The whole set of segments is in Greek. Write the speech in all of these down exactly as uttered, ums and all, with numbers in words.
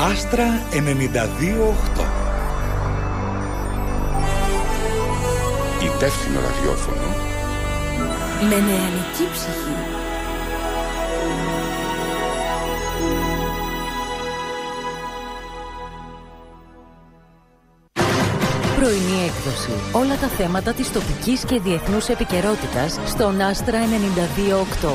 Άστρα ενενήντα δύο οκτώ. Υπεύθυνο ραδιόφωνο με νεανική ψυχή. Πρωινή έκδοση. Όλα τα θέματα της τοπικής και διεθνούς επικαιρότητας στον Άστρα ενενήντα δύο οκτώ.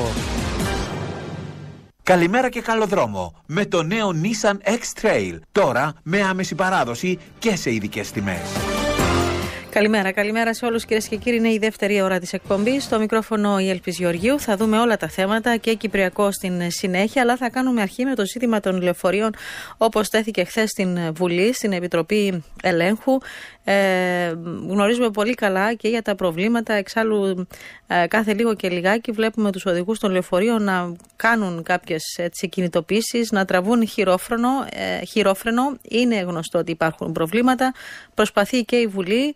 Καλημέρα και καλό δρόμο με το νέο Nissan X-Trail. Τώρα με άμεση παράδοση και σε ειδικές τιμές. Καλημέρα, καλημέρα σε όλους κυρίες και κύριοι. Είναι η δεύτερη ώρα της εκπομπής. Στο μικρόφωνο η Ελπής Γεωργίου. Θα δούμε όλα τα θέματα και κυπριακό στην συνέχεια, αλλά θα κάνουμε αρχή με το ζήτημα των λεωφορείων, όπως τέθηκε χθες στην Βουλή, στην Επιτροπή Ελέγχου. Ε, γνωρίζουμε πολύ καλά και για τα προβλήματα. Εξάλλου, ε, κάθε λίγο και λιγάκι βλέπουμε τους οδηγούς των λεωφορείων να κάνουν κάποιες έτσι, κινητοποίησεις, να τραβούν χειρόφρενο, ε, χειρόφρενο. Είναι γνωστό ότι υπάρχουν προβλήματα. Προσπαθεί και η Βουλή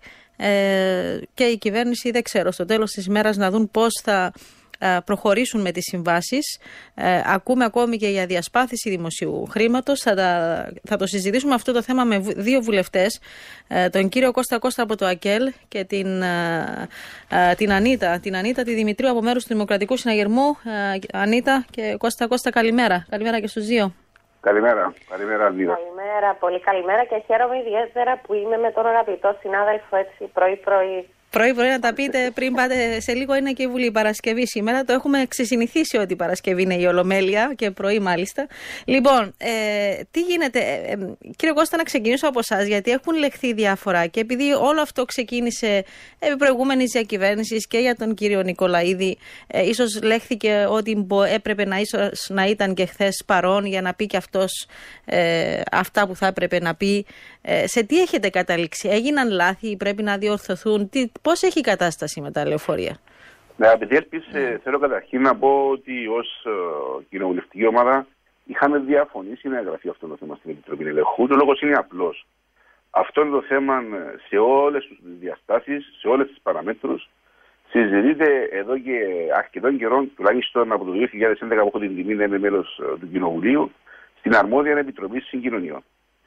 ε, και η κυβέρνηση, δεν ξέρω, στο τέλος της ημέρας να δουν πώς θα προχωρήσουν με τις συμβάσεις. Ε, ακούμε ακόμη και για διασπάθηση δημοσίου χρήματος. Θα, θα το συζητήσουμε αυτό το θέμα με δύο βουλευτές, ε, τον κύριο Κώστα Κώστα από το ΑΚΕΛ και την, ε, ε, την Ανίτα, την Ανίτα τη Δημητρίου από μέρους του Δημοκρατικού Συναγερμού. Ε, Ανίτα και Κώστα Κώστα, καλημέρα. Καλημέρα και στους δύο. Καλημέρα. Καλημέρα, Αλβίδα. Καλημέρα, πολύ καλημέρα και χαίρομαι ιδιαίτερα που είμαι με τον αγαπητό συνάδελφο έτσι πρωί-πρωί. Πρωί-πρωί να τα πείτε πριν πάτε, σε λίγο είναι και η Βουλή Παρασκευή σήμερα. Το έχουμε ξεσυνηθίσει ότι η Παρασκευή είναι η Ολομέλεια και πρωί μάλιστα. Λοιπόν, ε, τι γίνεται, ε, ε, κύριε Κώστα, να ξεκινήσω από εσάς, γιατί έχουν λεχθεί διάφορα και επειδή όλο αυτό ξεκίνησε επί προηγούμενης διακυβέρνησης και για τον κύριο Νικολαίδη, ε, ίσως λέχθηκε ότι έπρεπε να, ίσως, να ήταν και χθες παρόν για να πει και αυτός ε, αυτά που θα έπρεπε να πει. Ε, σε τι έχετε καταλήξει, έγιναν λάθη, πρέπει να διορθωθούν, τι, πώς έχει η κατάσταση με τα λεωφορεία? Ναι, επειδή Ελπής, mm. θέλω καταρχήν να πω ότι ως uh, κοινοβουλευτική ομάδα είχαμε διαφωνήσει να εγγραφεί αυτό το θέμα στην Επιτροπή Ελεγχού. Το λόγος είναι απλός. Αυτό είναι το θέμα σε όλες τις διαστάσεις, σε όλες τις παραμέτρους. Συζητείται εδώ και αρκετών καιρών, τουλάχιστον από το δύο χιλιάδες έντεκα που έχω την τιμή να είμαι μέλος του Κοινοβουλίου, στην αρμόδια Επιτροπή Συγκοινωνιών.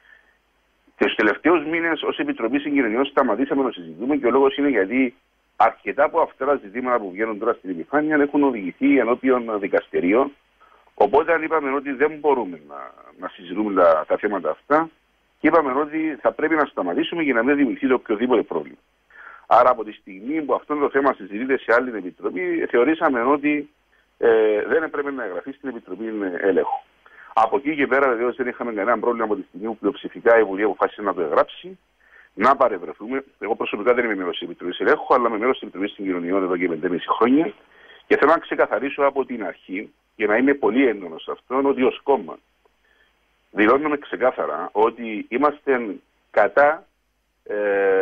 Και στους τελευταίους μήνες, ως Επιτροπή Συγκοινωνιών, σταματήσαμε να συζητούμε και ο λόγος είναι γιατί αρκετά από αυτά τα ζητήματα που βγαίνουν τώρα στην επιφάνεια έχουν οδηγηθεί ενώπιον δικαστηρίων. Οπότε, αν είπαμε ότι δεν μπορούμε να, να συζητούμε τα, τα θέματα αυτά, και είπαμε ότι θα πρέπει να σταματήσουμε για να μην δημιουργηθεί οποιοδήποτε πρόβλημα. Άρα, από τη στιγμή που αυτό το θέμα συζητείται σε άλλη επιτροπή, θεωρήσαμε ότι ε, δεν έπρεπε να εγγραφεί στην Επιτροπή Ελέγχου. Από εκεί και πέρα, βεβαίως, δεν είχαμε κανένα πρόβλημα από τη στιγμή που πλειοψηφικά η Βουλή αποφάσισε να το εγγράψει, να παρευρεθούμε. Εγώ προσωπικά δεν είμαι μέλος της Επιτροπής Ελέγχου, αλλά είμαι μέλος της Επιτροπής Συγκοινωνιών εδώ και πέντε και μισό χρόνια. Και θέλω να ξεκαθαρίσω από την αρχή, και να είμαι πολύ έντονος σε αυτό, ότι ως κόμμα δηλώνουμε ξεκάθαρα ότι είμαστε κατά ε,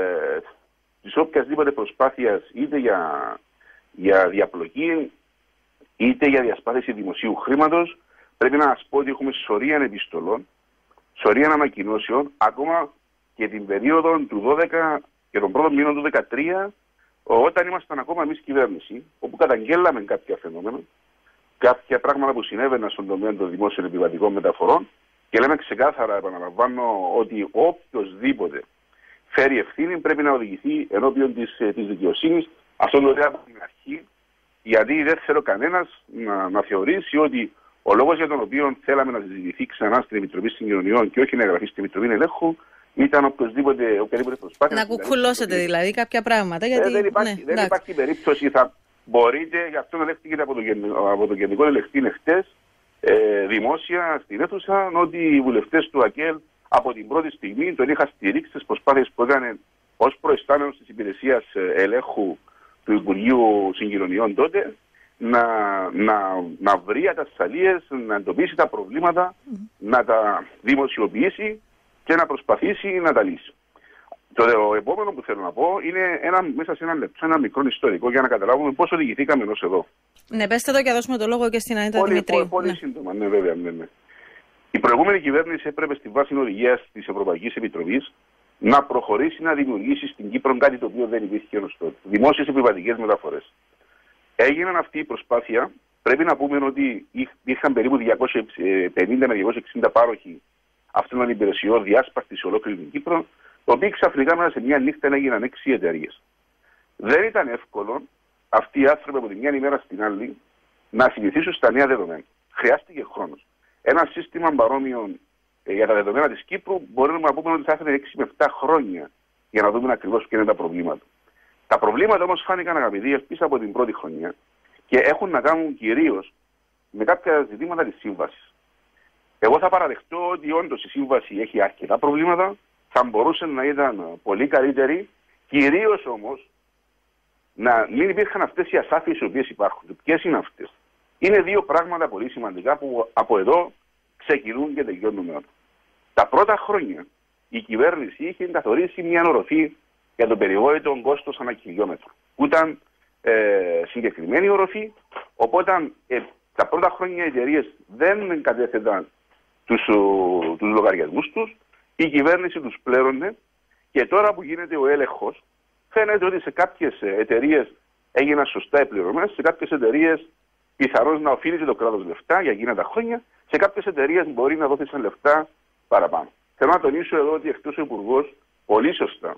της οποιασδήποτε προσπάθειας είτε για, για διαπλοκή, είτε για διασπάθηση δημοσίου χρήματος. Πρέπει να σας πω ότι έχουμε σωρία επιστολών, σωρία ανακοινώσεων, ακόμα και την περίοδο του δώδεκα και των πρώτων μήνων του δεκατρία, όταν ήμασταν ακόμα εμείς κυβέρνηση, όπου καταγγέλαμε κάποια φαινόμενα, κάποια πράγματα που συνέβαιναν στον τομέα των δημόσιων επιβατικών μεταφορών και λέμε ξεκάθαρα, επαναλαμβάνω, ότι οποιοδήποτε φέρει ευθύνη πρέπει να οδηγηθεί ενώπιον της, της δικαιοσύνης. Αυτό το λέω από την αρχή, γιατί δεν θέλω κανένας να, να θεωρήσει ότι ο λόγος για τον οποίο θέλαμε να συζητηθεί ξανά στην Επιτροπή Συγκοινωνιών και όχι να εγγραφεί στην Επιτροπή Ελέγχου ήταν οποιοδήποτε, οποιαδήποτε προσπάθεια. Να κουκουλώσετε δηλαδή κάποια πράγματα. Γιατί... Ε, δεν υπάρχει, ναι, δεν υπάρχει περίπτωση. Θα μπορείτε, γι' αυτό ελέγχθηκε από το, από το Γενικό Ελεγχτή χτες ε, δημόσια στην αίθουσα, ότι οι βουλευτές του ΑΚΕΛ από την πρώτη στιγμή τον είχαν στηρίξει στις προσπάθειες που έκανε ως προϊστάμενος της υπηρεσίας ελέγχου του Υπουργείου Συγκοινωνιών τότε. Να, να, να βρει ατασταλίες, να εντοπίσει τα προβλήματα, mm. να τα δημοσιοποιήσει και να προσπαθήσει να τα λύσει. Το επόμενο που θέλω να πω είναι ένα, μέσα σε ένα λεπτό, ένα μικρό ιστορικό για να καταλάβουμε πώς οδηγηθήκαμε ως εδώ. Ναι, πέστε εδώ και δώσουμε το λόγο και στην Ανίτα Δημητρίου. Πολύ, πολύ ναι. σύντομα, ναι, βέβαια. Ναι, ναι. Η προηγούμενη κυβέρνηση έπρεπε στη βάση οδηγίας της Ευρωπαϊκής Επιτροπής να προχωρήσει να δημιουργήσει στην Κύπρο κάτι το οποίο δεν υπήρχε ως τότε. Δημόσιες επιβατικές μεταφορές. Έγινε αυτή η προσπάθεια. Πρέπει να πούμε ότι είχαν περίπου διακόσια πενήντα με διακόσια εξήντα πάροχοι αυτών των υπηρεσιών διάσπαρτη σε ολόκληρη την Κύπρο, το οποίο ξαφνικά μέσα σε μια νύχτα έγιναν έξι εταιρείες. Δεν ήταν εύκολο αυτοί οι άνθρωποι από τη μια ημέρα στην άλλη να συνηθίσουν στα νέα δεδομένα. Χρειάστηκε χρόνος. Ένα σύστημα παρόμοιο ε, για τα δεδομένα της Κύπρου μπορεί να πούμε ότι θα έφερε έξι με επτά χρόνια για να δούμε ακριβώς ποια είναι τα προβλήματα. Τα προβλήματα όμως φάνηκαν, αγαπητοί, πίσω από την πρώτη χρονιά και έχουν να κάνουν κυρίως με κάποια ζητήματα της σύμβασης. Εγώ θα παραδεχτώ ότι όντως η σύμβαση έχει αρκετά προβλήματα, θα μπορούσε να ήταν πολύ καλύτερη, κυρίως όμως να μην υπήρχαν αυτές οι ασάφειες οι οποίες υπάρχουν. Ποιες είναι αυτές? Είναι δύο πράγματα πολύ σημαντικά που από εδώ ξεκινούν και τελειώνουν όλα. Τα πρώτα χρόνια η κυβέρνηση είχε καθορίσει μια οροφή για το περιβόητο κόστος ανά χιλιόμετρο. Που ήταν ε, συγκεκριμένη οροφή, οπότε ε, τα πρώτα χρόνια οι εταιρείες δεν κατέθεταν τους, τους λογαριασμούς τους, η κυβέρνηση τους πλέρωνε και τώρα που γίνεται ο έλεγχος, φαίνεται ότι σε κάποιες εταιρείες έγιναν σωστά οι πληρωμές, σε κάποιες εταιρείες πιθανώς να οφείλει το κράτος λεφτά για εκείνα τα χρόνια, σε κάποιες εταιρείες μπορεί να δόθησαν λεφτά παραπάνω. Θέλω να τονίσω εδώ ότι εκτός ο Υπουργός, πολύ σωστά,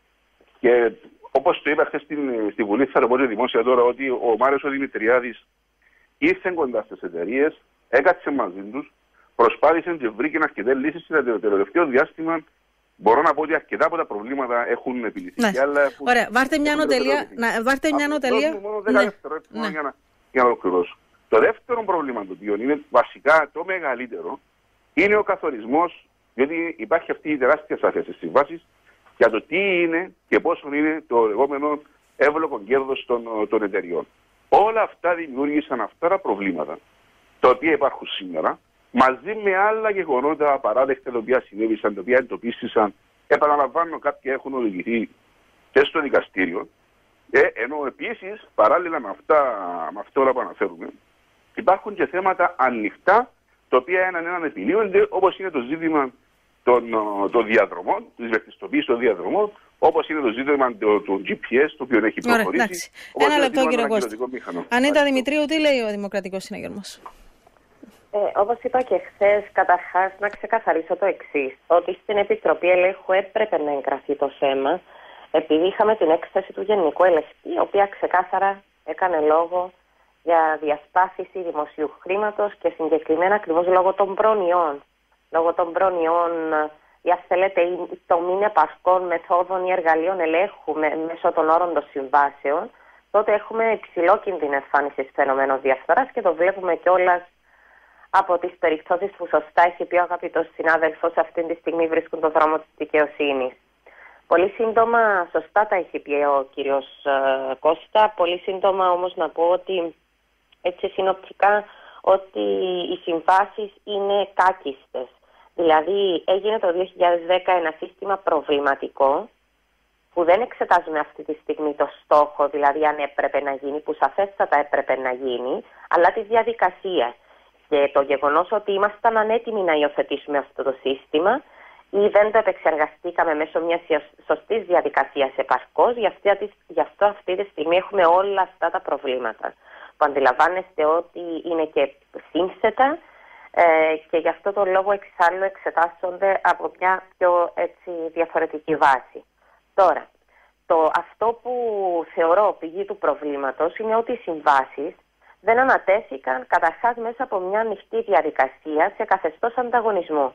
και όπως το είπα χθες στην, στη Βουλή, θα το πω δημόσια τώρα, ότι ο Μάριος ο Δημητριάδης ήρθε κοντά στις εταιρείες, έκατσε μαζί τους, προσπάθησε και βρήκε αρκετές λύσεις και το τελευταίο διάστημα. Μπορώ να πω ότι αρκετά από τα προβλήματα έχουν επιληθεί. Ναι. Έχουν... Ωραία, βάρτε μια νοτελεία. Να, βάρτε μια νοτελεία. Μόνο δέκα δευτερόλεπτα για να, για να ολοκληρώσω. Το δεύτερο πρόβλημα το οποίο είναι βασικά το μεγαλύτερο είναι ο καθορισμός, διότι υπάρχει αυτή η τεράστια σαφία στις συμβάσεις για το τι είναι και πόσο είναι το λεγόμενο εύλογο κέρδος των, των εταιριών. Όλα αυτά δημιούργησαν αυτά τα προβλήματα τα οποία υπάρχουν σήμερα, μαζί με άλλα γεγονότα απαράδεκτα τα οποία συνέβησαν, τα οποία εντοπίστησαν, επαναλαμβάνω, κάποιοι έχουν οδηγηθεί και στο δικαστήριο. Ε, ενώ επίσης, παράλληλα με, αυτά, με αυτό όλα που αναφέρουμε, υπάρχουν και θέματα ανοιχτά, τα οποία έναν έναν επιλύονται, όπως είναι το ζήτημα των, των διαδρομών, της βελτιστοποίησης των διαδρομών, όπως είναι το ζήτημα του τζι πι ες, το οποίο έχει προχωρήσει. Ένα λεπτό, κύριε Κώστα. Ανίτα Δημητρίου, τι λέει ο Δημοκρατικός Συναγερμός? Ε, όπως είπα και χθες, καταρχάς να ξεκαθαρίσω το εξής, ότι στην Επιτροπή Ελέγχου έπρεπε να εγγραφεί το θέμα, επειδή είχαμε την έκθεση του Γενικού Ελεγχτή, η οποία ξεκάθαρα έκανε λόγο για διασπάθηση δημοσίου χρήματος και συγκεκριμένα ακριβώς λόγω των πρόνοιών. Λόγω των πρόνοιών, ή αν θέλετε, των μη επαρκών μεθόδων ή εργαλείων ελέγχου με, μέσω των όρων των συμβάσεων, τότε έχουμε υψηλό κίνδυνο εμφάνισης φαινομένων διαφθοράς και το βλέπουμε κιόλας από τις περιπτώσεις που σωστά έχει πει ο αγαπητός συνάδελφος, αυτή τη στιγμή βρίσκουν το δρόμο της δικαιοσύνης. Πολύ σύντομα, σωστά τα έχει πει ο κύριος uh, Κώστα, πολύ σύντομα όμως να πω ότι έτσι συνοπτικά ότι οι συμβάσεις είναι κάκιστες. Δηλαδή έγινε το δύο χιλιάδες δέκα ένα σύστημα προβληματικό που δεν εξετάζουμε αυτή τη στιγμή το στόχο, δηλαδή αν έπρεπε να γίνει, που σαφέστατα έπρεπε να γίνει, αλλά τη διαδικασία. Και το γεγονός ότι ήμασταν ανέτοιμοι να υιοθετήσουμε αυτό το σύστημα ή δεν το επεξεργαστήκαμε μέσω μιας σωστής διαδικασίας επαρκώς, γι' αυτό αυτή τη στιγμή έχουμε όλα αυτά τα προβλήματα. Που αντιλαμβάνεστε ότι είναι και σύνθετα ε, και γι' αυτό το λόγο εξάλλου εξετάσσονται από μια πιο έτσι, διαφορετική βάση. Τώρα, το, αυτό που θεωρώ πηγή του προβλήματος είναι ότι οι συμβάσεις δεν ανατέθηκαν καταρχάς μέσα από μια ανοιχτή διαδικασία σε καθεστώς ανταγωνισμού.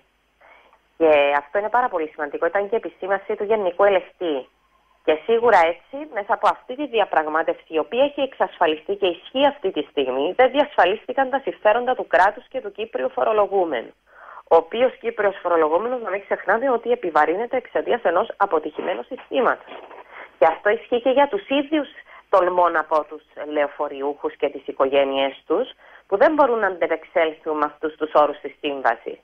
Και αυτό είναι πάρα πολύ σημαντικό. Ήταν και επισήμαση του Γενικού Ελεγχτή. Και σίγουρα έτσι, μέσα από αυτή τη διαπραγμάτευση, η οποία έχει εξασφαλιστεί και ισχύει αυτή τη στιγμή, δεν διασφαλίστηκαν τα συμφέροντα του κράτους και του Κύπριου φορολογούμενου. Ο οποίος Κύπριος φορολογούμενος, να μην ξεχνάτε, ότι επιβαρύνεται εξαιτίας ενός αποτυχημένου συστήματος. Και αυτό ισχύει και για τους ίδιους, τολμώ να πω, τους λεωφοριούχους και τις οικογένειές τους, που δεν μπορούν να αντεπεξέλθουν με αυτούς τους όρους της σύμβασης.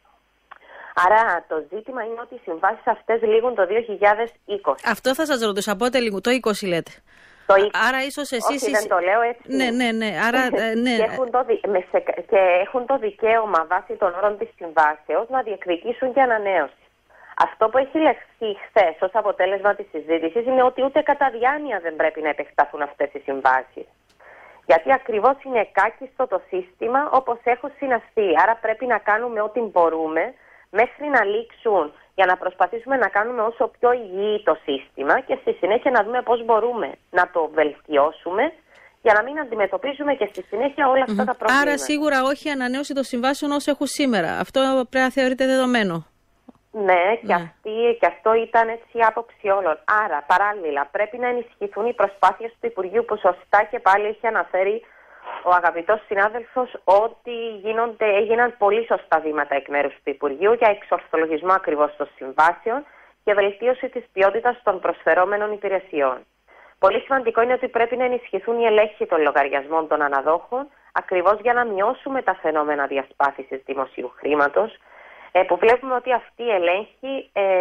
Άρα το ζήτημα είναι ότι οι συμβάσεις αυτές λήγουν το δύο χιλιάδες είκοσι. Αυτό θα σας ρωτούσα, πότε λήγουν, το είκοσι λέτε. Το είκοσι. Άρα ίσως εσείς... Όχι, δεν το λέω έτσι. Ναι, ναι, ναι. Άρα, ναι. Και, έχουν το, και έχουν το δικαίωμα βάσει των όρων της συμβάσεως να διεκδικήσουν και ανανέωση. Αυτό που έχει λεχθεί χθες ως αποτέλεσμα της συζήτησης είναι ότι ούτε κατά διάνοια δεν πρέπει να επεκταθούν αυτές οι συμβάσεις. Γιατί ακριβώς είναι κάκιστο το σύστημα όπως έχω συναυθεί. Άρα πρέπει να κάνουμε ό,τι μπορούμε μέχρι να λήξουν, για να προσπαθήσουμε να κάνουμε όσο πιο υγιή το σύστημα και στη συνέχεια να δούμε πώς μπορούμε να το βελτιώσουμε για να μην αντιμετωπίζουμε και στη συνέχεια όλα αυτά mm-hmm. τα προβλήματα. Άρα σίγουρα όχι ανανέωση των συμβάσεων όσο έχουν σήμερα. Αυτό πρέπει να θεωρείται δεδομένο. Ναι, και, ναι. Αυτή, και αυτό ήταν έτσι η άποψη όλων. Άρα, παράλληλα, πρέπει να ενισχυθούν οι προσπάθειες του Υπουργείου, που σωστά και πάλι έχει αναφέρει ο αγαπητός συνάδελφος ότι γίνονται, έγιναν πολύ σωστά βήματα εκ μέρους του Υπουργείου για εξορθολογισμό ακριβώς των συμβάσεων και βελτίωση της ποιότητας των προσφερόμενων υπηρεσιών. Πολύ σημαντικό είναι ότι πρέπει να ενισχυθούν οι ελέγχοι των λογαριασμών των αναδόχων, ακριβώς για να μειώσουμε τα φαινόμενα διασπάθησης δημοσίου χρήματος, που βλέπουμε ότι αυτή η ελέγχη, ε,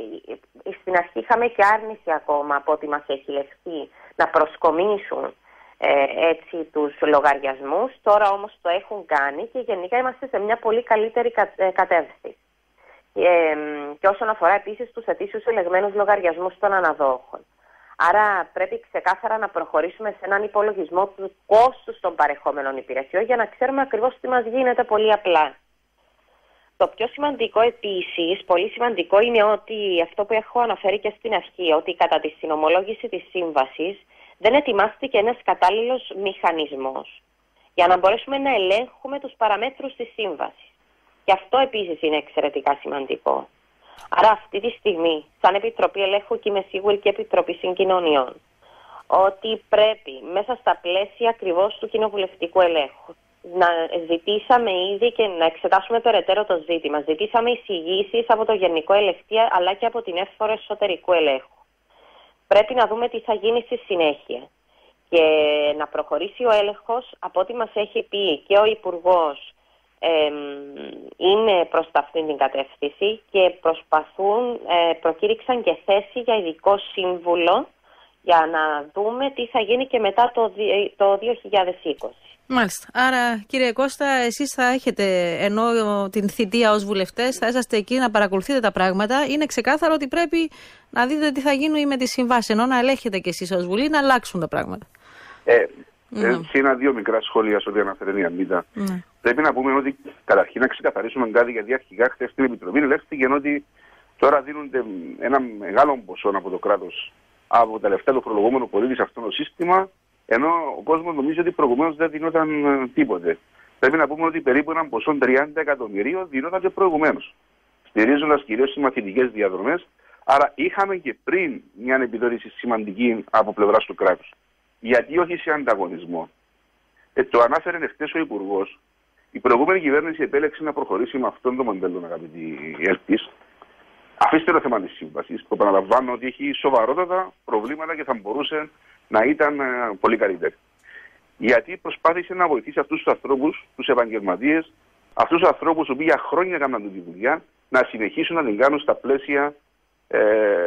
στην αρχή είχαμε και άρνηση ακόμα από ό,τι μας έχει λεχθεί να προσκομίσουν ε, έτσι τους λογαριασμούς. Τώρα όμως το έχουν κάνει και γενικά είμαστε σε μια πολύ καλύτερη κατεύθυνση. Ε, και όσον αφορά επίσης τους ετήσιους ελεγμένους λογαριασμούς των αναδόχων. Άρα πρέπει ξεκάθαρα να προχωρήσουμε σε έναν υπολογισμό του κόστους των παρεχόμενων υπηρεσιών για να ξέρουμε ακριβώς τι μας γίνεται πολύ απλά. Το πιο σημαντικό επίσης, πολύ σημαντικό είναι ότι αυτό που έχω αναφέρει και στην αρχή, ότι κατά τη συνομολόγηση της σύμβασης δεν ετοιμάστηκε ένας κατάλληλος μηχανισμός για να μπορέσουμε να ελέγχουμε τους παραμέτρους της σύμβασης. Και αυτό επίσης είναι εξαιρετικά σημαντικό. Άρα αυτή τη στιγμή, σαν Επιτροπή Ελέγχου και είμαι σίγουρη και Επιτροπή Συγκοινωνιών, ότι πρέπει μέσα στα πλαίσια ακριβώς του κοινοβουλευτικού ελέγχου να ζητήσαμε ήδη και να εξετάσουμε περαιτέρω το ζήτημα. Ζητήσαμε εισηγήσεις από το Γενικό Ελεγκτή αλλά και από την Έσφορο Εσωτερικού Ελέγχου. Πρέπει να δούμε τι θα γίνει στη συνέχεια και να προχωρήσει ο έλεγχος. Από ό,τι μας έχει πει και ο Υπουργός, ε, είναι προς αυτήν την κατεύθυνση και προσπαθούν, ε, προκήρυξαν και θέση για ειδικό σύμβουλο για να δούμε τι θα γίνει και μετά το, το δύο χιλιάδες είκοσι. Μάλιστα. Άρα, κύριε Κώστα, εσείς θα έχετε, ενώ την θητεία ως βουλευτές, θα είσαστε εκεί να παρακολουθείτε τα πράγματα. Είναι ξεκάθαρο ότι πρέπει να δείτε τι θα γίνει με τη συμβάση, ενώ να ελέγχετε κι εσείς ως Βουλή να αλλάξουν τα πράγματα. Ε, mm. Έτσι, ένα-δύο μικρά σχόλια σε ό,τι αναφέρει η Ανίτα. Mm. Πρέπει να πούμε ότι καταρχήν να ξεκαθαρίσουμε κάτι, γιατί αρχικά χθες στην Επιτροπή ελέγχθηκε ότι τώρα δίνονται ένα μεγάλο ποσό από το κράτος, από τα λεφτά του φορολογούμενου πολίτη σε αυτό το σύστημα. Ενώ ο κόσμος νομίζει ότι προηγουμένως δεν δινόταν τίποτε. Πρέπει να πούμε ότι περίπου έναν ποσό τριάντα εκατομμυρίων δινόταν και προηγουμένως, στηρίζοντας κυρίως τις μαθητικές διαδρομές. Άρα είχαμε και πριν μια επιδότηση σημαντική από πλευράς του κράτους. Γιατί όχι σε ανταγωνισμό. Ε, το ανάφερε εχθές ο Υπουργός. Η προηγούμενη κυβέρνηση επέλεξε να προχωρήσει με αυτόν τον μοντέλο, αγαπητοί Ελπίς. Αφήστε το θέμα της σύμβασης, που επαναλαμβάνω ότι έχει σοβαρότατα προβλήματα και θα μπορούσε να ήταν uh, πολύ καλύτερη. Γιατί προσπάθησε να βοηθήσει αυτούς τους ανθρώπους, τους επαγγελματίες, αυτούς τους ανθρώπους που για χρόνια έκαναν τη δουλειά, να συνεχίσουν να την κάνουν στα πλαίσια ε,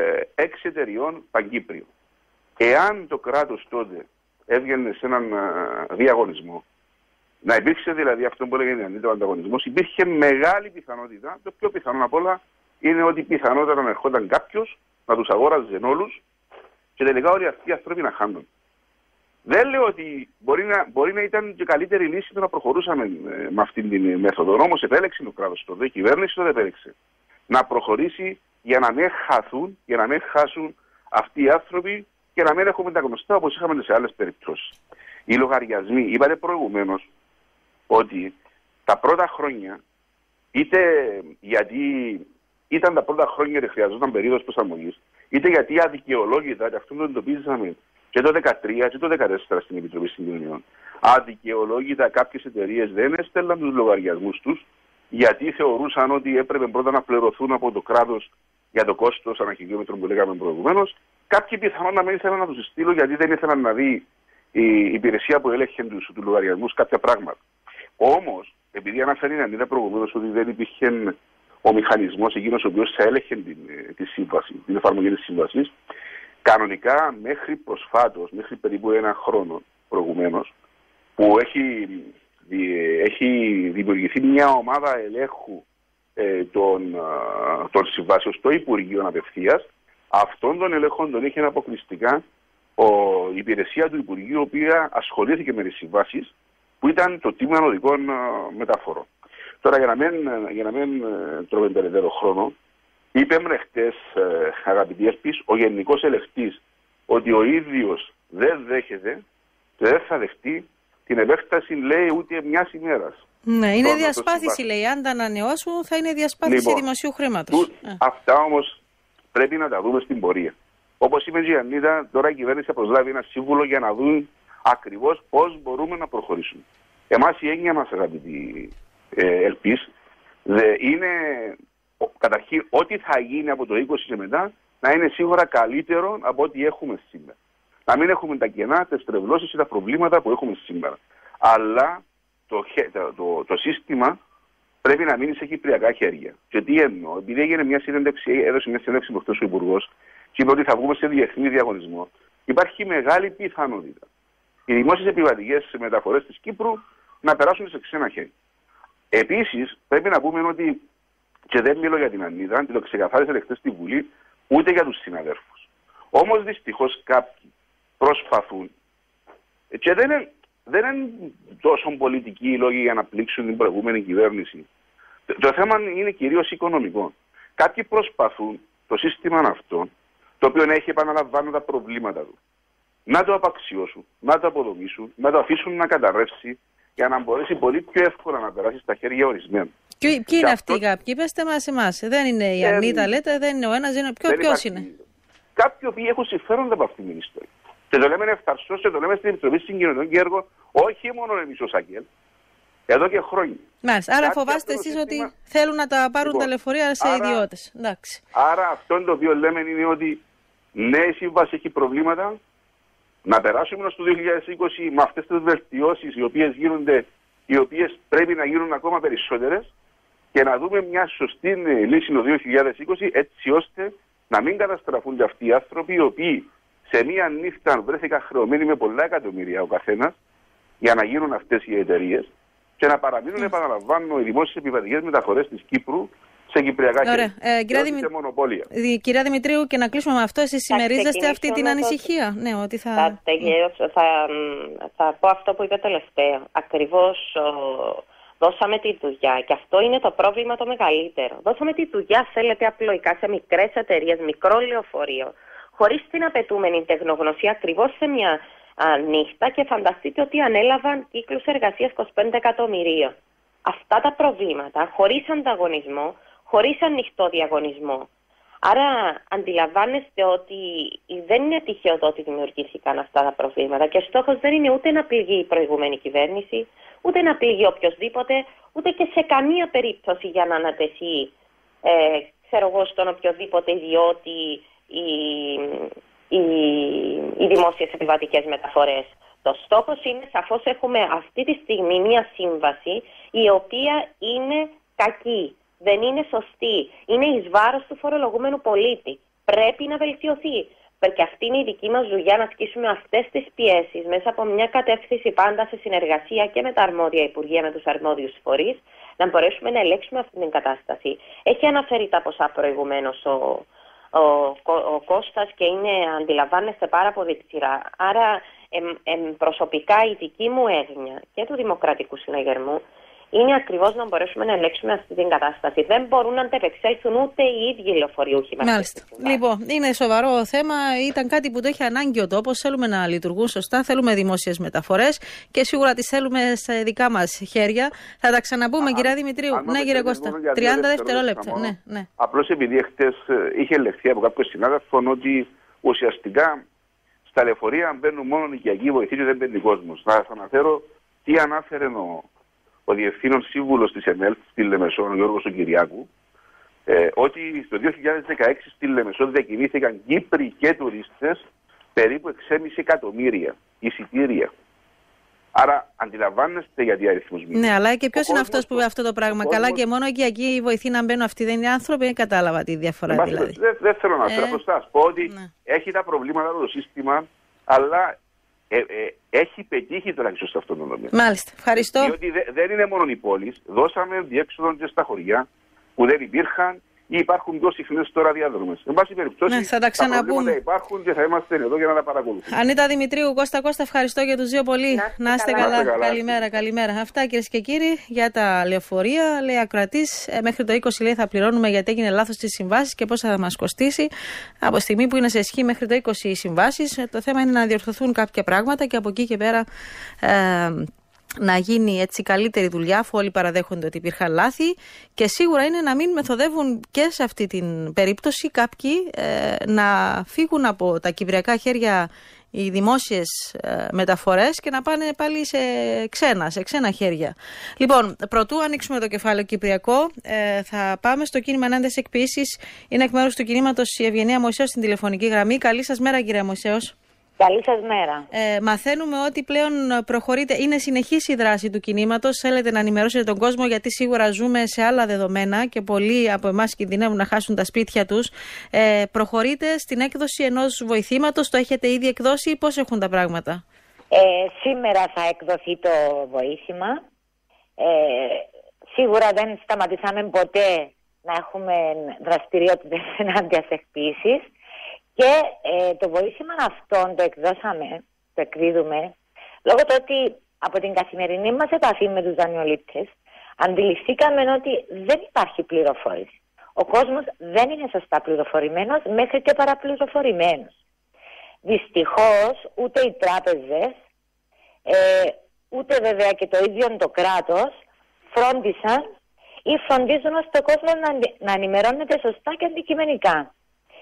έξι εταιριών Παγκύπριου. Εάν το κράτος τότε έβγαινε σε έναν uh, διαγωνισμό, να υπήρξε δηλαδή αυτό που έλεγε η ο ανταγωνισμός, υπήρχε μεγάλη πιθανότητα, το πιο πιθανό απ' όλα είναι ότι πιθανότατα να ερχόταν κάποιος να τους αγόραζε όλους και τελικά όλοι αυτοί οι άνθρωποι να χάνουν. Δεν λέω ότι μπορεί να, μπορεί να ήταν και καλύτερη λύση το να προχωρούσαμε ε, με αυτήν την μέθοδο. Όμως επέλεξε το κράτος τότε, η κυβέρνηση τότε επέλεξε να προχωρήσει για να μην χαθούν, για να μην χάσουν αυτοί οι άνθρωποι και να μην έχουμε τα γνωστά όπως είχαμε σε άλλες περιπτώσεις. Οι λογαριασμοί, είπατε προηγουμένως ότι τα πρώτα χρόνια, είτε γιατί ήταν τα πρώτα χρόνια και χρειαζόταν περίοδος προσαρμογής, είτε γιατί αδικαιολόγητα, και αυτό το εντοπίζαμε και το δύο χιλιάδες δεκατρία και το δύο χιλιάδες δεκατέσσερα στην Επιτροπή Συγκοινωνιών, αδικαιολόγητα κάποιες εταιρείες δεν έστελναν τους λογαριασμούς τους, γιατί θεωρούσαν ότι έπρεπε πρώτα να πληρωθούν από το κράτος για το κόστος ανά χιλιόμετρο που λέγαμε προηγουμένως. Κάποιοι πιθανόν να μην ήθελαν να τους στείλουν γιατί δεν ήθελαν να δει η υπηρεσία που έλεγχε τους του λογαριασμούς κάποια πράγματα. Όμως, επειδή αναφέρει η Ανίτα προηγουμένως ότι δεν υπήρχε ο μηχανισμός εκείνος ο οποίος θα έλεγχε την, τη σύμβαση, την εφαρμογή της σύμβασης, κανονικά μέχρι προσφάτως, μέχρι περίπου ένα χρόνο προηγουμένως, που έχει, έχει δημιουργηθεί μια ομάδα ελέγχου ε, των, των συμβάσεων στο Υπουργείο Απευθείας, αυτόν τον ελέγχο τον είχε αποκλειστικά ο, η υπηρεσία του Υπουργείου, η οποία ασχολήθηκε με τις συμβάσεις, που ήταν το Τμήμα Οδικών Μεταφορών. Τώρα, για να μην, για να μην τρώμε περαιτέρω χρόνο, είπε με χτες, αγαπητή Έλπης, ο Γενικός Ελεκτής ότι ο ίδιος δεν δέχεται και δεν θα δεχτεί την επέκταση, λέει, ούτε μιας ημέρας. Ναι, είναι διασπάθηση, λέει. Αν τα ανανεώσουν, θα είναι διασπάθηση λοιπόν, δημοσίου χρήματος. Του, ε. Αυτά όμως πρέπει να τα δούμε στην πορεία. Όπως είπε η Ανίτα, τώρα η κυβέρνηση θα προσλάβει ένα σύμβουλο για να δουν ακριβώς πώς μπορούμε να προχωρήσουμε. Εμάς η έννοια μας, αγαπητή ε, Ελπής, είναι καταρχήν ό,τι θα γίνει από το είκοσι και μετά να είναι σίγουρα καλύτερο από ό,τι έχουμε σήμερα. Να μην έχουμε τα κενά, τις τρευλώσεις ή τα προβλήματα που έχουμε σήμερα. Αλλά το, το, το, το σύστημα πρέπει να μείνει σε κυπριακά χέρια. Και τι εννοώ, επειδή έγινε μια συνέντευξη, έδωσε μια συνέντευξη προχθές ο Υπουργός και είπε ότι θα βγούμε σε διεθνή διαγωνισμό, υπάρχει μεγάλη πιθανότητα οι δημόσιες επιβατικές μεταφορές της Κύπρου να περάσουν σε ξένα χέρια. Επίσης, πρέπει να πούμε ότι, και δεν μιλώ για την Ανίτα, τη το ξεκαθάρισε χθες στη Βουλή, ούτε για τους συναδέρφους. Όμως δυστυχώς κάποιοι προσπαθούν, και δεν είναι, δεν είναι τόσο πολιτικοί οι λόγοι για να πλήξουν την προηγούμενη κυβέρνηση. Το, το θέμα είναι κυρίως οικονομικό. Κάποιοι προσπαθούν το σύστημα αυτό, το οποίο έχει επαναλαμβάνω τα προβλήματα του, να το απαξιώσουν, να το αποδομήσουν, να το αφήσουν να καταρρεύσει για να μπορέσει πολύ πιο εύκολα να περάσει στα χέρια ορισμένων. Ποιοι είναι αυτοί αυτό... κάποιοι, πέστε μας εμάς. Δεν είναι η δεν... Ανίτα, λέτε, δεν είναι ο ένας, είναι... Ποιο, ποιος είναι. Κάποιοι οποίοι έχουν συμφέροντα από αυτήν την ιστορία. Και το λέμε ευθαρσώς και το λέμε στην Επιτροπή Συγκοινωνιών και Έργων, όχι μόνο εμείς ως ΑΚΕΛ, εδώ και χρόνια. Μάλιστα. Άρα φοβάστε εσείς σύστημα... ότι θέλουν να τα πάρουν λοιπόν, τα λεωφορεία σε άρα, ιδιώτες. Εντάξει. Άρα αυτό το οποίο λέμε είναι ότι ναι, η σύμβαση έχει προβλήματα. Να περάσουμε στο δύο χιλιάδες είκοσι με αυτές τις βελτιώσεις οι οποίες γίνονται, οι οποίες πρέπει να γίνουν ακόμα περισσότερες και να δούμε μια σωστή λύση το δύο χιλιάδες είκοσι έτσι ώστε να μην καταστραφούν αυτοί οι άνθρωποι οι οποίοι σε μία νύχτα βρέθηκαν χρεωμένοι με πολλά εκατομμύρια ο καθένας για να γίνουν αυτές οι εταιρείες και να παραμείνουν, επαναλαμβάνω, οι δημόσιες επιβατικές μεταφορές της Κύπρου σε κυπριακά χέρια. Ε, κυρία, Δημη... μονοπόλια. κυρία Δημητρίου, και να κλείσουμε με αυτό, εσείς συμμερίζεστε αυτή την ανησυχία. Το... Ναι, ότι θα... Θα, τελειώσω, θα, θα πω αυτό που είπε τελευταίο. Ακριβώς ο, δώσαμε τη δουλειά και αυτό είναι το πρόβλημα το μεγαλύτερο. Δώσαμε τη δουλειά, θέλετε, απλοϊκά σε μικρές εταιρείες, μικρό λεωφορείο, χωρίς την απαιτούμενη τεχνογνωσία, ακριβώς σε μια α, νύχτα και φανταστείτε ότι ανέλαβαν κύκλους εργασίας είκοσι πέντε εκατομμυρίων. Αυτά τα προβλήματα, χωρίς ανταγωνισμό, χωρίς ανοιχτό διαγωνισμό. Άρα αντιλαμβάνεστε ότι δεν είναι τυχαίο το ότι δημιουργήθηκαν αυτά τα προβλήματα και στόχος δεν είναι ούτε να πληγεί η προηγούμενη κυβέρνηση, ούτε να πληγεί οποιοδήποτε, ούτε και σε καμία περίπτωση για να ανατεθεί ε, ξέρω εγώ, στον οποιοδήποτε ιδιώτη οι, οι, οι δημόσιες επιβατικές μεταφορές. Το στόχος είναι, σαφώς έχουμε αυτή τη στιγμή μια σύμβαση η οποία είναι κακή. Δεν είναι σωστή. Είναι εις βάρος του φορολογούμενου πολίτη. Πρέπει να βελτιωθεί. Και αυτή είναι η δική μας δουλειά, να ασκήσουμε αυτές τις πιέσεις μέσα από μια κατεύθυνση πάντα σε συνεργασία και με τα αρμόδια υπουργεία, με τους αρμόδιους φορείς, να μπορέσουμε να ελέγξουμε αυτή την κατάσταση. Έχει αναφέρει τα ποσά προηγουμένως ο, ο, ο, ο Κώστας και είναι, αντιλαμβάνεστε, πάρα πολύ ψηρά. Άρα εμ, εμ, προσωπικά η δική μου έγνοια και του Δημοκρατικού Συναγερμού είναι ακριβώς να μπορέσουμε να ελέγξουμε αυτή την κατάσταση. Δεν μπορούν να αντεπεξέλθουν ούτε οι ίδιοι λεωφορείουχοι. Μάλιστα. Λοιπόν, είναι σοβαρό θέμα. Ήταν κάτι που το έχει ανάγκη ο τόπος. Θέλουμε να λειτουργούν σωστά. Θέλουμε δημόσιες μεταφορές και σίγουρα τις θέλουμε σε δικά μας χέρια. Θα τα ξαναπούμε, κυρία Δημητρίου. Αν, ναι, κύριε Κώστα. τριάντα δευτερόλεπτα. Ναι, ναι. Απλώς επειδή χτες είχε ελεγχθεί από κάποιον συνάδελφο ότι ουσιαστικά στα λεωφορεία μπαίνουν μόνο νοικιακοί βοηθοί και δεν μπαίνει κόσμος. Θα σας αναφέρω τι ανάφερε ο. ο διευθύνων σύμβουλος της ΕΝΕΛ στη Λεμεσό, ο Γιώργος ο Κυριάκου, ε, ότι το δύο χιλιάδες δεκαέξι στη Λεμεσό διακινήθηκαν Κύπροι και τουρίστες περίπου έξι εκατομμύρια εισιτήρια. Άρα αντιλαμβάνεστε γιατί αριθμούς μιλούν. Ναι, αλλά και ποιος είναι αυτός που είπε αυτό το πράγμα. Καλά κόσμος... και μόνο εκεί, εκεί οι βοηθοί να μπαίνουν αυτοί δεν είναι άνθρωποι, δεν κατάλαβα τη διαφορά ε, δηλαδή. Δεν δε θέλω να θέλω, ε, θα σας πω ότι ναι. έχει τα προβλήματα το σύστημα, αλλά Ε, ε, έχει πετύχει τουλάχιστον σε αυτόν τον τομέα. Μάλιστα. Ευχαριστώ. Διότι δε, δεν είναι μόνο οι πόλεις. Δώσαμε διέξοδο και στα χωριά που δεν υπήρχαν ή υπάρχουν πιο συχνές τώρα διαδρομές. Εν πάση περιπτώσει, ναι, θα τα ξαναπούμε. Υπάρχουν και θα είμαστε εδώ για να τα παρακολουθούμε. Ανίτα Δημητρίου, Κώστα Κώστα, ευχαριστώ για τους δύο πολύ. Να, να είστε καλά. καλά. καλά. Καλημέρα, καλημέρα. Αυτά, κυρίες και κύριοι, για τα λεωφορεία. Λέει ακροατής, ε, μέχρι το είκοσι λέει θα πληρώνουμε γιατί έγινε λάθος στις συμβάσεις και πόσα θα μας κοστίσει. Από τη στιγμή που είναι σε ισχύ μέχρι το είκοσι οι συμβάσεις, ε, το θέμα είναι να διορθωθούν κάποια πράγματα και από εκεί και πέρα. Ε, να γίνει έτσι καλύτερη δουλειά, αφού όλοι παραδέχονται ότι υπήρχαν λάθη, και σίγουρα είναι να μην μεθοδεύουν και σε αυτή την περίπτωση κάποιοι ε, να φύγουν από τα κυπριακά χέρια οι δημόσιες ε, μεταφορές και να πάνε πάλι σε ξένα, σε ξένα χέρια. Λοιπόν, πρωτού ανοίξουμε το κεφάλαιο κυπριακό, ε, θα πάμε στο κίνημα ενάντια σε εκποίησεις. Είναι εκ μέρους του κινήματος η Ευγενία Μωυσέως στην τηλεφωνική γραμμή. Καλή σας μέρα, κυρία Μωυσέως. Καλή σας μέρα. Ε, μαθαίνουμε ότι πλέον προχωρείτε, είναι συνεχής η δράση του κινήματος. Θέλετε να ενημερώσετε τον κόσμο, γιατί σίγουρα ζούμε σε άλλα δεδομένα και πολλοί από εμάς κινδυνεύουν να χάσουν τα σπίτια τους. Ε, προχωρείτε στην έκδοση ενός βοηθήματος, το έχετε ήδη εκδώσει, πώς έχουν τα πράγματα? Ε, σήμερα θα εκδοθεί το βοήθημα. Ε, σίγουρα δεν σταματήσαμε ποτέ να έχουμε δραστηριότητες ενάντια σε εκποίησεις. Και ε, το βοήθημα αυτό το εκδώσαμε, το εκδίδουμε, λόγω του ότι από την καθημερινή μας επαφή με τους δανειολήπτες αντιληφθήκαμε ότι δεν υπάρχει πληροφόρηση. Ο κόσμος δεν είναι σωστά πληροφορημένος, μέχρι και παραπληροφορημένος. Δυστυχώς ούτε οι τράπεζες, ε, ούτε βέβαια και το ίδιο το κράτος φρόντισαν ή φροντίζουν ώστε ο κόσμος να, να ενημερώνεται σωστά και αντικειμενικά.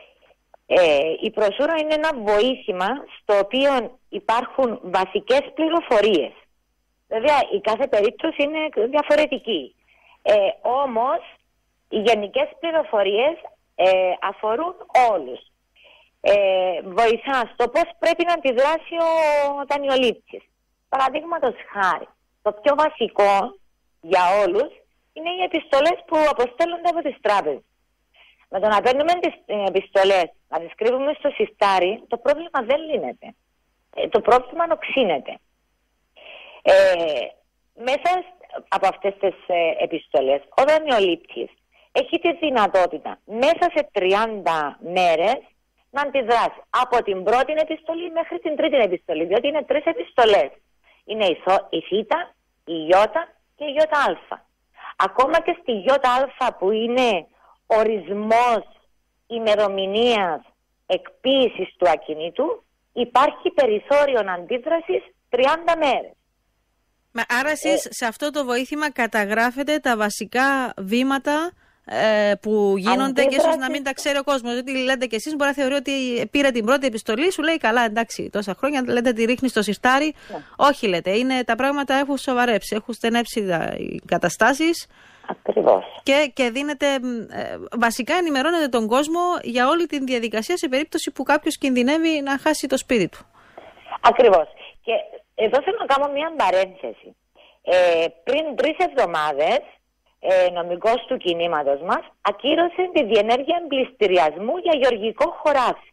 Ε, η προσούρα είναι ένα βοήθημα στο οποίο υπάρχουν βασικές πληροφορίες. Βέβαια η κάθε περίπτωση είναι διαφορετική. Ε, όμως οι γενικές πληροφορίες ε, αφορούν όλους. Ε, βοηθά στο πώς πρέπει να αντιδράσει ο δανειολήπτης. Παραδείγματος χάρη, το πιο βασικό για όλους είναι οι επιστολές που αποστέλλονται από τις τράπεζες. Με το να παίρνουμε τις επιστολές, να τις κρύβουμε στο σιστάρι, το πρόβλημα δεν λύνεται. Ε, το πρόβλημα οξύνεται. Ε, μέσα από αυτές τις ε, επιστολές, ο δανειολήπτης έχει τη δυνατότητα μέσα σε τριάντα μέρες να αντιδράσει από την πρώτη επιστολή μέχρι την τρίτη επιστολή, διότι είναι τρεις επιστολές. Είναι η, η Θ, η Ι και η ΙΑ. Ακόμα και στη ΙΑ που είναι ορισμός ημερομηνίας εκποίησης του ακινήτου, υπάρχει περιθώριο αντίδρασης τριάντα μέρες. Μα, άρα εσείς ε, σε αυτό το βοήθημα καταγράφετε τα βασικά βήματα ε, που γίνονται αντίδραση... και ίσως να μην τα ξέρει ο κόσμος. Γιατί λέτε και εσείς, μπορεί να θεωρεί ότι πήρε την πρώτη επιστολή, σου λέει καλά, εντάξει, τόσα χρόνια, λέτε τη ρίχνει στο σιστάρι. Ναι. Όχι, λέτε, είναι, τα πράγματα έχουν σοβαρέψει, έχουν στενέψει οι καταστάσεις. Ακριβώς. Και, και δίνετε, ε, βασικά ενημερώνετε τον κόσμο για όλη την διαδικασία σε περίπτωση που κάποιος κινδυνεύει να χάσει το σπίτι του. Ακριβώς. Και εδώ θέλω να κάνω μια παρένθεση. Ε, πριν τρεις εβδομάδες, ε, νομικός του κινήματος μας ακύρωσε τη διενέργεια πληστηριασμού για γεωργικό χωράφι.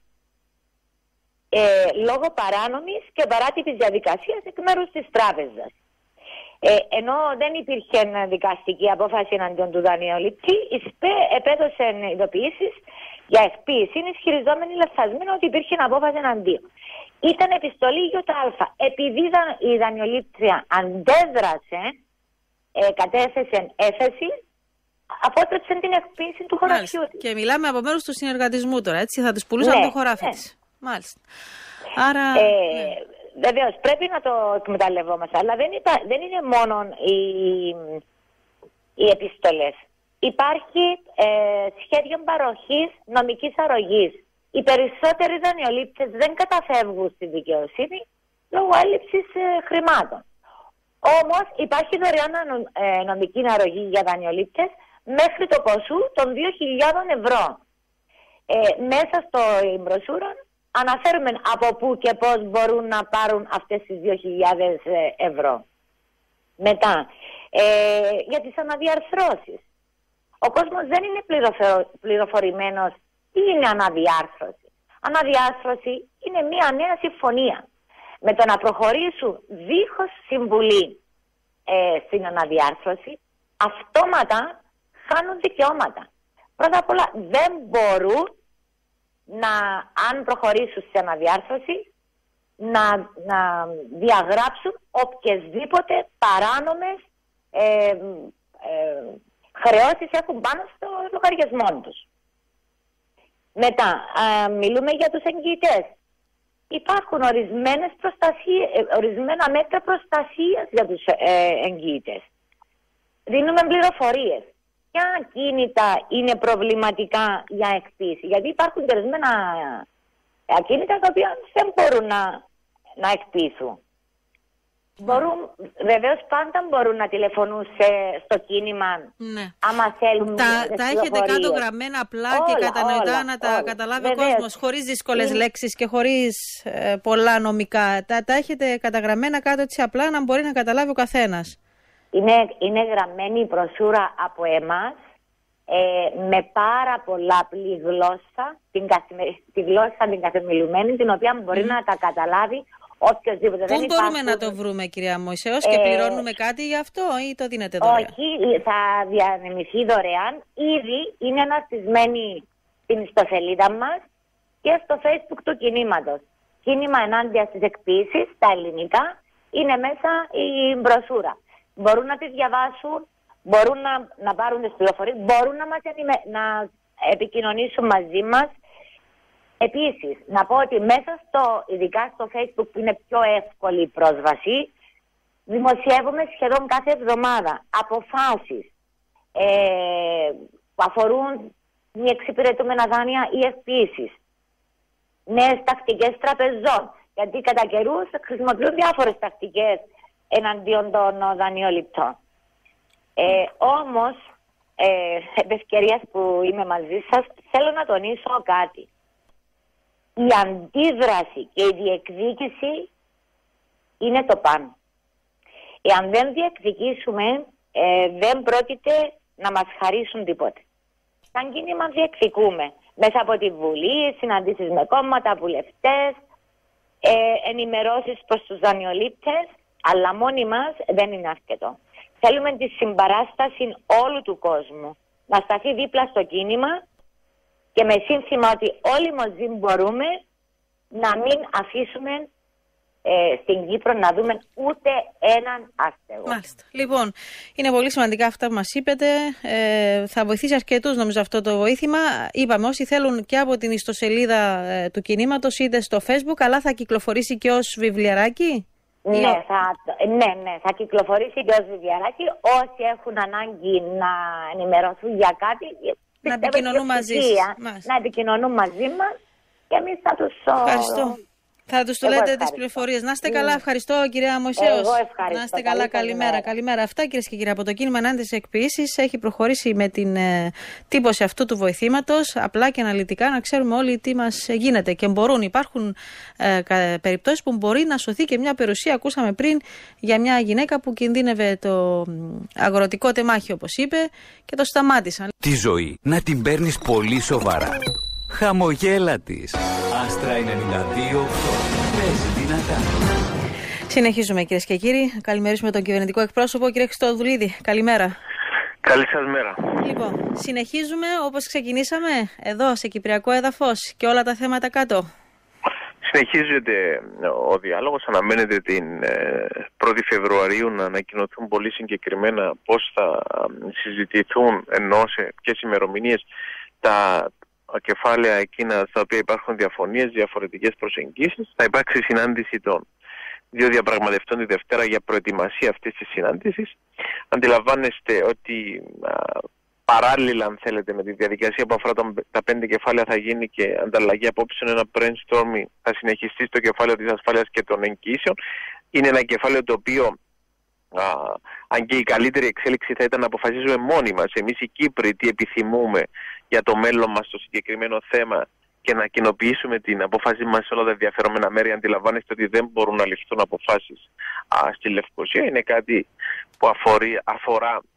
Ε, λόγω παράνομης και παράτυπης διαδικασίας εκ μέρους της τράπεζας. Ε, ενώ δεν υπήρχε δικαστική απόφαση εναντίον του δανειολήπτη, η ΣΠΕ επέδωσε ειδοποιήσεις για εκποίηση, ισχυριζόμενη λαθασμένα ότι υπήρχε απόφαση εναντίον. Ήταν επιστολή ΙΑ. Επειδή η δανειολήπτρια αντέδρασε, ε, κατέθεσε έφεση, απότρεψε την εκποίηση του χωραφιού της. Και μιλάμε από μέρους του συνεργατισμού τώρα, έτσι, θα τους πουλούσαν ναι, το χωράφι ναι. της. Μάλιστα. Άρα... Ε, ναι. Βεβαίως, πρέπει να το εκμεταλλευόμαστε, αλλά δεν, υπά, δεν είναι μόνο οι, οι επιστολές. Υπάρχει ε, σχέδιο παροχής νομικής αρρωγής. Οι περισσότεροι δανειολήπτες δεν καταφεύγουν στη δικαιοσύνη λόγω έλλειψης ε, χρημάτων. Όμως υπάρχει δωρεάν ε, νομική αρρωγή για δανειολήπτες μέχρι το ποσού των δύο χιλιάδες ευρώ. Ε, μέσα στο μπροσούρα αναφέρουμε από πού και πώς μπορούν να πάρουν αυτές τις δύο χιλιάδες ευρώ. Μετά, ε, για τις αναδιαρθρώσεις. Ο κόσμος δεν είναι πληροφο- πληροφορημένος τι είναι αναδιάρθρωση. Αναδιάρθρωση είναι μια νέα συμφωνία. Με το να προχωρήσουν δίχως συμβουλή ε, στην αναδιάρθρωση, αυτόματα χάνουν δικαιώματα. Πρώτα απ' όλα δεν μπορούν να, αν προχωρήσουν σε αναδιάρθρωση, να, να διαγράψουν οποιασδήποτε παράνομες ε, ε, χρεώσεις έχουν πάνω στο λογαριασμό τους. Μετά, α, μιλούμε για τους εγγυητές. Υπάρχουν ορισμένες προστασίες, ορισμένα μέτρα προστασίας για τους ε, εγγυητές. Δίνουμε πληροφορίες. Ποια ακίνητα είναι προβληματικά για εκποίηση? Γιατί υπάρχουν και ορισμένα ακίνητα τα οποία δεν μπορούν να, να εκποιηθούν. Μπορούν, βεβαίως πάντα μπορούν να τηλεφωνούν σε, στο κίνημα, ναι, άμα θέλουν. Τα, τα έχετε κάτω γραμμένα απλά όλα, και κατανοητά όλα, να τα όλα. καταλάβει βεβαίως. Ο κόσμος, χωρίς δύσκολες είναι... λέξεις και χωρίς ε, πολλά νομικά. Τα, τα έχετε καταγραμμένα κάτω έτσι απλά να μπορεί να καταλάβει ο καθένας. Είναι, είναι γραμμένη η προσούρα από εμάς ε, με πάρα πολλαπλή γλώσσα, την καθημε... τη γλώσσα την καθεμιλουμένη, την οποία μπορεί mm. να τα καταλάβει οποιοςδήποτε. Πού μπορούμε να το βρούμε, κυρία Μωυσέως, και ε, πληρώνουμε κάτι γι' αυτό ή το δίνετε δωρεάν? Όχι, θα διανεμηθεί δωρεάν. Ήδη είναι αναστισμένη στην ιστοσελίδα μας και στο Facebook του κινήματος. Κίνημα ενάντια στις εκποίησεις, τα ελληνικά, είναι μέσα η μπροσούρα. Μπορούν να τις διαβάσουν, μπορούν να, να πάρουν τις πληροφορίες, μπορούν να, μας ενημε... να επικοινωνήσουν μαζί μας. Επίσης, να πω ότι μέσα στο, ειδικά στο Facebook που είναι πιο εύκολη η πρόσβαση, δημοσιεύουμε σχεδόν κάθε εβδομάδα αποφάσεις ε, που αφορούν μη εξυπηρετούμενα δάνεια ή εκποίησεις, νέες τακτικές τραπεζών, γιατί κατά καιρούς χρησιμοποιούν διάφορες τακτικές εναντίον των δανειοληπτών. Ε, όμως, ε, επ' ευκαιρίας που είμαι μαζί σας, θέλω να τονίσω κάτι. Η αντίδραση και η διεκδίκηση είναι το πάνω. Εάν δεν διεκδικήσουμε, ε, δεν πρόκειται να μας χαρίσουν τίποτε. Σαν κίνημα διεκδικούμε μέσα από τη Βουλή, συναντήσεις με κόμματα, βουλευτές, ε, ενημερώσεις προς τους δανειολήπτες, αλλά μόνοι μας δεν είναι αρκετό. Θέλουμε τη συμπαράσταση όλου του κόσμου να σταθεί δίπλα στο κίνημα και με σύνθημα ότι όλοι μαζί μπορούμε να μην αφήσουμε ε, στην Κύπρο να δούμε ούτε έναν άστεγο. Μάλιστα. Λοιπόν, είναι πολύ σημαντικά αυτά που μας είπετε. Ε, θα βοηθήσει αρκετούς νομίζω αυτό το βοήθημα. Είπαμε όσοι θέλουν και από την ιστοσελίδα ε, του κινήματος είτε στο Facebook, αλλά θα κυκλοφορήσει και ως βιβλιαράκι. Ναι, θα, ναι, ναι, θα κυκλοφορήσει και ως βιβλιαράκι. Όσοι έχουν ανάγκη να ενημερωθούν για κάτι, να επικοινωνούν μαζί μας. Να επικοινωνούν μαζί μας και εμείς θα τους... Ευχαριστώ. Θα τους του λέτε τις πληροφορίες. Να είστε καλά, ευχαριστώ κυρία Μωυσέως. Εγώ ευχαριστώ. Να είστε καλά, καλημέρα. Καλημέρα. καλημέρα. Αυτά κυρίες και κύριοι από το κίνημα ενάντια στις εκποίησεις έχει προχωρήσει με την ε, τύπωση αυτού του βοηθήματος. Απλά και αναλυτικά να ξέρουμε όλοι τι μας γίνεται. Και μπορούν, υπάρχουν ε, περιπτώσεις που μπορεί να σωθεί και μια περιουσία. Ακούσαμε πριν για μια γυναίκα που κινδύνευε το αγροτικό τεμάχιο, όπως είπε, και το σταμάτησαν. Τη ζωή να την παίρνεις πολύ σοβαρά. Χαμογέλα της. Άστρα ενενήντα δύο οκτώ. Παίζει δυνατά. Συνεχίζουμε κυρίες και κύριοι. Καλημερίσουμε τον κυβερνητικό εκπρόσωπο, κύριε Χριστοδουλίδη. Καλημέρα. Καλή σας μέρα. Λοιπόν, συνεχίζουμε όπως ξεκινήσαμε εδώ σε κυπριακό έδαφος και όλα τα θέματα κάτω. Συνεχίζεται ο διάλογος. Αναμένεται την πρώτη Φεβρουαρίου να ανακοινωθούν πολύ συγκεκριμένα πώς θα συζητηθούν, ενώ σε ποιες ημερομηνίες τα κεφάλαια εκείνα στα οποία υπάρχουν διαφωνίες, διαφορετικές προσεγγίσεις. Θα υπάρξει συνάντηση των δύο διαπραγματευτών τη Δευτέρα για προετοιμασία αυτής της συνάντησης. Αντιλαμβάνεστε ότι α, παράλληλα, αν θέλετε, με τη διαδικασία που αφορά τον, τα πέντε κεφάλαια θα γίνει και ανταλλαγή απόψεων, ένα brainstorming θα συνεχιστεί στο κεφάλαιο της ασφάλειας και των εγγυήσεων. Είναι ένα κεφάλαιο το οποίο, α, αν και η καλύτερη εξέλιξη θα ήταν να αποφασίζουμε μόνοι μας, εμείς οι Κύπροι, τι επιθυμούμε για το μέλλον μας στο συγκεκριμένο θέμα και να κοινοποιήσουμε την απόφαση μας σε όλα τα ενδιαφερόμενα μέρη. Αντιλαμβάνεστε ότι δεν μπορούν να ληφθούν αποφάσεις α, στη Λευκοσία. Είναι κάτι που αφορεί, αφορά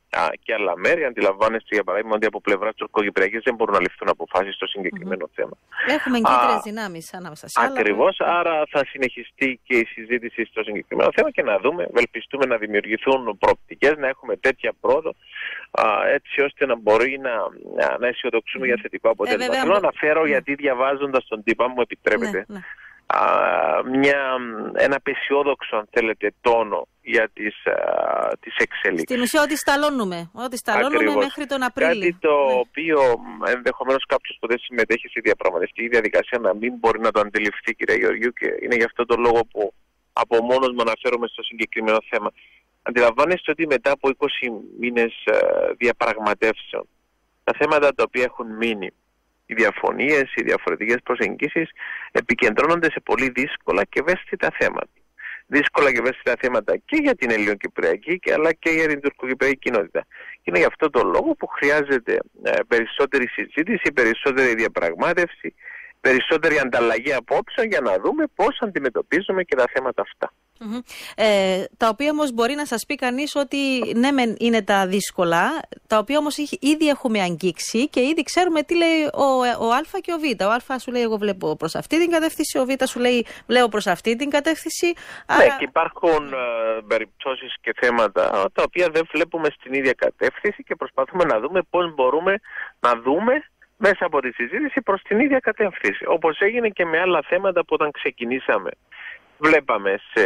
α, και άλλα μέρη. Αντιλαμβάνεστε, για παράδειγμα, ότι από πλευρά τουρκοκυπριακής δεν μπορούν να ληφθούν αποφάσεις στο συγκεκριμένο mm-hmm. θέμα. Έχουμε εγκύτερες δυνάμεις ανάμεσα σε άλλα. Ακριβώς, άρα θα συνεχιστεί και η συζήτηση στο συγκεκριμένο θέμα και να δούμε, ευελπιστούμε να δημιουργηθούν προοπτικές, να έχουμε τέτοια πρόοδο, α, έτσι ώστε να μπορεί να, να, να αισιοδοξούμε mm-hmm. για θετικό αποτέλεσμα. Ε, Θέλω να αναφέρω, mm-hmm. γιατί διαβάζοντας τον τύπο, μου επιτρέπετε, ναι, ναι. Α, μια, ένα απεσιόδοξο, αν θέλετε, τόνο για τις, α, τις εξελίξεις. Στην ουσία ότι σταλώνουμε, ότι σταλώνουμε Ακριβώς. μέχρι τον Απρίλιο. Κάτι το ναι. οποίο ενδεχομένως κάποιος που δεν συμμετέχει στη διαπραγματευτική διαδικασία να μην μπορεί να το αντιληφθεί, κύριε Γεωργίου, και είναι γι' αυτό τον λόγο που από μόνος μου αναφέρομαι στο συγκεκριμένο θέμα. Αντιλαμβάνεστε ότι μετά από είκοσι μήνες διαπραγματεύσεων, τα θέματα τα οποία έχουν μείνει, οι διαφωνίες, οι διαφορετικές προσεγγίσεις επικεντρώνονται σε πολύ δύσκολα και ευαίσθητα θέματα. Δύσκολα και ευαίσθητα θέματα και για την Ελληνοκυπριακή αλλά και για την τουρκοκυπριακή κοινότητα. Και είναι γι' αυτό το λόγο που χρειάζεται περισσότερη συζήτηση, περισσότερη διαπραγμάτευση, περισσότερη ανταλλαγή απόψεων για να δούμε πώς αντιμετωπίζουμε και τα θέματα αυτά. Mm-hmm. Ε, τα οποία όμως μπορεί να σας πει κανείς ότι ναι μεν είναι τα δύσκολα, τα οποία όμως ήδη έχουμε αγγίξει και ήδη ξέρουμε τι λέει ο, ο Α και ο Β. Ο Α σου λέει εγώ βλέπω προς αυτή την κατεύθυνση, ο Β σου λέει βλέπω προς αυτή την κατεύθυνση. Ναι, άρα... και υπάρχουν uh, περιπτώσεις και θέματα τα οποία δεν βλέπουμε στην ίδια κατεύθυνση και προσπαθούμε να δούμε πώς μπορούμε να δούμε μέσα από τη συζήτηση προς την ίδια κατεύθυνση. Όπως έγινε και με άλλα θέματα που όταν ξεκινήσαμε βλέπαμε, σε,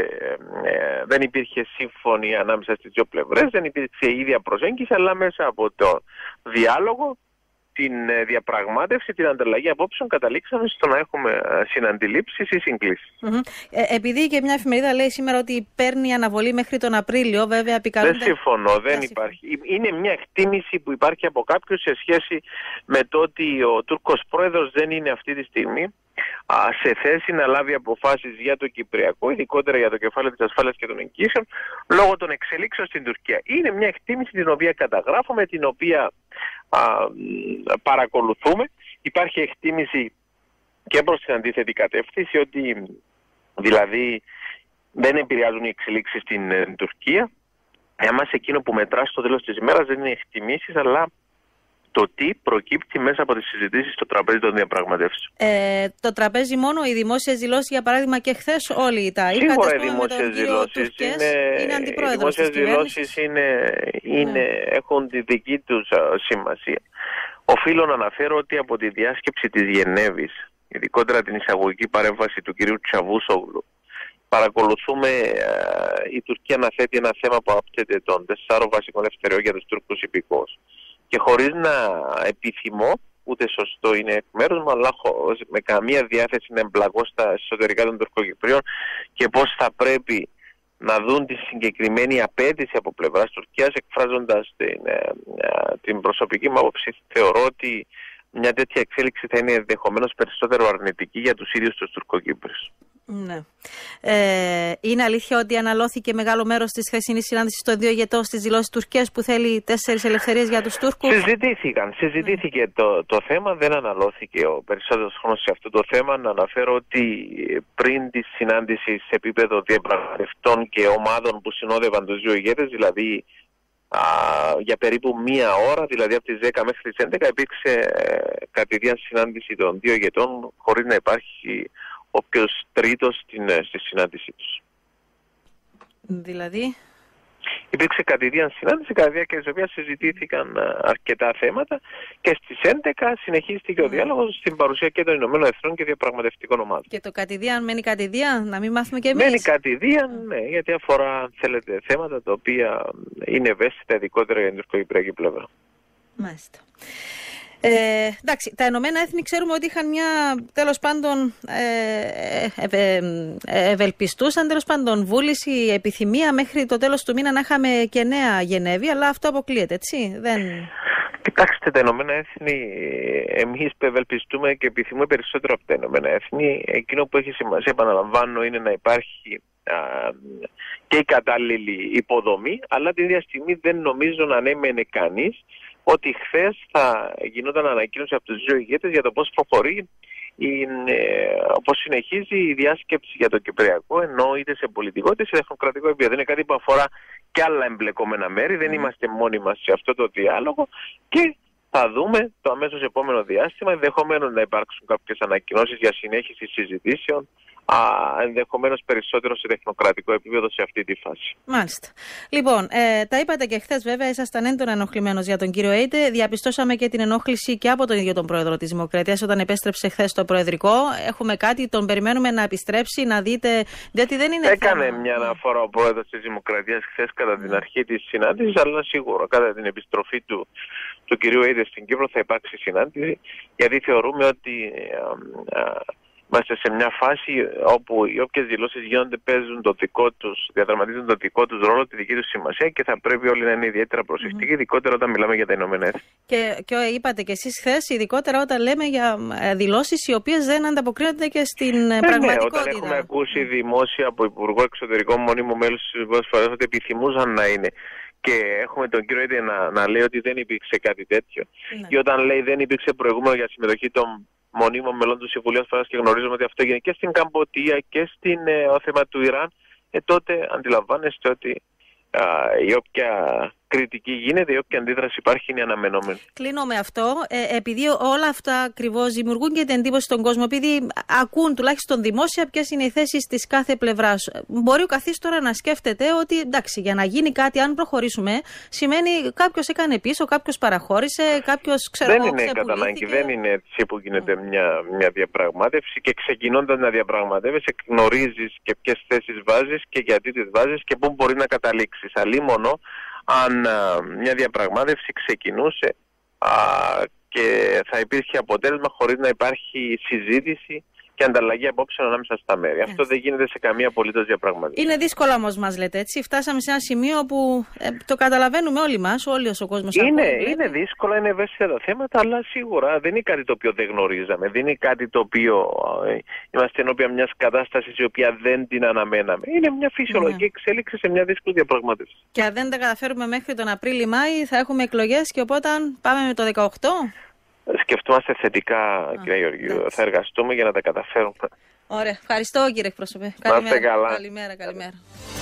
ε, δεν υπήρχε σύμφωνη ανάμεσα στις δύο πλευρές, δεν υπήρχε η ίδια προσέγγιση, αλλά μέσα από το διάλογο, την ε, διαπραγμάτευση, την ανταλλαγή απόψεων, καταλήξαμε στο να έχουμε συναντιλήψεις ή συγκλήσεις. Mm-hmm. Ε, επειδή και μια εφημερίδα λέει σήμερα ότι παίρνει αναβολή μέχρι τον Απρίλιο, βέβαια επικαλούνται... Δεν συμφωνώ, δεν υπάρχει. Είναι μια εκτίμηση που υπάρχει από κάποιους σε σχέση με το ότι ο Τούρκος πρόεδρος δεν είναι αυτή τη στιγμή σε θέση να λάβει αποφάσεις για το Κυπριακό, ειδικότερα για το κεφάλαιο της ασφάλειας και των εγγύσεων, λόγω των εξελίξεων στην Τουρκία. Είναι μια εκτίμηση την οποία καταγράφουμε, την οποία α, παρακολουθούμε. Υπάρχει εκτίμηση και προς την αντίθετη κατεύθυνση, ότι δηλαδή δεν επηρεάζουν οι εξελίξεις στην ε, Τουρκία. Για μας εκείνο που μετρά στο τέλος της ημέρας δεν είναι εκτιμήσεις, αλλά το τι προκύπτει μέσα από τις συζητήσεις στο τραπέζι των διαπραγματεύσεων. Ε, το τραπέζι μόνο, οι δημόσιες δηλώσεις, για παράδειγμα, και χθες όλοι τα είχατε. Σίγουρα οι δημόσιες δηλώσεις είναι, είναι αντιπρόεδρος. Οι δημόσιες δηλώσεις είναι, είναι, mm. έχουν τη δική τους uh, σημασία. Οφείλω να αναφέρω ότι από τη διάσκεψη της Γενέβης, ειδικότερα την εισαγωγική παρέμβαση του κυρίου Τσαβούσογλου, παρακολουθούμε uh, η Τουρκία να θέτει ένα θέμα που άπτεται των τεσσάρων βασικών ελευθεριών για τους Τούρκους υπηκόους. Και χωρίς να επιθυμώ, ούτε σωστό είναι εκ μέρους μου, αλλά με καμία διάθεση να εμπλαγώ στα εσωτερικά των Τουρκοκυπρίων και πώς θα πρέπει να δουν τη συγκεκριμένη απέτηση από πλευράς Τουρκίας, εκφράζοντας την, την προσωπική μου άποψη, θεωρώ ότι μια τέτοια εξέλιξη θα είναι ενδεχομένως περισσότερο αρνητική για τους ίδιους τους Τουρκοκύπριους. Ναι. Ε, είναι αλήθεια ότι αναλώθηκε μεγάλο μέρος της χθεσινής συνάντησης των δύο ηγετών στις δηλώσεις Τουρκίας που θέλει τέσσερις ελευθερίες για τους Τούρκους? Συζητήθηκαν. Συζητήθηκε ναι. το, το θέμα, δεν αναλώθηκε ο περισσότερος χρόνος σε αυτό το θέμα. Να αναφέρω ότι πριν τη συνάντηση σε επίπεδο διαπραγματευτών και ομάδων που συνόδευαν τους δύο ηγέτες, δηλαδή α, για περίπου μία ώρα, δηλαδή από τις δέκα μέχρι τις έντεκα, υπήρξε ε, κατηδίαν συνάντηση των δύο ηγετών χωρίς να υπάρχει όποιος τρίτος στην, στη συνάντησή τους. Δηλαδή? Υπήρξε κατηδίαν συνάντηση, κατά τη διάρκεια της οποίας συζητήθηκαν αρκετά θέματα και στις έντεκα συνεχίστηκε ο διάλογος στην παρουσία και των Ηνωμένων Εθνών και διαπραγματευτικών ομάδων. Και το κατηδίαν μένει κατηδίαν, να μην μάθουμε και εμείς? Μένει κατηδίαν, ναι, γιατί αφορά, αν θέλετε, θέματα τα οποία είναι ευαίσθητα, ειδικότερα για την τουρκοκυπριακή πλευρά. Μάλιστα. Ε, εντάξει, τα Ηνωμένα Έθνη ξέρουμε ότι είχαν μια, τέλος πάντων, ε, ε, ε, ε, ευελπιστούσαν, τέλος πάντων, βούληση, επιθυμία μέχρι το τέλος του μήνα να είχαμε και νέα Γενέβη, αλλά αυτό αποκλείεται, έτσι, δεν... Κοιτάξτε, τα Ηνωμένα Έθνη, εμείς ευελπιστούμε και επιθυμούμε περισσότερο από τα Ηνωμένα Έθνη. Εκείνο που έχει σημασία, επαναλαμβάνω, είναι να υπάρχει α, και η κατάλληλη υποδομή, αλλά την ίδια στιγμή δεν νομίζω να ανέμενε κανείς ότι χθες θα γινόταν ανακοίνωση από τους δύο ηγέτες για το πώς προχωρεί, η, ε, πώς συνεχίζει η διάσκεψη για το Κυπριακό, ενώ είτε σε πολιτικό είτε σε τεχνοκρατικό επίπεδο. Είναι κάτι που αφορά και άλλα εμπλεκόμενα μέρη, δεν είμαστε μόνοι μας σε αυτό το διάλογο και θα δούμε το αμέσως επόμενο διάστημα ενδεχομένως να υπάρξουν κάποιες ανακοινώσεις για συνέχιση συζητήσεων, ενδεχομένως περισσότερο σε τεχνοκρατικό επίπεδο σε αυτή τη φάση. Μάλιστα. Λοιπόν, ε, τα είπατε και χθες, βέβαια, ήσασταν έντονα ενοχλημένος για τον κύριο Έιντε. Διαπιστώσαμε και την ενόχληση και από τον ίδιο τον πρόεδρο της Δημοκρατίας όταν επέστρεψε χθες στο Προεδρικό. Έχουμε κάτι, τον περιμένουμε να επιστρέψει, να δείτε. Γιατί δεν είναι Έκανε θέμα... μια αναφορά ο πρόεδρος της Δημοκρατίας χθες κατά την αρχή της συνάντησης, αλλά σίγουρα κατά την επιστροφή του, του κυρίου Έιντε στην Κύπρο θα υπάρξει συνάντηση, γιατί θεωρούμε ότι. Α, α, Είμαστε σε μια φάση όπου οι όποιες δηλώσεις γίνονται παίζουν το δικό τους, διαδραματίζουν το δικό τους ρόλο, τη δική τους σημασία και θα πρέπει όλοι να είναι ιδιαίτερα προσεκτικοί, mm-hmm. ειδικότερα όταν μιλάμε για τα Ηνωμένα Έθνη. Και, και είπατε και εσείς χθες, ειδικότερα όταν λέμε για δηλώσεις οι οποίες δεν ανταποκρίνονται και στην ε, πραγματικότητα. Ναι, όταν έχουμε ακούσει δημόσια από Υπουργό Εξωτερικών μόνιμο μέλος της Υπουργικής Φορές ότι επιθυμούσαν να είναι. Και έχουμε τον κύριο Έιντε να, να λέει ότι δεν υπήρξε κάτι τέτοιο. Ναι. Ή όταν λέει δεν υπήρξε προηγούμενο για συμμετοχή των μονίμων μελών του Συμβουλίου Ασφαλείας και γνωρίζουμε ότι αυτό έγινε και στην Καμποτία και στην ε, ο θέμα του Ιράν, ε, τότε αντιλαμβάνεστε ότι α, η όποια κριτική γίνεται, η όποια αντίδραση υπάρχει είναι αναμενόμενη. Κλείνω με αυτό, ε, επειδή όλα αυτά ακριβώς δημιουργούν και την εντύπωση στον κόσμο, επειδή ακούν τουλάχιστον δημόσια ποιες είναι οι θέσεις της κάθε πλευράς. Μπορεί ο καθής τώρα να σκέφτεται ότι εντάξει, για να γίνει κάτι, αν προχωρήσουμε, σημαίνει κάποιος έκανε πίσω, κάποιος παραχώρησε, κάποιος ξέρω Δεν είναι κατά ανάγκη, δεν είναι έτσι που γίνεται mm. μια, μια διαπραγμάτευση και ξεκινώντας να διαπραγματεύεσαι, γνωρίζεις και ποιες θέσεις βάζεις και γιατί τις βάζεις και πού μπορεί να καταλήξεις. Αλίμονο αν α, μια διαπραγμάτευση ξεκινούσε α, και θα υπήρχε αποτέλεσμα χωρίς να υπάρχει συζήτηση και ανταλλαγή απόψεων ανάμεσα στα μέρη. Έτσι. Αυτό δεν γίνεται σε καμία απολύτως διαπραγμάτευση. Είναι δύσκολο όμως, μας λέτε έτσι. Φτάσαμε σε ένα σημείο που ε, το καταλαβαίνουμε όλοι μας, όλοι ο κόσμος. Είναι, ακούει, είναι δύσκολα, είναι ευαίσθητα τα θέματα, αλλά σίγουρα δεν είναι κάτι το οποίο δεν γνωρίζαμε. Δεν είναι κάτι το οποίο ε, είμαστε ενώπιον μιας κατάστασης η οποία δεν την αναμέναμε. Είναι μια φυσιολογική ναι. εξέλιξη σε μια δύσκολη διαπραγμάτευση. Και αν δεν τα καταφέρουμε μέχρι τον Απρίλιο-Μάη, θα έχουμε εκλογές και οπότε πάμε με το δεκαοκτώ. Σκεφτούμαστε θετικά, Α, κύριε Γεωργίου. Εντάξει. Θα εργαστούμε για να τα καταφέρουμε. Ωραία. Ευχαριστώ, κύριε εκπρόσωπε. Καλημέρα. Καλά. Καλημέρα, καλημέρα.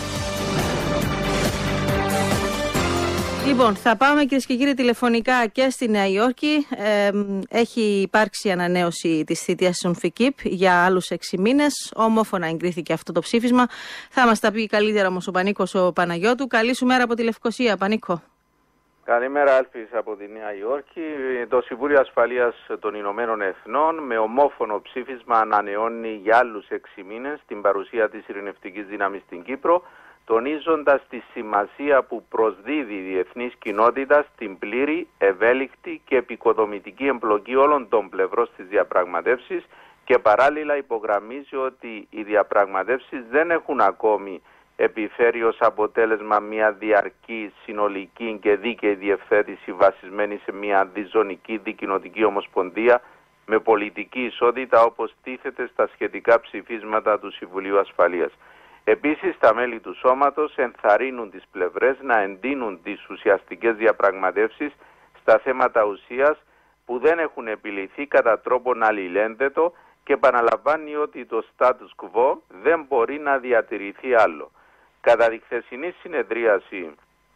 Λοιπόν, θα πάμε κυρίες και κύριοι τηλεφωνικά και στη Νέα Υόρκη. Ε, έχει υπάρξει ανανέωση της θητείας των ΦΙΚΙΠ για άλλους έξι μήνες. Ομόφωνα εγκρίθηκε αυτό το ψήφισμα. Θα μας τα πει καλύτερα όμως ο Πανίκος ο Παναγιώτου. Καλή σου μέρα από τη Λευκοσία, Πανίκο. Καλημέρα, Άλφης από τη Νέα Υόρκη. Το Συμβούλιο Ασφαλείας των Ηνωμένων Εθνών με ομόφωνο ψήφισμα ανανεώνει για άλλους έξι μήνες την παρουσία της ειρηνευτικής δύναμης στην Κύπρο, τονίζοντας τη σημασία που προσδίδει η διεθνής κοινότητα στην πλήρη, ευέλικτη και επικοδομητική εμπλοκή όλων των πλευρών στις διαπραγματεύσεις και παράλληλα υπογραμμίζει ότι οι διαπραγματεύσεις δεν έχουν ακόμη επιφέρει ως αποτέλεσμα μια διαρκή, συνολική και δίκαιη διευθέτηση βασισμένη σε μια διζωνική δικοινοτική ομοσπονδία με πολιτική ισότητα όπως τίθεται στα σχετικά ψηφίσματα του Συμβουλίου Ασφαλείας. Επίσης, τα μέλη του σώματος ενθαρρύνουν τις πλευρές να εντείνουν τις ουσιαστικές διαπραγματεύσεις στα θέματα ουσίας που δεν έχουν επιληθεί κατά τρόπον αλληλένδετο και επαναλαμβάνει ότι το status quo δεν μπορεί να διατηρηθεί άλλο. Κατά τη χθεσινή συνεδρίαση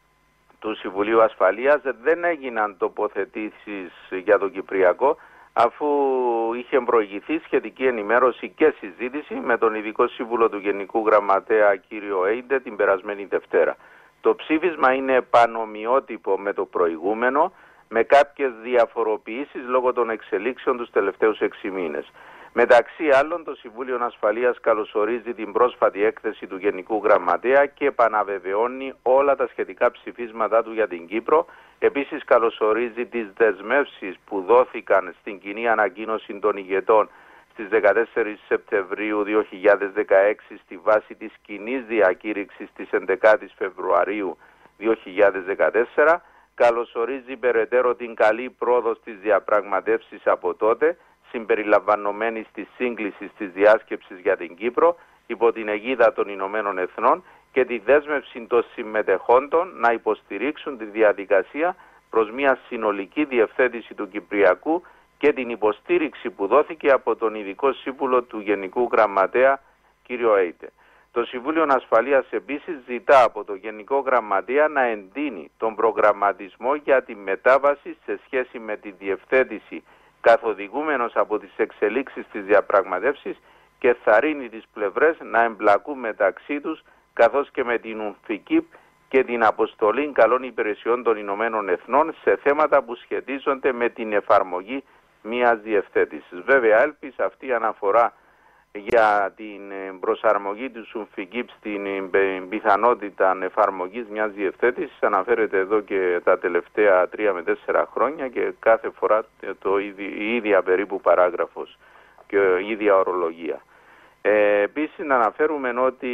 του Συμβουλίου Ασφαλείας δεν έγιναν τοποθετήσεις για το Κυπριακό, αφού είχε προηγηθεί σχετική ενημέρωση και συζήτηση με τον Ειδικό Σύμβουλο του Γενικού Γραμματέα κύριο Έιντε την περασμένη Δευτέρα. Το ψήφισμα είναι πανομοιότυπο με το προηγούμενο, με κάποιες διαφοροποιήσεις λόγω των εξελίξεων τους τελευταίους έξι μήνες. Μεταξύ άλλων, το Συμβούλιο Ασφαλείας καλωσορίζει την πρόσφατη έκθεση του Γενικού Γραμματέα και επαναβεβαιώνει όλα τα σχετικά ψηφίσματά του για την Κύπρο. Επίσης, καλωσορίζει τις δεσμεύσεις που δόθηκαν στην κοινή ανακοίνωση των ηγετών στις δεκατέσσερις Σεπτεμβρίου δύο χιλιάδες δεκαέξι στη βάση της κοινής διακήρυξης της έντεκα Φεβρουαρίου δύο χιλιάδες δεκατέσσερα. Καλωσορίζει περαιτέρω την καλή πρόοδο στις διαπραγματεύσεις από τότε, συμπεριλαμβανομένης της σύγκλησης της διάσκεψης για την Κύπρο υπό την αιγίδα των Ηνωμένων Εθνών και τη δέσμευση των συμμετεχόντων να υποστηρίξουν τη διαδικασία προς μια συνολική διευθέτηση του Κυπριακού και την υποστήριξη που δόθηκε από τον Ειδικό Σύμβουλο του Γενικού Γραμματέα κ. Έιντε. Το Συμβούλιο Ασφαλείας επίσης ζητά από το Γενικό Γραμματέα να εντείνει τον προγραμματισμό για τη μετάβαση σε σχέση με τη διευθέτηση καθοδηγούμενος από τις εξελίξεις της διαπραγματεύσης και θαρρύνει τις πλευρές να εμπλακούν μεταξύ τους καθώς και με την ΟΥΝΦΙΚΙΠ και την αποστολή καλών υπηρεσιών των Ηνωμένων Εθνών σε θέματα που σχετίζονται με την εφαρμογή μιας διευθέτησης. Βέβαια, έλπις αυτή η αναφορά για την προσαρμογή του ΟΥΝΦΙΚΙΠ στην πιθανότητα εφαρμογής μιας διευθέτησης αναφέρεται εδώ και τα τελευταία τρία με τέσσερα χρόνια και κάθε φορά το ίδιο, η ίδια περίπου παράγραφος και η ίδια ορολογία. Ε, επίσης να αναφέρουμε ότι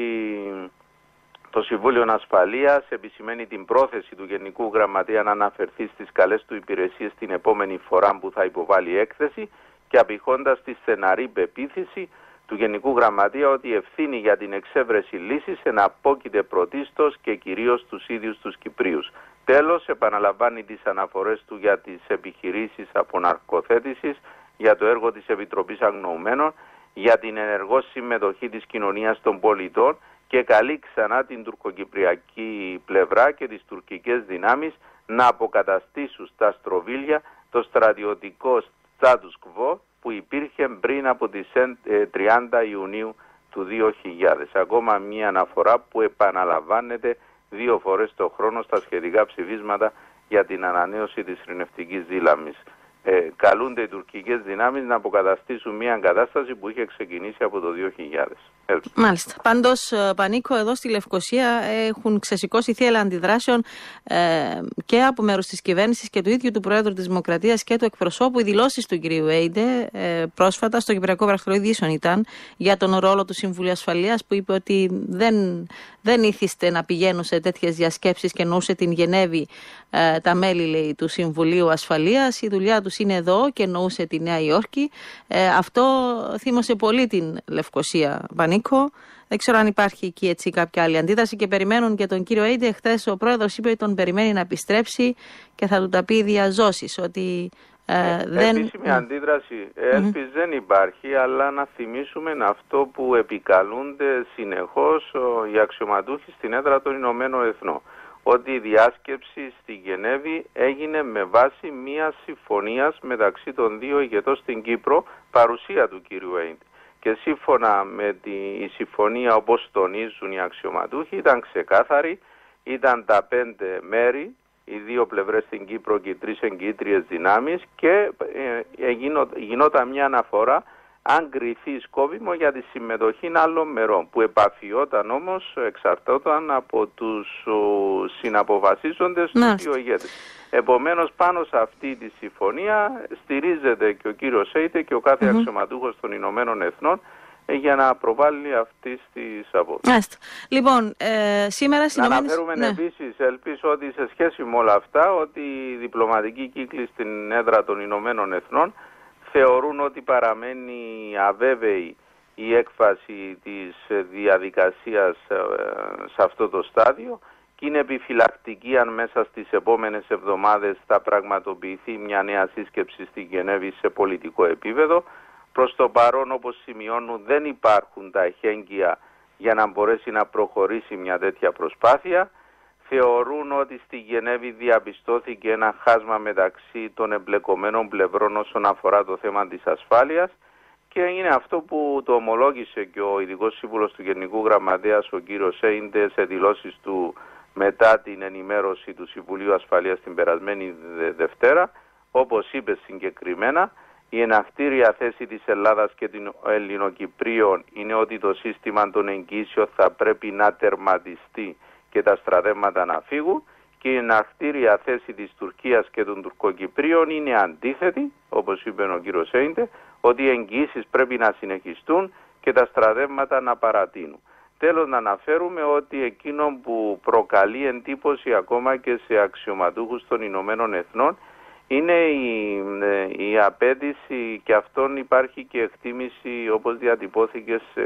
το Συμβούλιο Ασφαλείας επισημαίνει την πρόθεση του Γενικού Γραμματέα να αναφερθεί στις καλές του υπηρεσίες την επόμενη φορά που θα υποβάλει έκθεση και απηχώντας τη στεναρή πεποίθηση του Γενικού Γραμματέα ότι η ευθύνη για την εξέβρεση λύσης εναπόκειται πρωτίστως και κυρίως τους ίδιους τους Κυπρίους. Τέλος, επαναλαμβάνει τις αναφορές του για τις επιχειρήσεις αποναρκοθέτησης, για το έργο της Επιτροπής Αγνοωμένων, για την ενεργό συμμετοχή της κοινωνίας των πολιτών και καλεί ξανά την τουρκοκυπριακή πλευρά και τις τουρκικές δυνάμεις να αποκαταστήσουν στα Στροβίλια το στρατιωτικό status quo που υπήρχε πριν από τις τριάντα Ιουνίου του δύο χιλιάδες. Ακόμα μια αναφορά που επαναλαμβάνεται δύο φορές το χρόνο στα σχετικά ψηφίσματα για την ανανέωση της ειρηνευτικής δύναμης. Ε, καλούνται οι τουρκικές δυνάμεις να αποκαταστήσουν μια κατάσταση που είχε ξεκινήσει από το δύο χιλιάδες. Μάλιστα. Πάντως, Πανίκο, εδώ στη Λευκοσία έχουν ξεσηκώσει θύελλα αντιδράσεων ε, και από μέρους της κυβέρνησης και του ίδιου του Προέδρου της Δημοκρατίας και του εκπροσώπου. Οι δηλώσεις του κυρίου Έιντε ε, πρόσφατα στο Κυπριακό Βραχτολό Ειδήσεων ήταν για τον ρόλο του Συμβουλίου Ασφαλείας, που είπε ότι δεν, δεν ήθιστε να πηγαίνουν σε τέτοιες διασκέψεις και εννοούσε την Γενέβη ε, τα μέλη, λέει, του Συμβουλίου Ασφαλείας. Η δουλειά τους είναι εδώ και εννοούσε τη Νέα Υόρκη. Ε, αυτό θύμωσε πολύ την Λευκοσία, Πανίκο. Δεν ξέρω αν υπάρχει εκεί έτσι κάποια άλλη αντίδραση και περιμένουν και τον κύριο Έιντε. Χθες ο πρόεδρος είπε ότι τον περιμένει να επιστρέψει και θα του τα πει διαζώσεις. Ότι ε, ε, δεν... Επίσημη αντίδραση έλπις mm-hmm. δεν υπάρχει, αλλά να θυμίσουμε αυτό που επικαλούνται συνεχώς οι αξιωματούχοι στην έδρα των Ηνωμένων Εθνών. Ότι η διάσκεψη στη Γενέβη έγινε με βάση μια συμφωνίας μεταξύ των δύο ηγετών στην Κύπρο, παρουσία του κύριου Έιντε. Και σύμφωνα με τη συμφωνία, όπως τονίζουν οι αξιωματούχοι, ήταν ξεκάθαρη, ήταν τα πέντε μέρη, οι δύο πλευρές στην Κύπρο και οι τρεις εγκύτριες δυνάμεις και ε, γινό, γινόταν μια αναφορά αν κριθεί σκόπιμο για τη συμμετοχή άλλων μερών, που επαφιόταν όμως, εξαρτώταν από τους συναποφασίζοντες τους δύο ηγέτες. Επομένως, πάνω σε αυτή τη συμφωνία στηρίζεται και ο κύριος Έιντε και ο κάθε mm-hmm. αξιωματούχος των Ηνωμένων Εθνών ε, για να προβάλλει αυτής της απόψης. Λοιπόν, ε, σήμερα να αναφέρουμε ναι. επίσης, ελπίζω ότι σε σχέση με όλα αυτά, ότι οι διπλωματικοί κύκλοι στην έδρα των Ηνωμένων Εθνών θεωρούν ότι παραμένει αβέβαιη η έκφαση της διαδικασίας σε αυτό το στάδιο και είναι επιφυλακτική αν μέσα στις επόμενες εβδομάδες θα πραγματοποιηθεί μια νέα σύσκεψη στη Γενέβη σε πολιτικό επίπεδο. Προς το παρόν, όπως σημειώνουν, δεν υπάρχουν τα εχέγγυα για να μπορέσει να προχωρήσει μια τέτοια προσπάθεια. Θεωρούν ότι στη Γενέβη διαπιστώθηκε ένα χάσμα μεταξύ των εμπλεκομένων πλευρών όσον αφορά το θέμα της ασφάλειας και είναι αυτό που το ομολόγησε και ο ειδικός σύμβουλος του Γενικού Γραμματέα, ο κύριος Έιντε, σε δηλώσεις του μετά την ενημέρωση του Συμβουλίου Ασφαλείας την περασμένη Δευτέρα. Όπως είπε συγκεκριμένα, η ενακτήρια θέση της Ελλάδας και των Ελληνοκυπρίων είναι ότι το σύστημα των εγγύσεων θα πρέπει να τερματιστεί και τα στρατεύματα να φύγουν, και η ενακτήρια θέση της Τουρκίας και των Τουρκοκυπρίων είναι αντίθετη, όπως είπε ο κύριος Έιντε, ότι οι εγγυήσεις πρέπει να συνεχιστούν και τα στρατεύματα να παρατείνουν. Τέλος, να αναφέρουμε ότι εκείνο που προκαλεί εντύπωση ακόμα και σε αξιωματούχους των Ηνωμένων Εθνών είναι η, η απέτηση, και αυτόν υπάρχει και εκτίμηση όπως διατυπώθηκε σε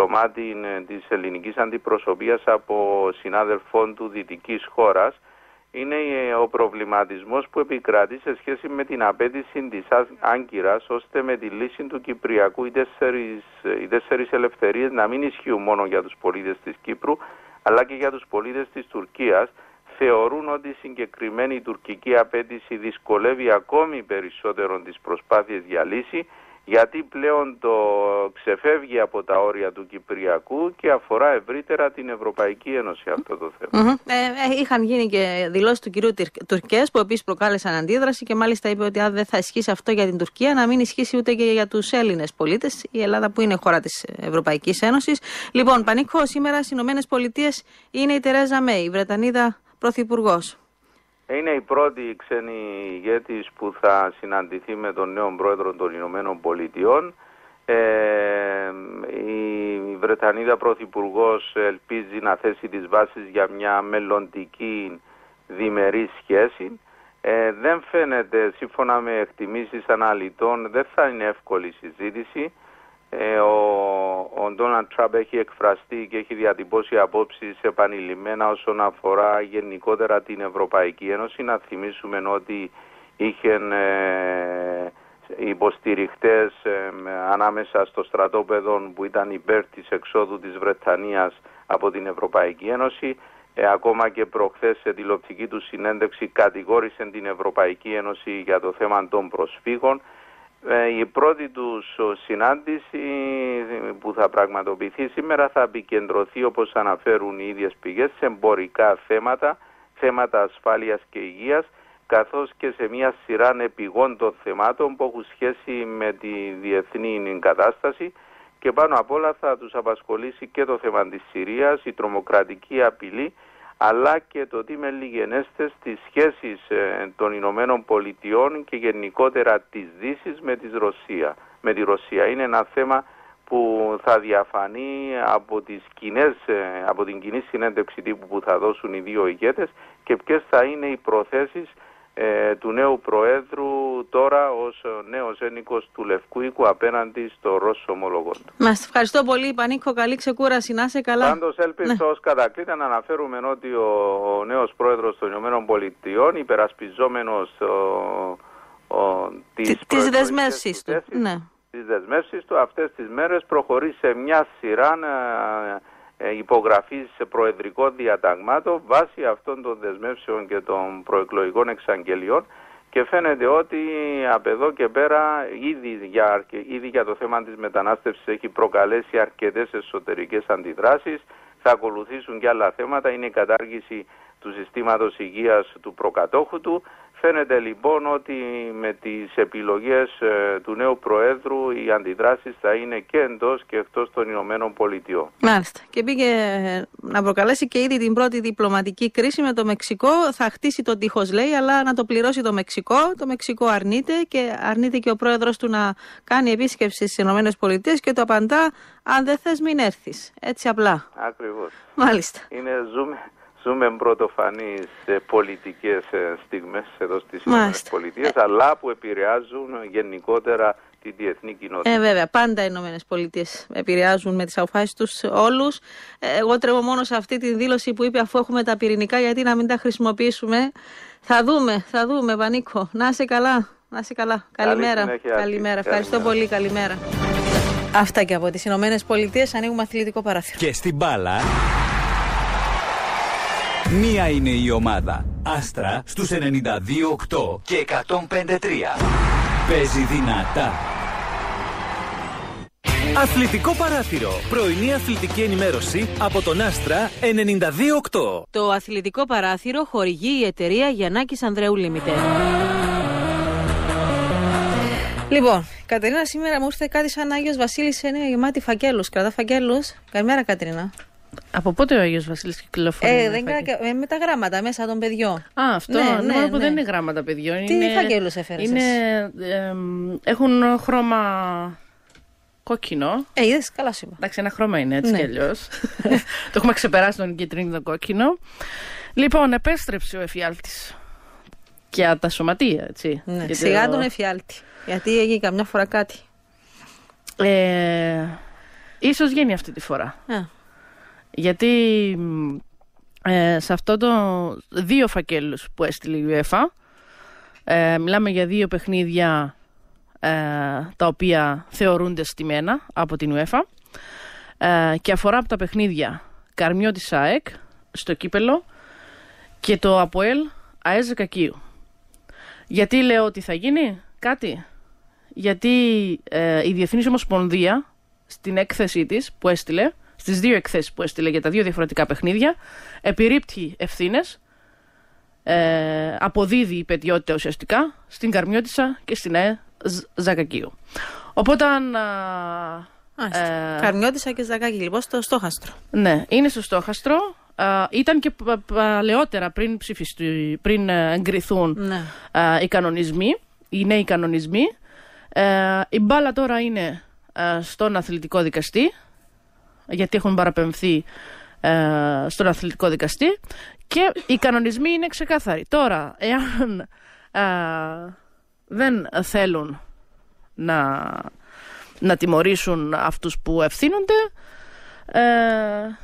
διπλωμάτη της ελληνικής αντιπροσωπείας από συνάδελφών του δυτικής χώρας, είναι ο προβληματισμός που επικρατεί σε σχέση με την απέτηση της Άγκυρας, ώστε με τη λύση του Κυπριακού οι τέσσερις, οι τέσσερις ελευθερίες να μην ισχύουν μόνο για τους πολίτες της Κύπρου, αλλά και για τους πολίτες της Τουρκίας. Θεωρούν ότι η συγκεκριμένη τουρκική απέτηση δυσκολεύει ακόμη περισσότερο τις προσπάθειες για λύση, γιατί πλέον το ξεφεύγει από τα όρια του Κυπριακού και αφορά ευρύτερα την Ευρωπαϊκή Ένωση αυτό το θέμα. Mm-hmm. Ε, ε, είχαν γίνει και δηλώσεις του κυρίου Τουρκές που επίσης προκάλεσαν αντίδραση και μάλιστα είπε ότι αν δεν θα ισχύσει αυτό για την Τουρκία, να μην ισχύσει ούτε και για τους Έλληνες πολίτες, η Ελλάδα που είναι χώρα της Ευρωπαϊκής Ένωσης. Λοιπόν, Πανίκο, σήμερα στις Ηνωμένες Πολιτείες είναι η Τερέζα Μέη, η Βρετανίδα πρωθυπουργός. Είναι η πρώτη ξένη ηγέτης που θα συναντηθεί με τον νέο πρόεδρο των Ηνωμένων Πολιτειών. Ε, η Βρετανίδα πρωθυπουργός ελπίζει να θέσει τις βάσεις για μια μελλοντική διμερή σχέση. Ε, δεν φαίνεται, σύμφωνα με εκτιμήσεις αναλυτών, δεν θα είναι εύκολη συζήτηση. Ε, ο Ντόναλντ Τραμπ έχει εκφραστεί και έχει διατυπώσει απόψεις επανειλημμένα όσον αφορά γενικότερα την Ευρωπαϊκή Ένωση. Να θυμίσουμε ότι είχε ε, υποστηριχτές ε, ανάμεσα στο στρατόπεδο που ήταν υπέρ της εξόδου της Βρετανίας από την Ευρωπαϊκή Ένωση. Ε, ακόμα και προχθές σε τηλεοπτική του συνέντευξη κατηγόρησε την Ευρωπαϊκή Ένωση για το θέμα των προσφύγων. Η πρώτη τους συνάντηση που θα πραγματοποιηθεί σήμερα θα επικεντρωθεί, όπως αναφέρουν οι ίδιες πηγές, σε εμπορικά θέματα, θέματα ασφάλειας και υγείας, καθώς και σε μια σειρά επιγόντων θεμάτων που έχουν σχέση με τη διεθνή κατάσταση, και πάνω απ' όλα θα τους απασχολήσει και το θέμα της Συρίας, η τρομοκρατική απειλή, αλλά και το τι μελιγενέστε στις σχέσεις ε, των Ηνωμένων Πολιτειών και γενικότερα της Δύσης με, της Ρωσία, με τη Ρωσία. Είναι ένα θέμα που θα διαφανεί από, τις κοινές, ε, από την κοινή συνέντευξη τύπου που θα δώσουν οι δύο ηγέτες και ποιες θα είναι οι προθέσεις ε, του νέου Προέδρου τώρα ως νέος ένικος του Λευκού Οίκου απέναντι στο Ρώσο ομολογό του. Μας ευχαριστώ πολύ, Πανίκο. Καλή ξεκούραση. Να είσαι καλά. Πάντως έλπιζω ναι. ως κατακλείδα να αναφέρουμε ότι ο, ο νέος Πρόεδρος των Ηνωμένων Πολιτειών, υπερασπιζόμενος ο, ο, τις, τις δεσμεύσεις του, ναι. τις δεσμεύσεις του, αυτές τις μέρες προχωρεί σε μια σειρά ε, υπογραφής σε προεδρικών διαταγμάτων βάσει αυτών των δεσμεύσεων και των προεκλογικών εξαγγελιών, και φαίνεται ότι από εδώ και πέρα ήδη για, ήδη για το θέμα της μετανάστευσης έχει προκαλέσει αρκετές εσωτερικές αντιδράσεις. Θα ακολουθήσουν και άλλα θέματα, είναι η κατάργηση του συστήματος υγείας του προκατόχου του. Φαίνεται λοιπόν ότι με τις επιλογές ε, του νέου Προέδρου οι αντιδράσεις θα είναι και εντός και εκτός των Ηνωμένων Πολιτειών. Μάλιστα. Και πήγε να προκαλέσει και ήδη την πρώτη διπλωματική κρίση με το Μεξικό. Θα χτίσει τον τείχος, λέει, αλλά να το πληρώσει το Μεξικό. Το Μεξικό αρνείται και αρνείται και ο πρόεδρος του να κάνει επίσκεψη στις Ηνωμένες Πολιτείες και το απαντά: αν δεν θες, μην έρθεις. Έτσι απλά. Ακριβώς. Μάλιστα. Είναι ζούμε. Ζούμε πρωτοφανείς πολιτικές στιγμές εδώ στις ΗΠΑ, αλλά που επηρεάζουν γενικότερα τη διεθνή κοινότητα. Ε, βέβαια, πάντα οι ΗΠΑ επηρεάζουν με τις αποφάσεις τους όλους. Εγώ τρέμω μόνο σε αυτή τη δήλωση που είπε, αφού έχουμε τα πυρηνικά, γιατί να μην τα χρησιμοποιήσουμε. Θα δούμε, θα δούμε, Πανίκο. Να είσαι καλά, να είσαι καλά. Καλημέρα. Συνέχεια, καλημέρα. Ευχαριστώ καλημέρα. πολύ, καλημέρα. Αυτά και από τις ΗΠΑ. Ανοίγουμε αθλητικό παράθυρο. Και στην μπάλα. Μία είναι η ομάδα Άστρα στους ενενήντα δύο οκτώ και εκατόν πέντε τρία. Παίζει δυνατά. Αθλητικό παράθυρο. Πρωινή αθλητική ενημέρωση από τον Άστρα ενενήντα δύο οκτώ. Το αθλητικό παράθυρο χορηγεί η εταιρεία Γιαννάκης Ανδρέου Limited. Λοιπόν, Κατερίνα, σήμερα μου ήρθε κάτι σαν Άγιος Βασίλης, είναι γεμάτη φακέλους. Κρατά φακέλους. Καλημέρα, Κατερίνα. Από πότε ο Άγιος Βασίλης κυκλοφορεί? Ε, δεν κα... ε, με τα γράμματα μέσα των παιδιών. Α, αυτό. Ναι, ναι, ναι, που δεν είναι γράμματα παιδιών. Τι είναι... φακέλους έφερες? Είναι, ε, έχουν χρώμα κόκκινο. Ε, είδες, καλά σου είπα. Εντάξει, ένα χρώμα είναι έτσι, ναι, κι αλλιώς. Το έχουμε ξεπεράσει τον κίτρινο κόκκινο. Λοιπόν, επέστρεψε ο εφιάλτης. Και τα σωματεία, έτσι. Ναι, σιγά τον εφιάλτη. Γιατί έγινε καμιά φορά κάτι. Ε, ίσως γίνει αυτή τη φορά. Yeah. Γιατί ε, σε αυτό το δύο φακέλους που έστειλε η UEFA, ε, μιλάμε για δύο παιχνίδια ε, τα οποία θεωρούνται στημένα από την UEFA ε, και αφορά από τα παιχνίδια Καρμιώτης ΑΕΚ στο κύπελο και το ΑΠΟΕΛ ΑΕΣ Κακίου. Γιατί λέω ότι θα γίνει κάτι? Γιατί ε, η Διεθνής Ομοσπονδία στην έκθεσή της που έστειλε, στις δύο εκθέσεις που έστειλε για τα δύο διαφορετικά παιχνίδια, επιρρύπτει ευθύνες, ε, αποδίδει υπετιότητα ουσιαστικά στην Καρμιώτισσα και στην ΑΕΣ Ζακακίου. Οπότε αν... Ε, Καρμιώτισσα και Ζακάκη, λοιπόν, στο στόχαστρο. Ναι, είναι στο στόχαστρο. Uh, ήταν και παλαιότερα πριν, ψηφιστεί, πριν uh, εγκριθούν ναι. uh, οι κανονισμοί, οι νέοι κανονισμοί. Uh, η μπάλα τώρα είναι uh, στον αθλητικό δικαστή, γιατί έχουν παραπεμφθεί uh, στον αθλητικό δικαστή και οι κανονισμοί είναι ξεκάθαροι. Τώρα, εάν uh, δεν θέλουν να, να τιμωρήσουν αυτούς που ευθύνονται, uh,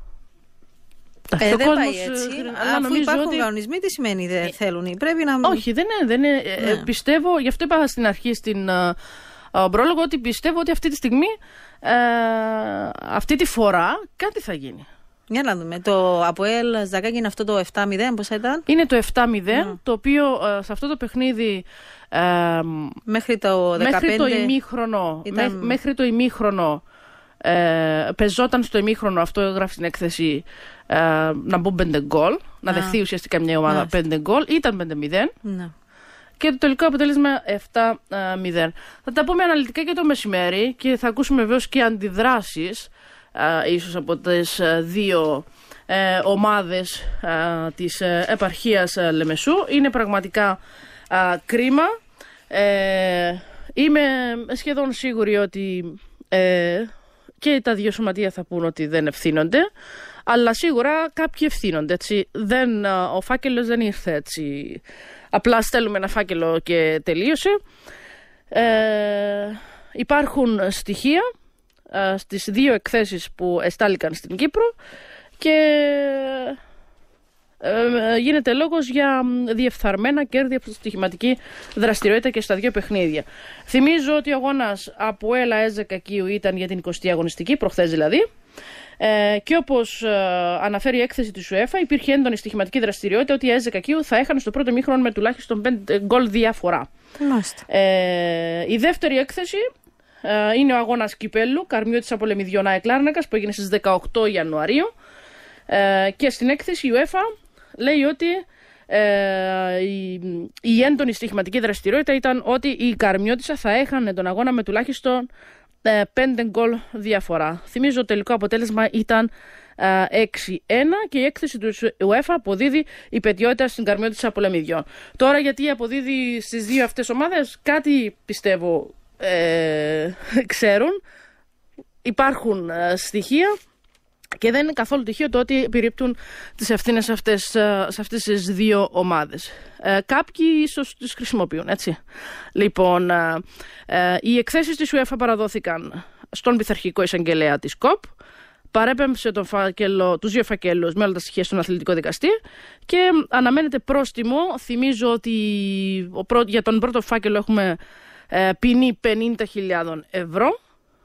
Ε, δεν πάει έτσι. Αλλά αφού υπάρχουν ότι... κανονισμοί, τι σημαίνει δεν ε, θέλουν? Πρέπει να... Όχι, δεν είναι. Δεν είναι. Ναι. Ε, πιστεύω, γι' αυτό είπα στην αρχή στην uh, uh, πρόλογο, ότι πιστεύω ότι αυτή τη στιγμή, uh, αυτή τη φορά, κάτι θα γίνει. Για να δούμε. Το ΑΠΟΕΛ Ζακάκη είναι αυτό το επτά μηδέν, πόσα ήταν? Είναι το επτά μηδέν, mm. το οποίο uh, σε αυτό το παιχνίδι uh, μέχρι το δεκαπέντε μέχρι το ημίχρονο, ήταν... μέ, μέχρι το ημίχρονο Ε, πεζόταν στο ημίχρονο, αυτό έγραφε στην έκθεση, ε, να μπουν πέντε γκολ, να δεχθεί ουσιαστικά μια ομάδα πέντε γκολ. Ήταν πέντε μηδέν ναι. Και το τελικό αποτέλεσμα επτά μηδέν. Θα τα πούμε αναλυτικά και το μεσημέρι και θα ακούσουμε βεβαίως και αντιδράσεις ε, ίσως από τις δύο ε, ομάδες ε, της ε, επαρχίας ε, Λεμεσού. Είναι πραγματικά ε, κρίμα. ε, Είμαι σχεδόν σίγουρη ότι ε, και τα δύο σωματεία θα πούν ότι δεν ευθύνονται, αλλά σίγουρα κάποιοι ευθύνονται. Έτσι. Δεν, ο φάκελος δεν ήρθε έτσι. Απλά στέλνουμε ένα φάκελο και τελείωσε. Ε, υπάρχουν στοιχεία ε, στις δύο εκθέσεις που εστάληκαν στην Κύπρο και ε, γίνεται λόγος για διεφθαρμένα κέρδη από στοιχηματική δραστηριότητα και στα δύο παιχνίδια. Θυμίζω ότι ο αγώνας ΑΠΟΕΛ ΑΕΣ Ζακακίου ήταν για την εικοστή αγωνιστική, προχθές δηλαδή, ε, και όπως ε, αναφέρει η έκθεση της UEFA, υπήρχε έντονη στοιχηματική δραστηριότητα ότι η ΑΕΣ Ζακακίου θα έχανε στο πρώτο μήχρονο με τουλάχιστον πέντε γκολ διαφορά. Ε, η δεύτερη έκθεση ε, είναι ο αγώνας κυπέλλου Καρμιώτισσα Πολεμιδιών ΑΕΚ Λάρνακας που έγινε στις δεκαοκτώ Ιανουαρίου, ε, και στην έκθεση η UEFA λέει ότι ε, η, η έντονη στοιχηματική δραστηριότητα ήταν ότι η Καρμιώτισσα θα έχανε τον αγώνα με τουλάχιστον ε, πέντε γκολ διαφορά. Θυμίζω το τελικό αποτέλεσμα ήταν ε, έξι ένα και η έκθεση του UEFA αποδίδει υπετιότητα στην Καρμιώτισσα Πολεμιδιών. Τώρα γιατί αποδίδει στις δύο αυτές ομάδες, κάτι πιστεύω ε, ξέρουν. Υπάρχουν ε, στοιχεία. Και δεν είναι καθόλου τυχαίο το ότι επιρρύπτουν τις ευθύνες αυτές, σε αυτές τις δύο ομάδες. Ε, κάποιοι ίσως τις χρησιμοποιούν, έτσι. Λοιπόν, ε, ε, οι εκθέσεις της UEFA παραδόθηκαν στον πειθαρχικό εισαγγελέα της ΚΟΠ, παρέπεμψε τον φάκελο, τους δύο φακέλους με όλα τα στοιχεία στον αθλητικό δικαστή και αναμένεται πρόστιμο. Θυμίζω ότι ο, για τον πρώτο φάκελο έχουμε ε, ποινή πενήντα χιλιάδες ευρώ.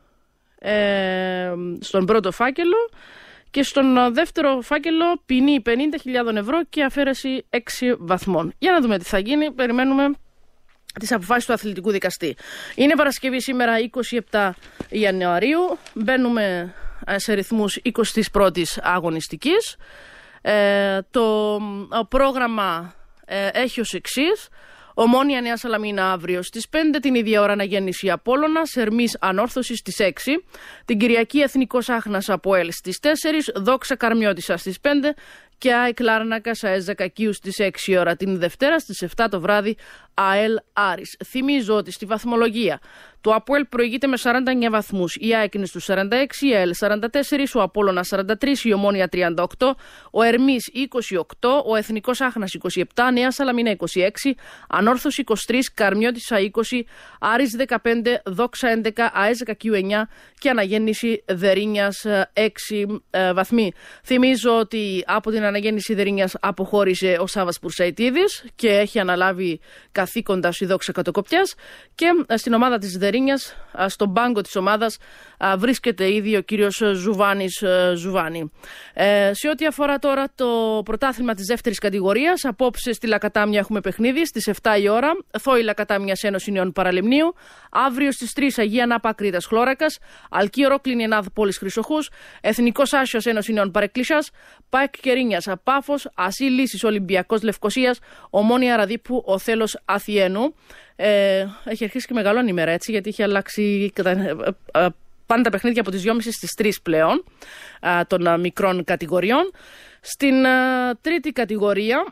Ε, στον πρώτο φάκελο και στον δεύτερο φάκελο ποινή πενήντα χιλιάδες ευρώ και αφαίρεση έξι βαθμών. Για να δούμε τι θα γίνει, περιμένουμε τις αποφάσεις του αθλητικού δικαστή. Είναι Παρασκευή σήμερα εικοστή εβδόμη Ιανουαρίου, μπαίνουμε σε ρυθμούς εικοστής πρώτης αγωνιστικής. Ε, το πρόγραμμα ε, έχει ως εξής. Ομόνοια Νέα Σαλαμίνα αύριο στις πέντε, την ίδια ώρα αναγέννηση Απόλλωνας, Ερμής Ανόρθωση στις έξι, την Κυριακή Εθνικός Άχνας ΑΠΟΕΛ στις τέσσερις, Δόξα Καρμιώτισσα στις πέντε και ΑΕΚ Λάρνακας ΑΕΣ Ζακακίου στις έξι ώρα. Την Δευτέρα στις επτά το βράδυ ΑΕΛ Άρης. Θυμίζω ότι στη βαθμολογία το ΑΠΟΕΛ προηγείται με σαράντα εννέα βαθμούς, η ΑΕΚ είναι στους σαράντα έξι, η ΑΕΛ σαράντα τέσσερα, ο Απόλλωνας σαράντα τρία, η Ομόνοια τριάντα οκτώ, ο Ερμής είκοσι οκτώ, ο Εθνικός Άχνας είκοσι επτά, Νέα Σαλαμίνα είκοσι έξι, Ανόρθωση είκοσι τρία, Καρμιώτισσα είκοσι, Άρης δεκαπέντε, Δόξα έντεκα, ΑΕΣ Ζακακίου εννέα και αναγέννηση Δερίνιας έξι ε, βαθμοί. Θυμίζω ότι από την αναγέννηση Δερίνιας αποχώρησε ο Σάββας Πουρσαϊτίδης και έχει αναλάβει καθήκοντα στη Δόξα Κατοκοπιάς. Και στην ομάδα της Δερίνιας, στον πάγκο της ομάδας, βρίσκεται ήδη ο κύριος Ζουβάνης Ζουβάνη. Ε, σε ό,τι αφορά τώρα το πρωτάθλημα της δεύτερης κατηγορίας, απόψε στη Λακατάμια έχουμε παιχνίδι στις επτά η ώρα. Θόη Λακατάμιας Ένωση Νέων Παραλιμνίου. Αύριο στις τρεις Αγία Νάπα Κρήτας Χλώρακας. Αλκή Ορόκλινη Ενάδ Πόλης Χρυσοχούς. Εθνικός Άσιος Ένωση Νέων Παρεκκλήσιας. ΠΑΕΚ Κερίνιας Πάφος. Ασύ Λύσης Ολυμπιακός Λευκοσίας. Ομόνια Ραδίπου Ο Θέλος Αθιένου. Ε, έχει αρχίσει και μεγαλώνει η ημέρα, έτσι, γιατί έχει αλλάξει. Πάνε τα παιχνίδια από τις δυόμιση στις τρεις πλέον α, των α, μικρών κατηγοριών. Στην α, τρίτη κατηγορία,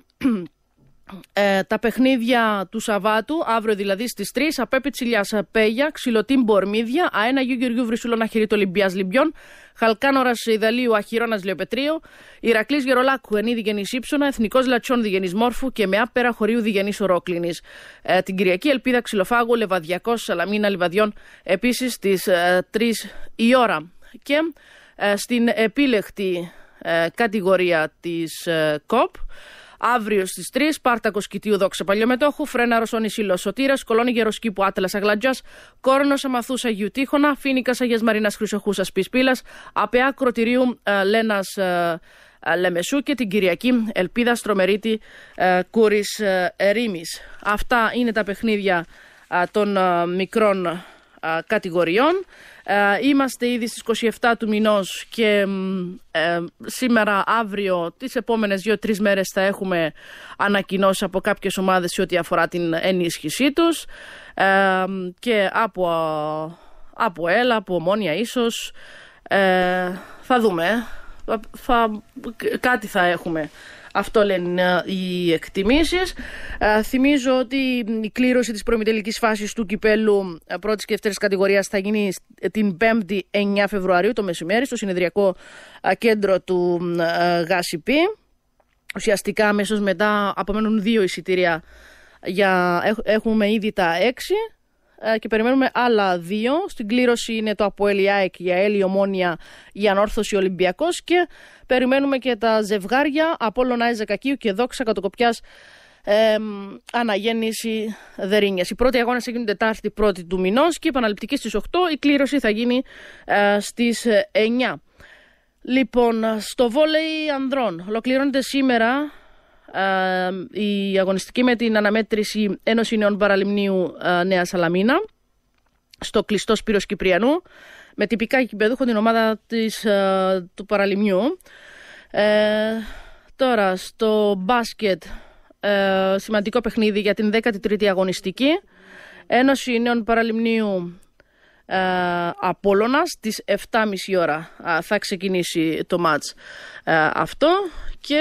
ε, τα παιχνίδια του Σαββάτου, αύριο δηλαδή στις τρεις, Απέπη Τσιλιάς Πέγια, Ξυλωτή Μπορμίδια, Αένα Γιου Γεωργιού Βρυσούλων Αχυρίτου Ολυμπιάς Λιμπιών, Χαλκάνορας Ιδαλίου Αχυρώνας Λεοπετρίου, Ηρακλής Γερολάκου Ενή Διγενής Ήψωνα, Εθνικός Λατσιών Διγενής Μόρφου και Μεά Πέρα Χωρίου Διγενής Ορόκλινης. Ε, την Κυριακή Ελπίδα Ξυλοφάγου, Λεβαδιακός, Σαλαμίνα Λιβαδιών, επίσης στις ε, τρεις η ώρα. Και ε, στην επίλεκτη ε, κατηγορία της ε, ΚΟΠ, αύριο στις τρεις, Σπάρτακος Κητίου Δόξα Παλιομετόχου, Φρέναρος Ονισίλος Σωτήρας, Κολόνι Γεροσκήπου Άτλας Αγλατζάς, Κόρνος Αμαθούς Αγίου Τείχωνα, Φίνικας Αγίας Μαρίνας Χρυσοχούσας Πισπύλας, Απεά Κροτηρίου ε, Λένας ε, ε, Λεμεσού και την Κυριακή Ελπίδα Στρομερίτη ε, Κούρης ε, Ερήμης. Αυτά είναι τα παιχνίδια ε, των ε, μικρών ε, κατηγοριών. Ε, είμαστε ήδη στις είκοσι επτά του μηνός και ε, σήμερα, αύριο, τις επόμενες δύο τρεις μέρες θα έχουμε ανακοινώσει από κάποιες ομάδες σε ό,τι αφορά την ενίσχυσή τους ε, και από, από ΕΛ, από Ομόνια ίσως. Ε, θα δούμε. Θα, θα, κάτι θα έχουμε. Αυτό λένε οι εκτιμήσεις. Ε, θυμίζω ότι η κλήρωση της προημιτελικής φάσης του κυπέλου πρώτης και δεύτερης κατηγορίας θα γίνει την πέμπτη εννιά Φεβρουαρίου το μεσημέρι στο συνεδριακό κέντρο του ΓΑΣΥΠΗ. Ουσιαστικά αμέσως μετά απομένουν δύο εισιτήρια. Για, έχουμε ήδη τα έξι και περιμένουμε άλλα δύο. Στην κλήρωση είναι το ΑΠΟΕΛ ΑΕΚ, η ΑΕΛ, η Ομόνια, η Ανόρθωση, Ολυμπιακός και περιμένουμε και τα ζευγάρια Απόλλωνα ΑΕΣ Κακίου και Δόξα Κατοκοπιάς ε, Αναγέννηση Δερίνιας. Οι πρώτοι αγώνες έγιναν Τετάρτη πρώτη του μηνός και η επαναληπτική στις οκτώ, η κλήρωση θα γίνει ε, στις εννιά. Λοιπόν, στο βόλεϊ ανδρών ολοκληρώνεται σήμερα Uh, η αγωνιστική με την αναμέτρηση Ένωση Νέων Παραλιμνίου uh, Νέα Σαλαμίνα στο κλειστό Σπύρος Κυπριανού με τυπικά γηπεδούχο την ομάδα της, uh, του Παραλιμνιού. Uh, τώρα στο μπάσκετ uh, σημαντικό παιχνίδι για την δέκατη τρίτη αγωνιστική, Ένωση Νέων Παραλιμνίου uh, Απόλλωνας στις επτά και μισή ώρα uh, θα ξεκινήσει το μάτς uh, αυτό. Και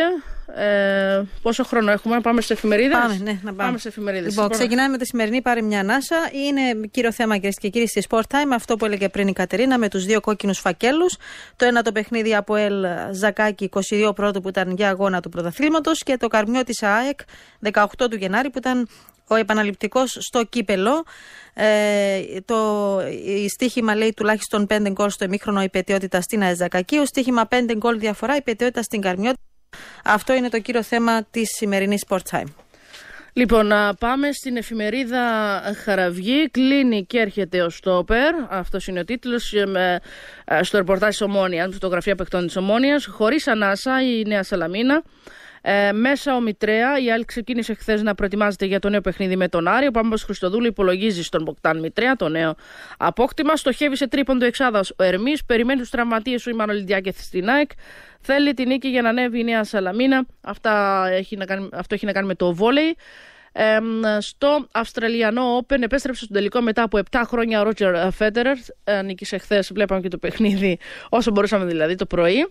ε, πόσο χρόνο έχουμε, να πάμε στις εφημερίδες. Πάμε, ναι, να πάμε. πάμε στις εφημερίδες. Λοιπόν, ξεκινάμε με τη σημερινή Πάρε μια ανάσα. Είναι κύριο θέμα, κυρίες και κύριοι, στη Sport Time. Αυτό που έλεγε πριν η Κατερίνα με τους δύο κόκκινους φακέλους. Το ένα το παιχνίδι από ΕΛ Ζακάκι είκοσι δύο πρώτο που ήταν για αγώνα του πρωταθλήματος και το Καρμιό της ΑΕΚ δεκαοκτώ του Γενάρη που ήταν ο επαναληπτικός στο κύπελο. Ε, το η στοίχημα λέει τουλάχιστον πέντε γκολ στο ημίχρονο, η πετιότητα στην ΑΕΣ Ζακάκι. Ο στοίχημα πέντε γκολ διαφορά, η πετιότητα στην Καρμιό. Αυτό είναι το κύριο θέμα της σημερινής Sport Time. Λοιπόν, να πάμε στην εφημερίδα Χαραυγή. Κλείνει και έρχεται ο Στόπερ. Αυτός είναι ο τίτλος. Στο ρεπορτάζ της Ομόνιας, με φωτογραφία παιχτών της Ομόνιας. Χωρίς ανάσα η Νέα Σαλαμίνα. Ε, μέσα ο Μητρέα, η άλλη ξεκίνησε χθες να προετοιμάζεται για το νέο παιχνίδι με τον Άρη. Ο Πάμπος Χριστοδούλου υπολογίζει στον Μποκτάν Μητρέα το νέο απόκτημα. Στοχεύει σε τρίποντο εξάδας ο Ερμής. Περιμένει τους τραυματίες ο Ιμανολιντιάκη στην ΑΕΚ. Θέλει την νίκη για να ανέβει η Νέα Σαλαμίνα. Αυτά έχει να κάνει, αυτό έχει να κάνει με το βόλεϊ. Ε, στο Αυστραλιανό Open επέστρεψε στον τελικό μετά από επτά χρόνια ο Ρότζερ Φέντερερ. Ε, νίκησε χθες, βλέπαμε και το παιχνίδι όσο μπορούσαμε δηλαδή το πρωί.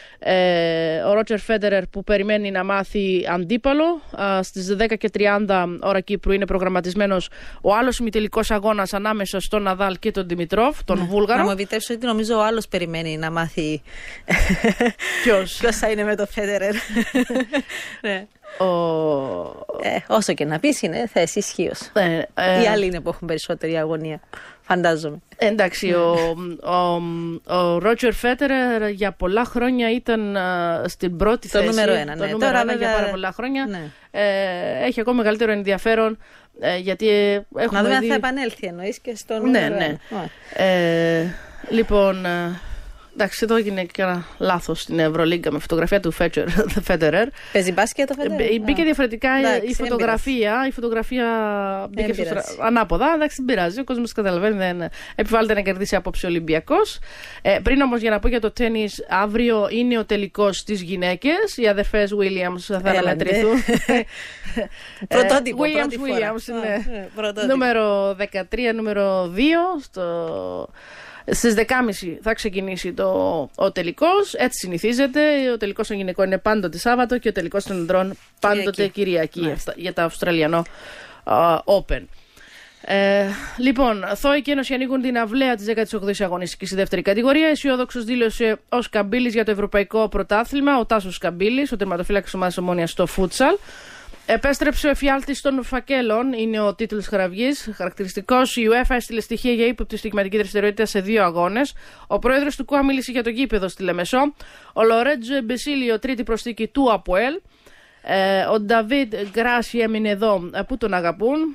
Ε, ο Ρότζερ Φέντερερ που περιμένει να μάθει αντίπαλο. Α, στις δέκα και τριάντα ώρα Κύπρου είναι προγραμματισμένος ο άλλος ημιτελικός αγώνας ανάμεσα στον Ναδάλ και τον Δημητρόφ, τον ναι, Βούλγαρο. Να μου επιτρέψω ότι νομίζω ο άλλος περιμένει να μάθει ποιος ποιος θα είναι με τον Φέντερερ. Ναι. Ο... Ε, όσο και να πεις είναι θέση ισχύως. Ε, ε... Οι άλλοι είναι που έχουν περισσότερη αγωνία, φαντάζομαι. Εντάξει, ο, ο, ο Ρότζερ Φέντερερ για πολλά χρόνια ήταν uh, στην πρώτη το θέση. Νούμερο ένα, το ναι. νούμερο Τώρα ένα βέβαια... για πάρα πολλά χρόνια. Ναι. Ε, έχει ακόμα μεγαλύτερο ενδιαφέρον ε, γιατί έχουμε να δούμε δει... αν θα επανέλθει εννοείς και στο νούμερο ναι, ναι. ένα. Ε, λοιπόν... Εντάξει, εδώ έγινε και ένα λάθος στην Ευρωλίγκα με φωτογραφία του Φέντερερ. Παίζει μπάσκετ το Φέντερερ. Μπήκε διαφορετικά εντάξει, η φωτογραφία. Η φωτογραφία μπήκε στο στρα... ανάποδα. Εντάξει, δεν πειράζει. Ο κόσμος καταλαβαίνει. Δεν επιβάλλεται να κερδίσει απόψε ο Ολυμπιακός. Ε, πριν όμως για να πω για το τένις, αύριο είναι ο τελικός στις γυναίκες. Οι αδερφές Williams θα αναμετρηθούν. Πρωτότυπο. Williams, Williams, ναι. Νούμερο δεκατρία, νούμερο δύο. Στο... Στις δεκάμιση θα ξεκινήσει το, ο τελικός, έτσι συνηθίζεται. Ο τελικός των γυναικών είναι πάντοτε Σάββατο και ο τελικός των ανδρών πάντοτε Κυριακή, Κυριακή για τα Αυστραλιανό uh, Open. Ε, λοιπόν, Θόη και Ένωση ανοίγουν την αυλαία της δέκατης όγδοης αγωνιστικής στη δεύτερη κατηγορία. Αισιόδοξος δήλωσε ο Σκαμπίλης για το Ευρωπαϊκό Πρωτάθλημα, ο Τάσος Σκαμπίλης, ο τερματοφύλακας ομάδας Ομόνοιας στο φούτσαλ. Επέστρεψε ο εφιάλτης των φακέλων, είναι ο τίτλος χαραυγής. Χαρακτηριστικός, η UEFA έστειλε στοιχεία για ύποπτη στοιχηματική δραστηριότητα σε δύο αγώνες. Ο πρόεδρος του ΚΟΑ μίλησε για το γήπεδο στη Λεμεσό. Ο Λορέτζο Εμπεσίλιο, τρίτη προσθήκη του ΑΠΟΕΛ. Ε, ο Νταβίτ Γκράσι έμεινε εδώ που τον αγαπούν.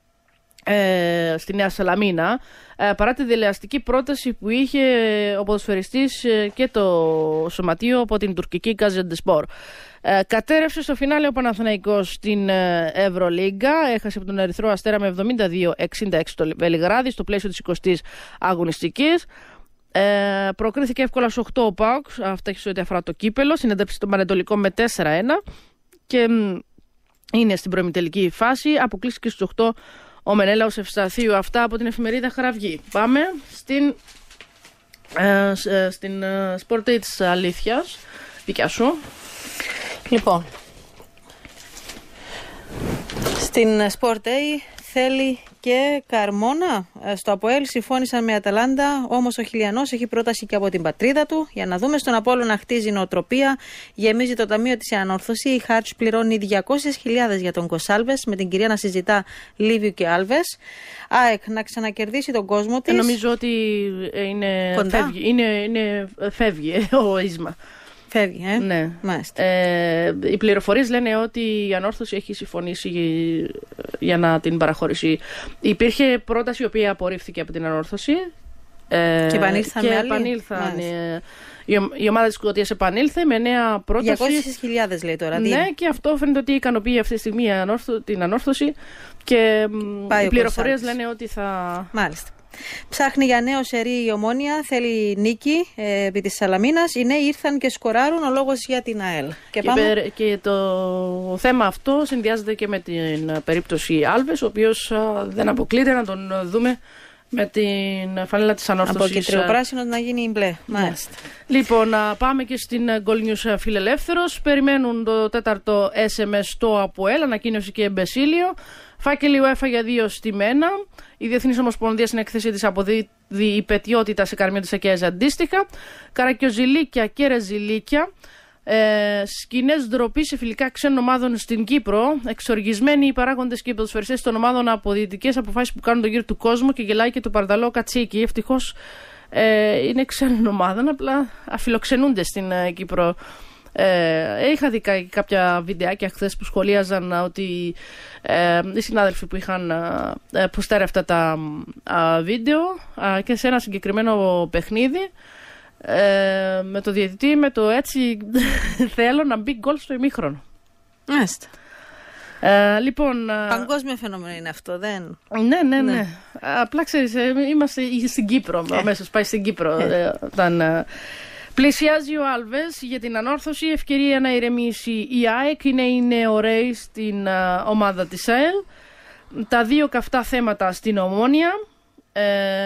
Ε, στη Νέα Σαλαμίνα, ε, παρά τη δελεαστική πρόταση που είχε ο ποδοσφαιριστής ε, και το σωματείο από την τουρκική Γκαζιαντεσπόρ. Ε, κατέρευσε στο φινάλε ο Παναθηναϊκός στην ε, Ευρωλίγκα, έχασε από τον Ερυθρό Αστέρα με εβδομήντα δύο εξήντα έξι το Βελιγράδι στο πλαίσιο της εικοστής αγωνιστικής. Ε, προκρίθηκε εύκολα στους οκτώ ο ΠΑΟΚ, αυτά έχει σε ό,τι αφορά το κύπελο, συνέντευξε τον Πανετολικό με τέσσερα ένα και μ, είναι στην προημιτελική φάση, αποκλείστηκε στους οκτώ ο Μενέλαος Ευσταθίου. Αυτά από την εφημερίδα Χαραυγή. Πάμε στην, ε, ε, στην ε, Sport της αλήθειας. Δικιά σου. Λοιπόν, στην Sport Day θέλει και Καρμόνα. Στο ΑΠΟΕΛ συμφώνησαν με Αταλάντα, όμως ο Χιλιανός έχει πρόταση και από την πατρίδα του. Για να δούμε, στον Απόλλωνα χτίζει νοοτροπία, γεμίζει το ταμείο της Ανόρθωση. Η Χάρτς πληρώνει διακόσιες χιλιάδες για τον Κοσάλβες, με την κυρία να συζητά Λίβιου και Άλβες. ΑΕΚ να ξανακερδίσει τον κόσμο της. Ε, νομίζω ότι είναι φεύγει, είναι, είναι, φεύγει ο Ίσμα. Φεύγει, ε. Ναι. Ε, οι πληροφορίες λένε ότι η Ανόρθωση έχει συμφωνήσει για να την παραχωρήσει. Υπήρχε πρόταση η οποία απορρίφθηκε από την Ανόρθωση. Ε, και επανήλθαν και με άλλη. επανήλθαν, ε, η, η ομάδα της Σκωτίας επανήλθε με νέα πρόταση. διακόσιες χιλιάδες λέει τώρα. Ναι, δίνει. Και αυτό φαίνεται ότι ικανοποιεί αυτή τη στιγμή ανόρθω, την Ανόρθωση. Και οι πληροφορίες λένε ότι θα. Μάλιστα. Ψάχνει για νέο σερί η Ομόνια, θέλει νίκη ε, επί της Σαλαμίνας. Οι νέοι ήρθαν και σκοράρουν, ο λόγος για την ΑΕΛ. Και, και, πάμε... και το θέμα αυτό συνδυάζεται και με την περίπτωση Άλβες, ο οποίος α, δεν αποκλείται να τον δούμε με την φανέλα της Ανόρθωσης. Από κυτρινοπράσινο να γίνει μπλε. Μάλιστα. Λοιπόν, α, πάμε και στην Gold News Φιλελεύθερος. Περιμένουν το τέταρτο ες εμ ες στο ΑΠΟΕΛ, ανακοίνωση και Εμπεσίλιο. Φάκελοι UEFA για δύο στημένα. Η Διεθνής Ομοσπονδία στην έκθεση της αποδίδει υπετιότητα σε καρμιώτες αντίστοιχα. Καρακιοζηλίκια και ρεζιλίκια. Ε, σκηνές ντροπή σε φιλικά ξένων ομάδων στην Κύπρο. Εξοργισμένοι οι παράγοντες και οι ποδοσφαιριστές των ομάδων από διαιτητικές αποφάσεις που κάνουν τον γύρο του κόσμου και γελάει και το Παρδαλό Κατσίκι. Ευτυχώς ε, είναι ξένων ομάδων, απλά αφιλοξενούνται στην ε, Κύπρο. Ε, είχα δει κάποια βιντεάκια χθες που σχολίαζαν ότι ε, οι συνάδελφοι που είχαν ε, ποστάρει αυτά τα ε, βίντεο ε, και σε ένα συγκεκριμένο παιχνίδι ε, με το διαιτητή με το έτσι θέλω να μπει γκολ στο ημίχρονο. Μάλιστα. Ε, λοιπόν, παγκόσμιο φαινόμενο είναι αυτό, δεν. Ναι, ναι, ναι. ναι. Απλά ξέρεις, είμαστε στην Κύπρο, ε. αμέσως πάει στην Κύπρο. Ε, όταν, ε, πλησιάζει ο Άλβες για την Ανόρθωση, ευκαιρία να ηρεμήσει η ΑΕΚ, είναι οι νεοραίοι στην α, ομάδα της ΑΕΛ. Τα δύο καυτά θέματα στην Ομόνια. Ε,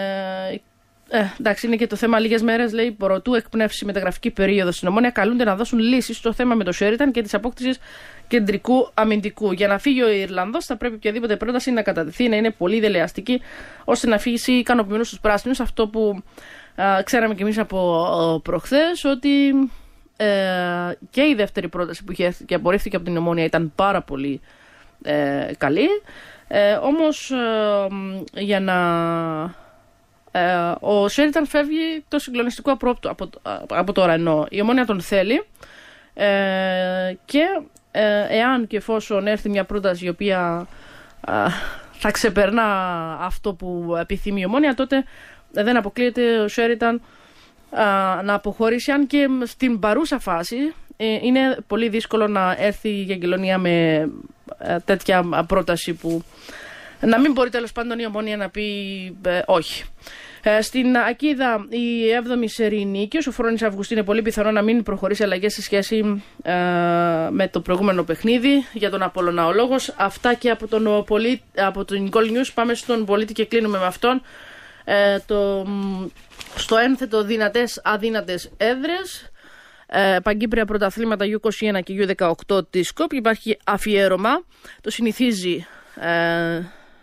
ε, εντάξει, είναι και το θέμα λίγες μέρες, λέει, προτού εκπνεύσει μεταγραφική περίοδο στην Ομόνια, καλούνται να δώσουν λύσεις στο θέμα με το Sheraton και της απόκτησης κεντρικού αμυντικού. Για να φύγει ο Ιρλανδός, θα πρέπει οποιαδήποτε πρόταση να κατατεθεί, να είναι πολύ δελεαστική, ώστε να φύγει ικανοποιημένος στους πράσινους. Αυτό που Uh, ξέραμε κι εμείς από uh, προχθές, ότι ε, και η δεύτερη πρόταση που είχε έρθει και απορρίφθηκε από την Ομόνοια ήταν πάρα πολύ ε, καλή. Ε, όμως ε, για να... Ε, ο Σέριταν φεύγει το συγκλονιστικό από, από, από τώρα, ενώ η Ομόνοια τον θέλει ε, και ε, εάν και εφόσον έρθει μια πρόταση η οποία ε, θα ξεπερνά αυτό που επιθυμεί η Ομόνοια, τότε δεν αποκλείεται ο Σέριταν ε, να αποχωρήσει, αν και στην παρούσα φάση ε, είναι πολύ δύσκολο να έρθει η Αγγελονία με ε, τέτοια πρόταση που να μην μπορεί τέλος πάντων η Ομόνοια να πει ε, όχι. Ε, στην Ακίδα η έβδομη σερί νίκης, ο Φρόνης Αυγουστή είναι πολύ πιθανό να μην προχωρήσει αλλαγές σε σχέση ε, με το προηγούμενο παιχνίδι για τον Απόλλωνα ο λόγος. Αυτά και από τον, πολί, από τον Goal News. Πάμε στον πολίτη και κλείνουμε με αυτόν. Ε, το, στο ένθετο δυνατές αδύνατες έδρες, ε, παγκύπρια πρωταθλήματα γιου είκοσι ένα και γιου δεκαοκτώ της ΣΚΟΠ, υπάρχει αφιέρωμα, το συνηθίζει ε,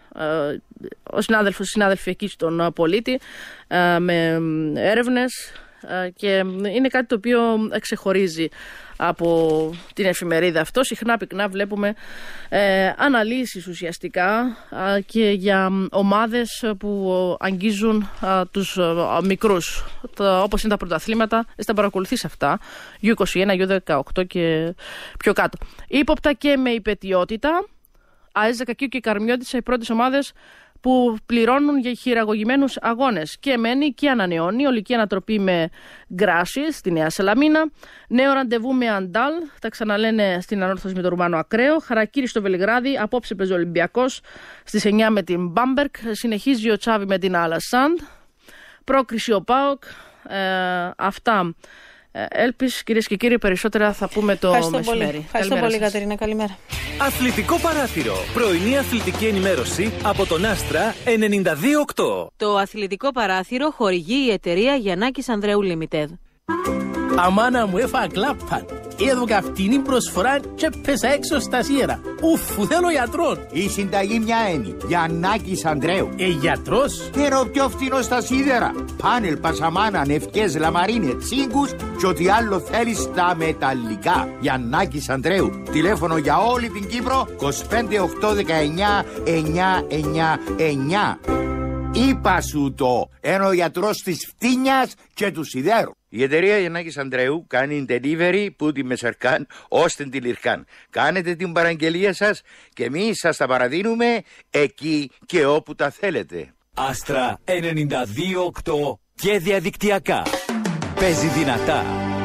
ο συνάδελφος, συνάδελφοι εκεί στον πολίτη με έρευνες και είναι κάτι το οποίο ξεχωρίζει από την εφημερίδα αυτό. Συχνά πυκνά βλέπουμε ε, αναλύσεις ουσιαστικά ε, και για ομάδες που αγγίζουν ε, τους ε, μικρούς, το, όπως είναι τα πρωταθλήματα. Θα παρακολουθείς αυτά, γιου είκοσι ένα, γιου δεκαοκτώ και πιο κάτω. Ύποπτα και με υπετιότητα, ΑΕΣ Δεκακίου και Καρμιώτης, οι πρώτες ομάδες που πληρώνουν για χειραγωγημένους αγώνες. Και μένει και ανανεώνει ολική ανατροπή με Γκράση στη Νέα Σαλαμίνα. Νέο ραντεβού με Αντάλ, τα ξαναλένε στην ανόρθωση με το Ρουμάνο Ακραίο. Χαρακίρι στο Βελιγράδι, απόψε παίζει ο Ολυμπιακός στις εννιά με την Μπάμπερκ. Συνεχίζει ο Τσάβη με την Αλασάντ. Πρόκριση ο ΠΑΟΚ. Ε, αυτά. Έλπις, κυρίες και κύριοι, περισσότερα θα πούμε το Ευχαριστώ μεσημέρι. Πολύ. Ευχαριστώ πολύ, Κατερίνα. Καλημέρα. Αθλητικό παράθυρο. Πρωινή αθλητική ενημέρωση από τον Άστρα ενενήντα δύο οκτώ. Το αθλητικό παράθυρο χορηγεί η εταιρεία Γιαννάκης Ανδρέου Limited. Αμάνα μου, έφαγα κλάππαν. Έδωκα αυτήν προσφορά και πέσα έξω στα σίδερα. Ουφ, θέλω γιατρόν. Η συνταγή μια είναι. Γιαννάκης Ανδρέου. Ε, γιατρός. Και είναι ο πιο φθηνός στα σίδερα. Πάνελ, πασαμάνα, νευκές, λαμαρίνε, τσίγκους και ό,τι άλλο θέλεις στα μεταλλικά. Γιαννάκης Ανδρέου. Τηλέφωνο για όλη την Κύπρο είκοσι πέντε οκτώ δεκαεννιά εννιά εννιά εννιά. Είπα σου το, ένα ο γιατρός της φτύνιας και του σιδέρου. Η εταιρεία Γιαννάκης Ανδρέου κάνει delivery που τη Μεσαρκάν ως την Τιλιρκάν. Κάνετε την παραγγελία σας και εμείς σας τα παραδίνουμε εκεί και όπου τα θέλετε. Άστρα ενενήντα δύο οκτώ και διαδικτυακά. Παίζει δυνατά.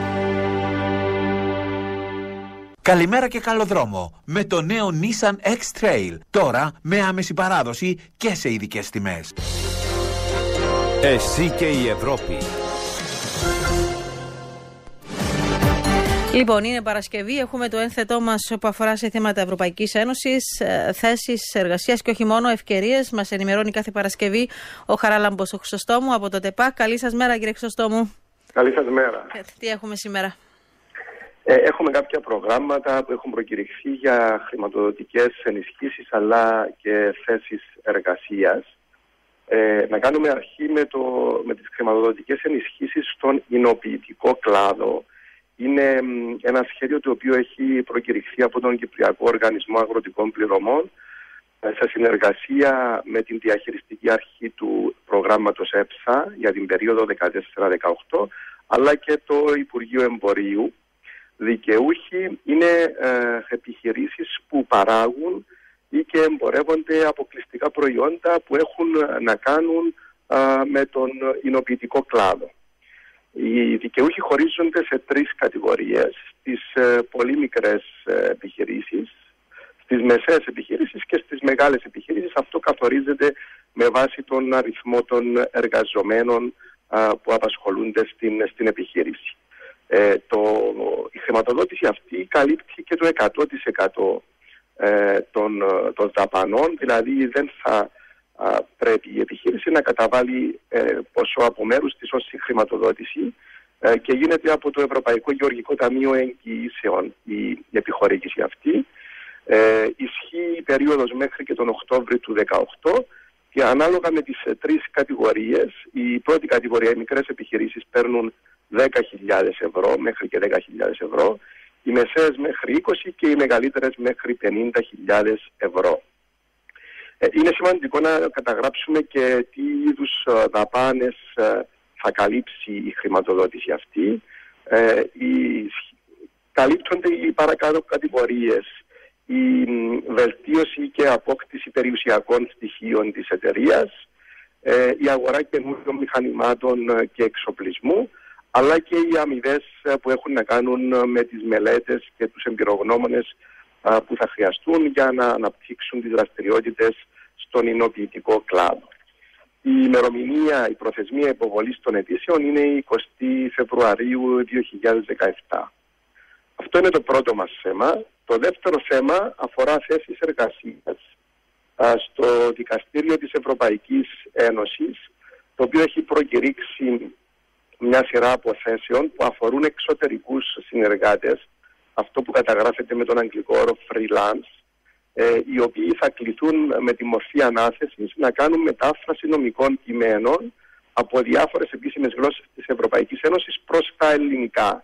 Καλημέρα και καλό δρόμο με το νέο Nissan X-Trail. Τώρα με άμεση παράδοση και σε ειδικές τιμές. Εσύ και η Ευρώπη. Λοιπόν, είναι Παρασκευή. Έχουμε το ένθετό μας που αφορά σε θέματα Ευρωπαϊκής Ένωσης, θέσεις εργασίας και όχι μόνο, ευκαιρίες. Μας ενημερώνει κάθε Παρασκευή ο Χαράλαμπος ο Χρυσοστόμου από το ΤΕΠΑ. Καλή σας μέρα, κύριε Χρυσοστόμου. Καλή σας μέρα. Ε, τι έχουμε σήμερα? Ε, έχουμε κάποια προγράμματα που έχουν προκηρυχθεί για χρηματοδοτικές ενισχύσεις αλλά και θέσεις εργασίας. Ε, να κάνουμε αρχή με, το, με τις χρηματοδοτικές ενισχύσεις στον εινοποιητικό κλάδο. Είναι ένα σχέδιο το οποίο έχει προκηρυχθεί από τον Κυπριακό Οργανισμό Αγροτικών Πληρωμών σε συνεργασία με την διαχειριστική αρχή του προγράμματος ΕΠΣΑ για την περίοδο δεκατέσσερα δεκαοκτώ αλλά και το Υπουργείο Εμπορίου. Δικαιούχοι είναι ε, επιχειρήσεις που παράγουν ή και εμπορεύονται αποκλειστικά προϊόντα που έχουν να κάνουν ε, με τον εινοποιητικό κλάδο. Οι δικαιούχοι χωρίζονται σε τρεις κατηγορίες: στις ε, πολύ μικρές ε, επιχειρήσεις, στις μεσαίες επιχειρήσεις και στις μεγάλες επιχειρήσεις. Αυτό καθορίζεται με βάση τον αριθμό των εργαζομένων ε, που απασχολούνται στην, στην επιχείρηση. Ε, το, η χρηματοδότηση αυτή καλύπτει και το εκατό τοις εκατό ε, των, των δαπανών, δηλαδή δεν θα α, πρέπει η επιχείρηση να καταβάλει ε, ποσό από μέρους της ως χρηματοδότηση ε, και γίνεται από το Ευρωπαϊκό Γεωργικό Ταμείο Εγγυήσεων η, η επιχορήγηση αυτή. Ε, ισχύει η περίοδος μέχρι και τον Οκτώβριο του δύο χιλιάδες δεκαοκτώ και ανάλογα με τις ε, τρεις κατηγορίες, η πρώτη κατηγορία, οι μικρές επιχειρήσεις, παίρνουν δέκα χιλιάδες ευρώ, μέχρι και δέκα χιλιάδες ευρώ, οι μεσαίες μέχρι είκοσι και οι μεγαλύτερες μέχρι πενήντα χιλιάδες ευρώ. Ε, είναι σημαντικό να καταγράψουμε και τι είδους δαπάνες θα καλύψει η χρηματοδότηση αυτή. Ε, οι, καλύπτονται οι παρακάτω κατηγορίες. Η βελτίωση και απόκτηση περιουσιακών στοιχείων της εταιρείας, ε, η αγορά καινούριων μηχανημάτων και εξοπλισμού, αλλά και οι αμοιβές που έχουν να κάνουν με τις μελέτες και τους εμπειρογνώμονες α, που θα χρειαστούν για να αναπτύξουν τις δραστηριότητες στον ινοποιητικό κλάδο. Η ημερομηνία, η προθεσμία υποβολής των αιτήσεων είναι η εικοστή Φεβρουαρίου δύο χιλιάδες δεκαεπτά. Αυτό είναι το πρώτο μας θέμα. Το δεύτερο θέμα αφορά θέσεις εργασίας α, στο Δικαστήριο της Ευρωπαϊκής Ένωσης, το οποίο έχει προκηρύξει μια σειρά αποθέσεων που αφορούν εξωτερικούς συνεργάτες, αυτό που καταγράφεται με τον αγγλικό όρο freelance, ε, οι οποίοι θα κληθούν με τη μορφή ανάθεσης να κάνουν μετάφραση νομικών κειμένων από διάφορες επίσημες γλώσσες της Ευρωπαϊκής Ένωσης προς τα ελληνικά.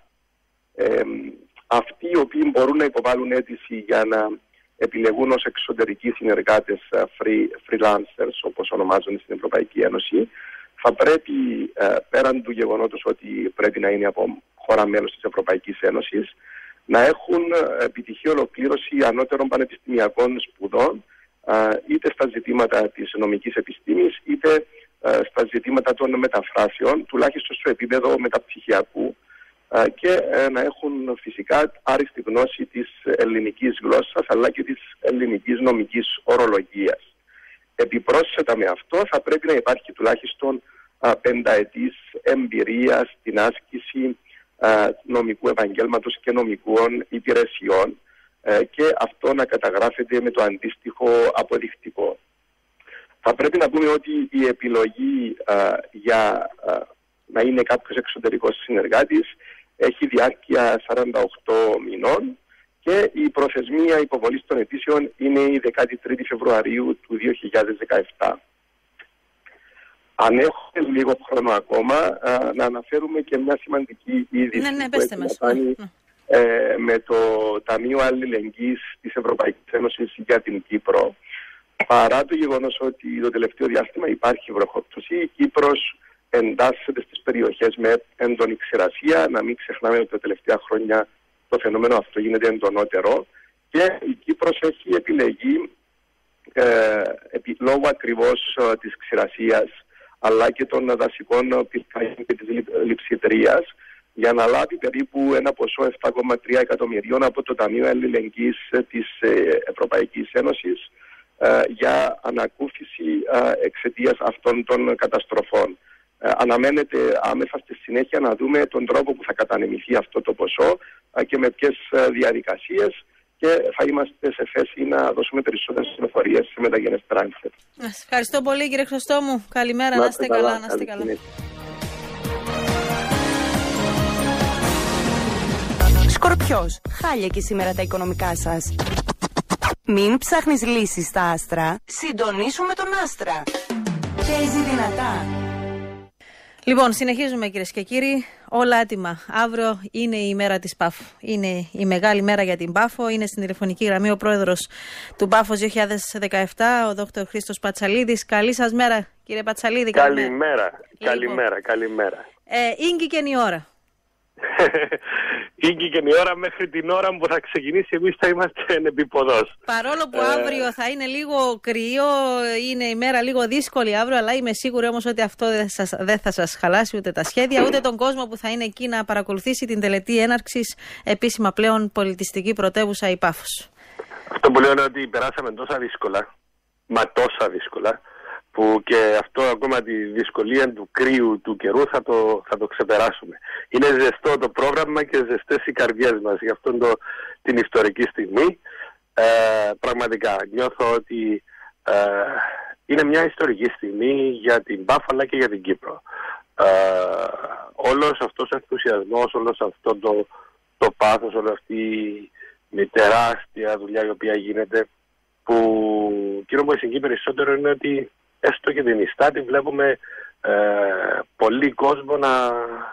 Ε, αυτοί οι οποίοι μπορούν να υποβάλουν αίτηση για να επιλεγούν ως εξωτερικοί συνεργάτες free, freelancers, όπως ονομάζονται στην Ευρωπαϊκή Ένωση, θα πρέπει, ε, πέραν του γεγονότος ότι πρέπει να είναι από χώρα μέλος της Ευρωπαϊκής Ένωσης, να έχουν επιτυχή ολοκλήρωση ανώτερων πανεπιστημιακών σπουδών, ε, είτε στα ζητήματα της νομικής επιστήμης, είτε ε, στα ζητήματα των μεταφράσεων, τουλάχιστον στο επίπεδο μεταπτυχιακού, ε, και ε, να έχουν φυσικά άριστη γνώση της ελληνικής γλώσσας, αλλά και της ελληνικής νομικής ορολογίας. Επιπρόσθετα με αυτό θα πρέπει να υπάρχει τουλάχιστον α, πενταετής εμπειρία στην άσκηση α, νομικού επαγγέλματος και νομικών υπηρεσιών α, και αυτό να καταγράφεται με το αντίστοιχο αποδεικτικό. Θα πρέπει να πούμε ότι η επιλογή α, για α, να είναι κάποιος εξωτερικός συνεργάτης έχει διάρκεια σαράντα οκτώ μηνών, και η προθεσμία υποβολής των αιτήσεων είναι η δεκάτη τρίτη Φεβρουαρίου του δύο χιλιάδες δεκαεπτά. Αν έχουμε λίγο χρόνο ακόμα, α, να αναφέρουμε και μια σημαντική είδηση ναι, ναι, που έχει να κάνει ε, με το Ταμείο Αλληλεγγύης της Ευρωπαϊκής Ένωσης για την Κύπρο. Παρά το γεγονός ότι το τελευταίο διάστημα υπάρχει βροχόπτωση, η Κύπρος εντάσσεται στις περιοχές με έντονη ξηρασία. Να μην ξεχνάμε ότι τα τελευταία χρόνια το φαινόμενο αυτό γίνεται εντονότερο, και η Κύπρος έχει επιλεγεί ε, επί, λόγω ακριβώς ε, της ξηρασίας, αλλά και των δασικών πυρκαγιών και της λειψιδρίας, για να λάβει περίπου ένα ποσό επτά κόμμα τρία εκατομμυρίων από το Ταμείο Αλληλεγγύης της ε, Ευρωπαϊκής Ένωσης ε, για ανακούφιση ε, εξαιτίας αυτών των καταστροφών. Ε, αναμένεται άμεσα στη συνέχεια να δούμε τον τρόπο που θα κατανεμηθεί αυτό το ποσό ε, και με ποιες ε, διαδικασίες, και θα είμαστε σε θέση να δώσουμε περισσότερες πληροφορίες σε μεταγενέστερα έμφυρα. Σας ευχαριστώ πολύ, κύριε Χρωστόμου. Καλημέρα, να, να είστε καλά, καλά, να είστε καλά. Σκορπιός, χάλια και σήμερα τα οικονομικά σας. Μην ψάχνεις λύσεις στα άστρα, συντονίσου με τον Άστρα. Παίζει δυνατά. Λοιπόν, συνεχίζουμε κυρίες και κύριοι. Όλα έτοιμα. Αύριο είναι η ημέρα της Πάφο. Είναι η μεγάλη μέρα για την Πάφο. Είναι στην τηλεφωνική γραμμή ο πρόεδρος του Πάφο δύο χιλιάδες δεκαεπτά, ο δόκτωρ Χρήστος Πατσαλίδης. Καλή σας μέρα, κύριε Πατσαλίδη. Καλημέρα. Καλημέρα, καλημέρα. καλημέρα. Ε, ήγηκε η ώρα. Ήγηκε η ώρα, μέχρι την ώρα που θα ξεκινήσει εμείς θα είμαστε επίποδος. Παρόλο που ε... αύριο θα είναι λίγο κρύο, είναι η μέρα λίγο δύσκολη αύριο, αλλά είμαι σίγουρη όμως ότι αυτό δεν, σας, δεν θα σας χαλάσει ούτε τα σχέδια, ούτε τον κόσμο που θα είναι εκεί να παρακολουθήσει την τελετή έναρξης επίσημα πλέον πολιτιστική πρωτεύουσα η Πάφος. Αυτό που λέω είναι ότι περάσαμε τόσα δύσκολα, μα τόσα δύσκολα, που και αυτό ακόμα τη δυσκολία του κρύου του καιρού θα το, θα το ξεπεράσουμε. Είναι ζεστό το πρόγραμμα και ζεστές οι καρδιές μας για αυτόν το, την ιστορική στιγμή. Ε, πραγματικά νιώθω ότι ε, είναι μια ιστορική στιγμή για την Πάφο αλλά και για την Κύπρο. Ε, όλος αυτός ο ενθουσιασμός, όλος αυτό το, το πάθος, όλη αυτή η τεράστια δουλειά η οποία γίνεται, που κύριο μου συγκεί περισσότερο είναι ότι έστω και την Ιστάτη βλέπουμε ε, πολύ κόσμο να,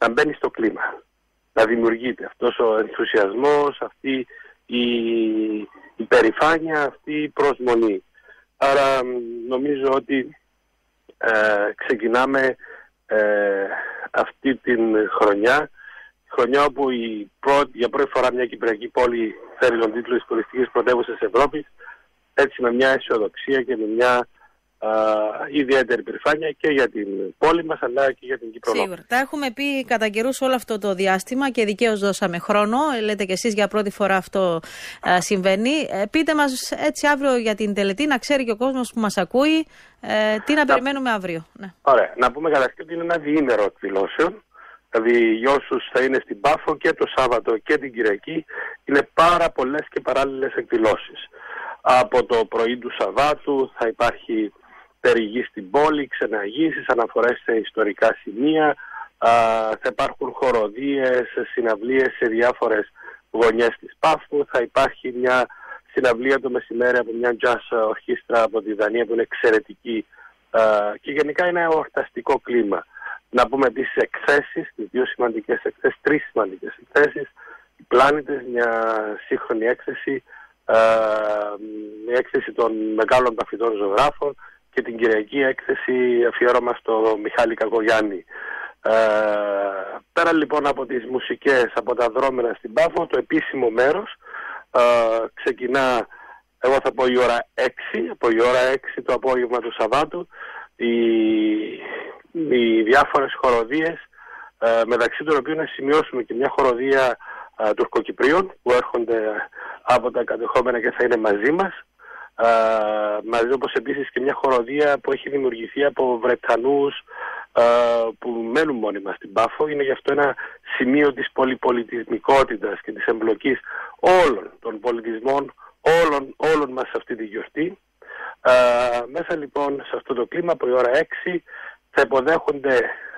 να μπαίνει στο κλίμα, να δημιουργείται αυτός ο ενθουσιασμός, αυτή η, η περηφάνεια, αυτή η προσμονή. Άρα νομίζω ότι ε, ξεκινάμε ε, αυτή την χρονιά, χρονιά όπου η πρώτη, για πρώτη φορά μια κυπριακή πόλη φέρει τον τίτλο της τουριστικής πρωτεύουσας Ευρώπης, έτσι με μια αισιοδοξία και με μια α, ιδιαίτερη περηφάνεια και για την πόλη μας αλλά και για την Κύπρο. Σίγουρα. Τα έχουμε πει κατά καιρούς όλο αυτό το διάστημα και δικαίως δώσαμε χρόνο. Λέτε και εσείς για πρώτη φορά αυτό α, συμβαίνει. Ε, πείτε μας έτσι αύριο για την τελετή, να ξέρει και ο κόσμος που μας ακούει ε, τι να, να περιμένουμε αύριο. Ναι. Ωραία. Να πούμε καταρχήν ότι είναι ένα διήμερο εκδηλώσεων. Δηλαδή για όσους θα είναι στην Πάφο και το Σάββατο και την Κυριακή είναι πάρα πολλές και παράλληλες εκδηλώσεις. Από το πρωί του Σαββάτου θα υπάρχει περιγή στην πόλη, ξεναγήσεις, αναφορές σε ιστορικά σημεία, α, θα υπάρχουν χοροδίες, συναυλίες σε διάφορες γωνιές της Πάφου, θα υπάρχει μια συναυλία το μεσημέρι από μια jazz ορχήστρα από τη Δανία που είναι εξαιρετική α, και γενικά είναι ένα εορταστικό κλίμα. Να πούμε επίσης εκθέσεις, τις δύο σημαντικές εκθέσεις, τρεις σημαντικές εκθέσεις, οι Πλάνητες, μια σύγχρονη έκθεση, μια έκθεση των μεγάλων ταφητών ζωγράφων και την Κυριακή έκθεση αφιέρωμα στο Μιχάλη Κακογιάννη. Ε, πέρα λοιπόν από τις μουσικές, από τα δρόμενα στην Πάφο, το επίσημο μέρος ε, ξεκινά, εγώ θα πω η ώρα έξι, από η ώρα έξι το απόγευμα του Σαββάτου, οι, οι διάφορες χοροδίες, ε, μεταξύ των οποίων να σημειώσουμε και μια χοροδία ε, τουρκοκυπρίων που έρχονται από τα κατεχόμενα και θα είναι μαζί μας. Uh, μαζί όπως επίσης και μια χοροδία που έχει δημιουργηθεί από Βρετανούς uh, που μένουν μόνιμα στην Πάφο. Είναι γι' αυτό ένα σημείο της πολυπολιτισμικότητας και της εμπλοκής όλων των πολιτισμών, όλων, όλων μας σε αυτή τη γιορτή. Uh, μέσα λοιπόν σε αυτό το κλίμα από η ώρα έξι θα υποδέχονται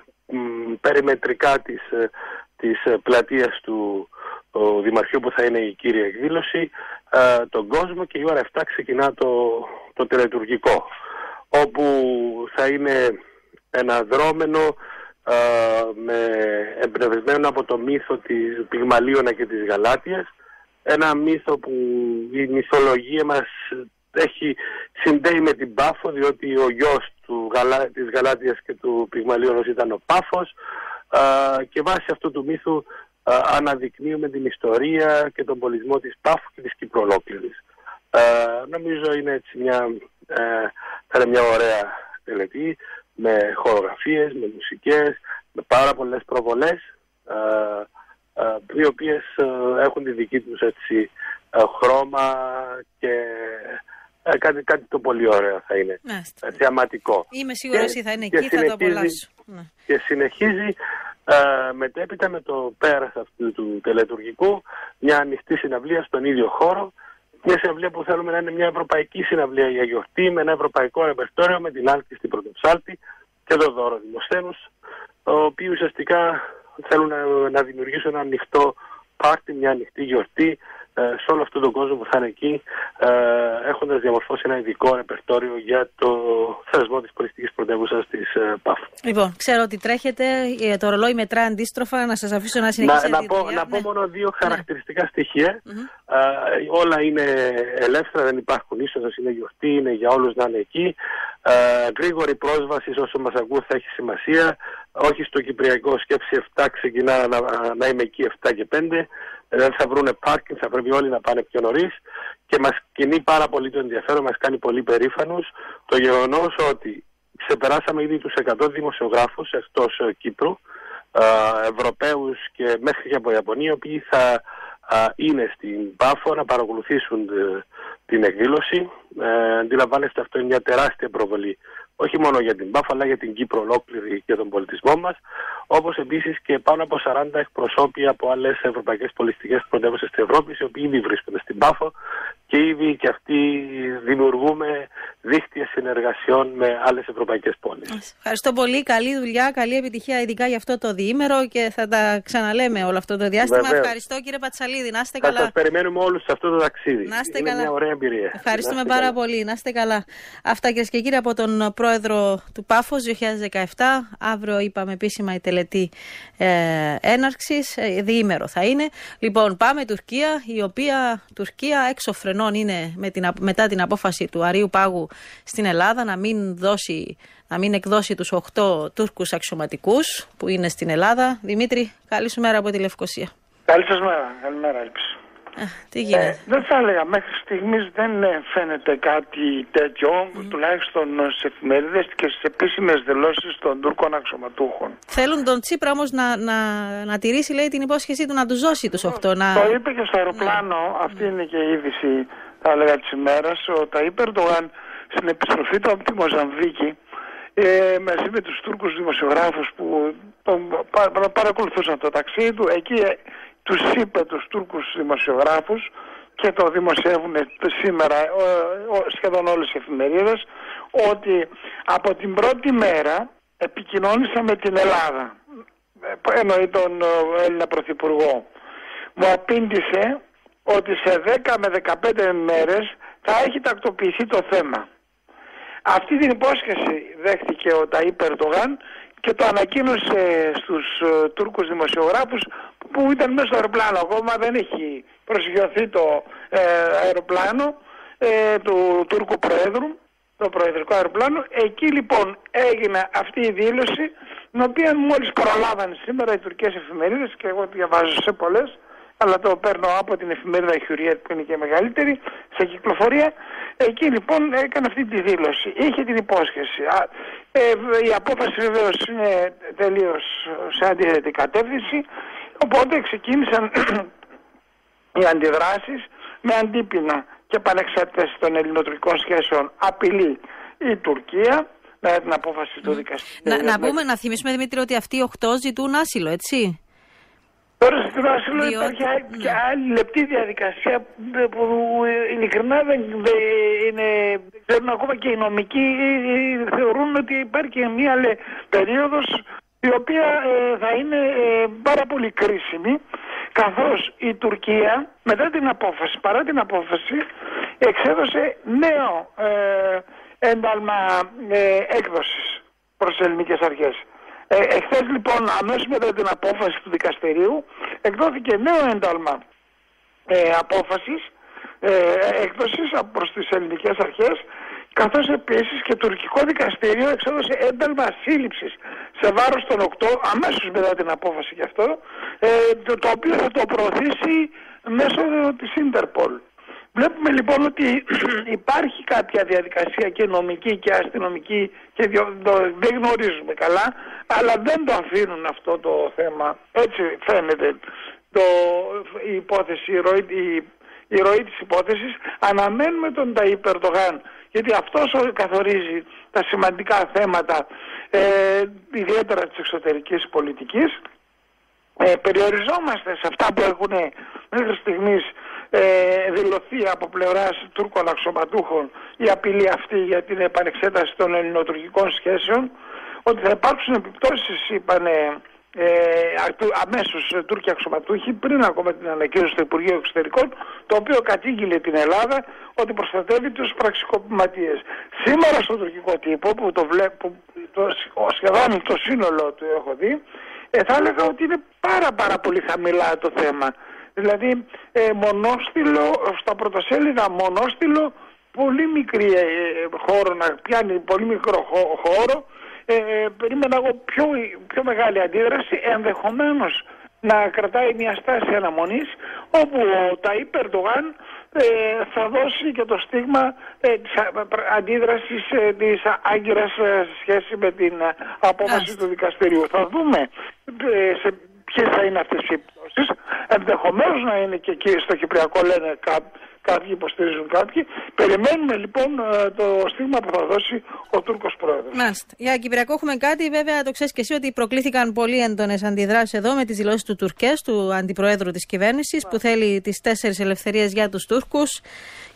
μ, περιμετρικά της, της πλατείας του ο Δημαρχείου που θα είναι η κύρια εκδήλωση, ε, τον κόσμο, και η ώρα επτά ξεκινά το, το τελετουργικό, όπου θα είναι ένα δρόμενο ε, με εμπνευσμένο από το μύθο της Πυγμαλίωνα και της Γαλάτιας, ένα μύθο που η μυθολογία μας έχει συνδέει με την Πάφο, διότι ο γιος του Γαλά, της Γαλάτιας και του Πυγμαλίωνος ήταν ο Πάφος, ε, και βάσει αυτού του μύθου Uh, αναδεικνύουμε την ιστορία και τον πολιτισμό της Πάφου και της Κύπρου ολόκληρης. Uh, νομίζω είναι έτσι μια, uh, θα είναι μια ωραία τελετή με χορογραφίες, με μουσικές, με πάρα πολλές προβολές, uh, uh, οι οποίες uh, έχουν τη δική τους έτσι, uh, χρώμα και uh, κάτι, κάτι το πολύ ωραίο θα είναι, uh, θεαματικό. Είμαι σίγουρη ότι θα είναι εκεί, θα το απολαύσω. Και συνεχίζει Uh, μετέπειτα με το πέρας αυτού του τελετουργικού μια ανοιχτή συναυλία στον ίδιο χώρο, μια συναυλία που θέλουμε να είναι μια ευρωπαϊκή συναυλία για γιορτή με ένα ευρωπαϊκό ρεπερτόριο, με την Άλκη στην πρωτοψάλτη και τον Δώρο Δημοσθένους, οι οποίοι ουσιαστικά θέλουν να, να δημιουργήσουν ένα ανοιχτό πάρτι, μια ανοιχτή γιορτή ε, σε όλο αυτόν τον κόσμο που θα είναι εκεί, ε, έχοντας διαμορφώσει ένα ειδικό ρεπερτόριο για το θεσμό της πολιτιστικής πρωτεύουσας της ε, Πάφου. Λοιπόν, ξέρω ότι τρέχετε, το ρολόι μετρά αντίστροφα, να σας αφήσω να συνεχίσετε. Να, να, πω, να πω μόνο δύο χαρακτηριστικά ναι. στοιχεία. Mm-hmm. Ε, όλα είναι ελεύθερα, δεν υπάρχουν είσοδος, είναι γιορτή, είναι για όλους να είναι εκεί. Ε, γρήγορη πρόσβαση όσο μας ακούν θα έχει σημασία. Όχι στο Κυπριακό, σκέψη επτά ξεκινά να, να είμαι εκεί επτά και πέντε. Δεν θα βρούνε πάρκινγκ, θα πρέπει όλοι να πάνε πιο νωρίς, και μας κινεί πάρα πολύ το ενδιαφέρον, μας κάνει πολύ περήφανους το γεγονός ότι ξεπεράσαμε ήδη τους εκατό δημοσιογράφους εκτός Κύπρου, Ευρωπαίους και μέχρι και από Ιαπωνία, οι οποίοι θα είναι στην Πάφο να παρακολουθήσουν την εκδήλωση. Ε, αντιλαμβάνεστε, αυτό είναι μια τεράστια προβολή, όχι μόνο για την Πάφο αλλά για την Κύπρο ολόκληρη και τον πολιτισμό μας, όπως επίσης και πάνω από σαράντα εκπροσώποι από άλλες ευρωπαϊκές πολιτιστικές πρωτεύουσες της Ευρώπης, οι οποίοι ήδη βρίσκονται στην Πάφο και ήδη και αυτοί δημιουργούμε δίκτυα συνεργασιών με άλλες ευρωπαϊκές πόλεις. Ευχαριστώ πολύ. Καλή δουλειά, καλή επιτυχία, ειδικά για αυτό το διήμερο και θα τα ξαναλέμε όλο αυτό το διάστημα. Βεβαίως. Ευχαριστώ κύριε Πατσαλίδη. Να είστε θα καλά. Θα σας περιμένουμε όλους σε αυτό το ταξίδι. Να είστε Είναι καλά. μια ωραία εμπειρία. Ευχαριστούμε πάρα καλά. πολύ. Να είστε καλά. Αυτά κυρίες και κύριοι από τον πρόεδρο του Πάφος δύο χιλιάδες δεκαεπτά. Αύριο είπαμε επίσημα η τελετή ε, έναρξης. Ε, διήμερο θα είναι. Λοιπόν, πάμε Τουρκία, η οποία Τουρκία έξω φρενών είναι με την, μετά την απόφαση του Αρείου Πάγου στην Ελλάδα να μην, δώσει, να μην εκδώσει τους οκτώ Τούρκους αξιωματικούς που είναι στην Ελλάδα. Δημήτρη, καλή σου μέρα από τη Λευκοσία. Καλή σας μέρα. Καλημέρα, Έλπης. Τι γίνεται. Ε, δεν θα έλεγα, μέχρι στιγμής δεν ε, φαίνεται κάτι τέτοιο, mm. τουλάχιστον σε εφημερίδες και στις επίσημες δηλώσεις των Τούρκων αξιωματούχων. Θέλουν τον Τσίπρα όμως να, να, να τηρήσει, λέει, την υπόσχεσή του να τους δώσει τους οκτώ. Να... Το είπε και στο αεροπλάνο, ναι. αυτή είναι και η είδηση, θα έλεγα, της ημέρας. Ο Ταΐπ Ερντογάν στην επιστροφή του από τη Μοζαμβίκη, ε, μαζί με τους Τούρκους δημοσιογράφους που τον πα, πα, παρακολουθούσαν το ταξίδι του, εκεί ε, τους είπε τους Τούρκους δημοσιογράφους και το δημοσιεύουν σήμερα ε, σχεδόν όλες οι εφημερίδες, ότι από την πρώτη μέρα επικοινώνησα με την Ελλάδα, εννοεί τον Έλληνα Πρωθυπουργό. Μου απήντησε ότι σε δέκα με δεκαπέντε μέρες θα έχει τακτοποιηθεί το θέμα. Αυτή την υπόσχεση δέχτηκε ο Ταΐπ Ερντογάν και το ανακοίνωσε στους uh, Τούρκους δημοσιογράφους που ήταν μέσα στο αεροπλάνο. Ακόμα δεν έχει προσγειωθεί το ε, αεροπλάνο ε, του Τούρκου Προέδρου, το προεδρικό αεροπλάνο. Εκεί λοιπόν έγινε αυτή η δήλωση, την οποία μόλις προλάβανε σήμερα οι τουρκικές εφημερίδες και εγώ διαβάζω σε πολλές, αλλά το παίρνω από την εφημερίδα Hürriyet που είναι και μεγαλύτερη σε κυκλοφορία. Εκεί λοιπόν έκανε αυτή τη δήλωση. Είχε την υπόσχεση. Ε, η απόφαση βεβαίως είναι τελείως σε αντίθετη κατεύθυνση, οπότε ξεκίνησαν οι αντιδράσεις με αντίπεινα και πανεξέταση των ελληνοτουρκικών σχέσεων. Απειλεί η Τουρκία με την απόφαση του δικαστηρίου. Να, να πούμε, να θυμίσουμε, Δημήτρη, ότι αυτοί οι οκτώ ζητούν άσυλο, έτσι. Τώρα στην άσυλο Διότι... υπάρχει ναι. και άλλη λεπτή διαδικασία που ειλικρινά δεν, δεν είναι, ξέρουν ακόμα και οι νομικοί, θεωρούν ότι υπάρχει μια άλλη περίοδος η οποία ε, θα είναι ε, πάρα πολύ κρίσιμη, καθώς η Τουρκία μετά την απόφαση, παρά την απόφαση, εξέδωσε νέο ε, ένταλμα ε, έκδοσης προς τις ελληνικές αρχές. Ε, εχθές λοιπόν, αμέσως μετά την απόφαση του δικαστηρίου, εκδόθηκε νέο ένταλμα ε, απόφασης, ε, έκδοσης προς τις ελληνικές αρχές, καθώς επίσης και το τουρκικό δικαστήριο εξέδωσε ένταλμα σύλληψης σε βάρος των οκτώ, αμέσως μετά την απόφαση γι' αυτό, ε, το, το οποίο θα το προωθήσει μέσω της Ίντερπολ. Βλέπουμε λοιπόν ότι υπάρχει κάποια διαδικασία και νομική και αστυνομική και διο, το, δεν γνωρίζουμε καλά, αλλά δεν το αφήνουν αυτό το θέμα. Έτσι φαίνεται το, η υπόθεση, η ροή, η, η ροή της υπόθεσης. Αναμένουμε τον Ταΐπ Ερντογάν, γιατί αυτός καθορίζει τα σημαντικά θέματα, ε, ιδιαίτερα της εξωτερικής πολιτικής. Ε, περιοριζόμαστε σε αυτά που έχουν μέχρι στιγμής ε, δηλωθεί από πλευράς Τούρκων αξιωματούχων, η απειλή αυτή για την επανεξέταση των ελληνοτουρκικών σχέσεων, ότι θα υπάρξουν επιπτώσεις, είπανε ε, αμέσως Τούρκοι αξιωματούχοι πριν ακόμα την ανακοίνωση του Υπουργείου Εξωτερικών, το οποίο κατήγγειλε την Ελλάδα ότι προστατεύει τους πραξικοπηματίες. Σήμερα στο τουρκικό τύπο, που το βλέπω, το, σχεδόν το σύνολο του έχω δει, ε, θα έλεγα ότι είναι πάρα πάρα πολύ χαμηλά το θέμα. Δηλαδή ε, μονόστιλο, στα πρωτοσέλιδα μονόστιλο, πολύ μικρή ε, χώρο να πιάνει, πολύ μικρό χώρο. Ε, ε, περίμενα εγώ πιο, πιο μεγάλη αντίδραση, ενδεχομένως να κρατάει μια στάση αναμονής, όπου ο Ταΐπ Ερντογάν ε, θα δώσει και το στίγμα ε, της αντίδρασης ε, της άγκυρας ε, σε σχέση με την ε, απόφαση Άς. του δικαστηρίου. Θα δούμε ε, σε ποιες θα είναι αυτές οι επιπτώσεις. Ενδεχομένως να είναι και εκεί στο Κυπριακό, λένε κάποιοι, κάποιοι υποστηρίζουν κάποιοι. Περιμένουμε λοιπόν το στίγμα που θα δώσει ο Τούρκος πρόεδρος. Μάλιστα. Για Κυπριακό έχουμε κάτι, βέβαια το ξέρεις και εσύ, ότι προκλήθηκαν πολύ έντονες αντιδράσεις εδώ με τις δηλώσεις του Τουρκές, του αντιπροέδρου της κυβέρνησης, που θέλει τις τέσσερις ελευθερίες για τους Τούρκους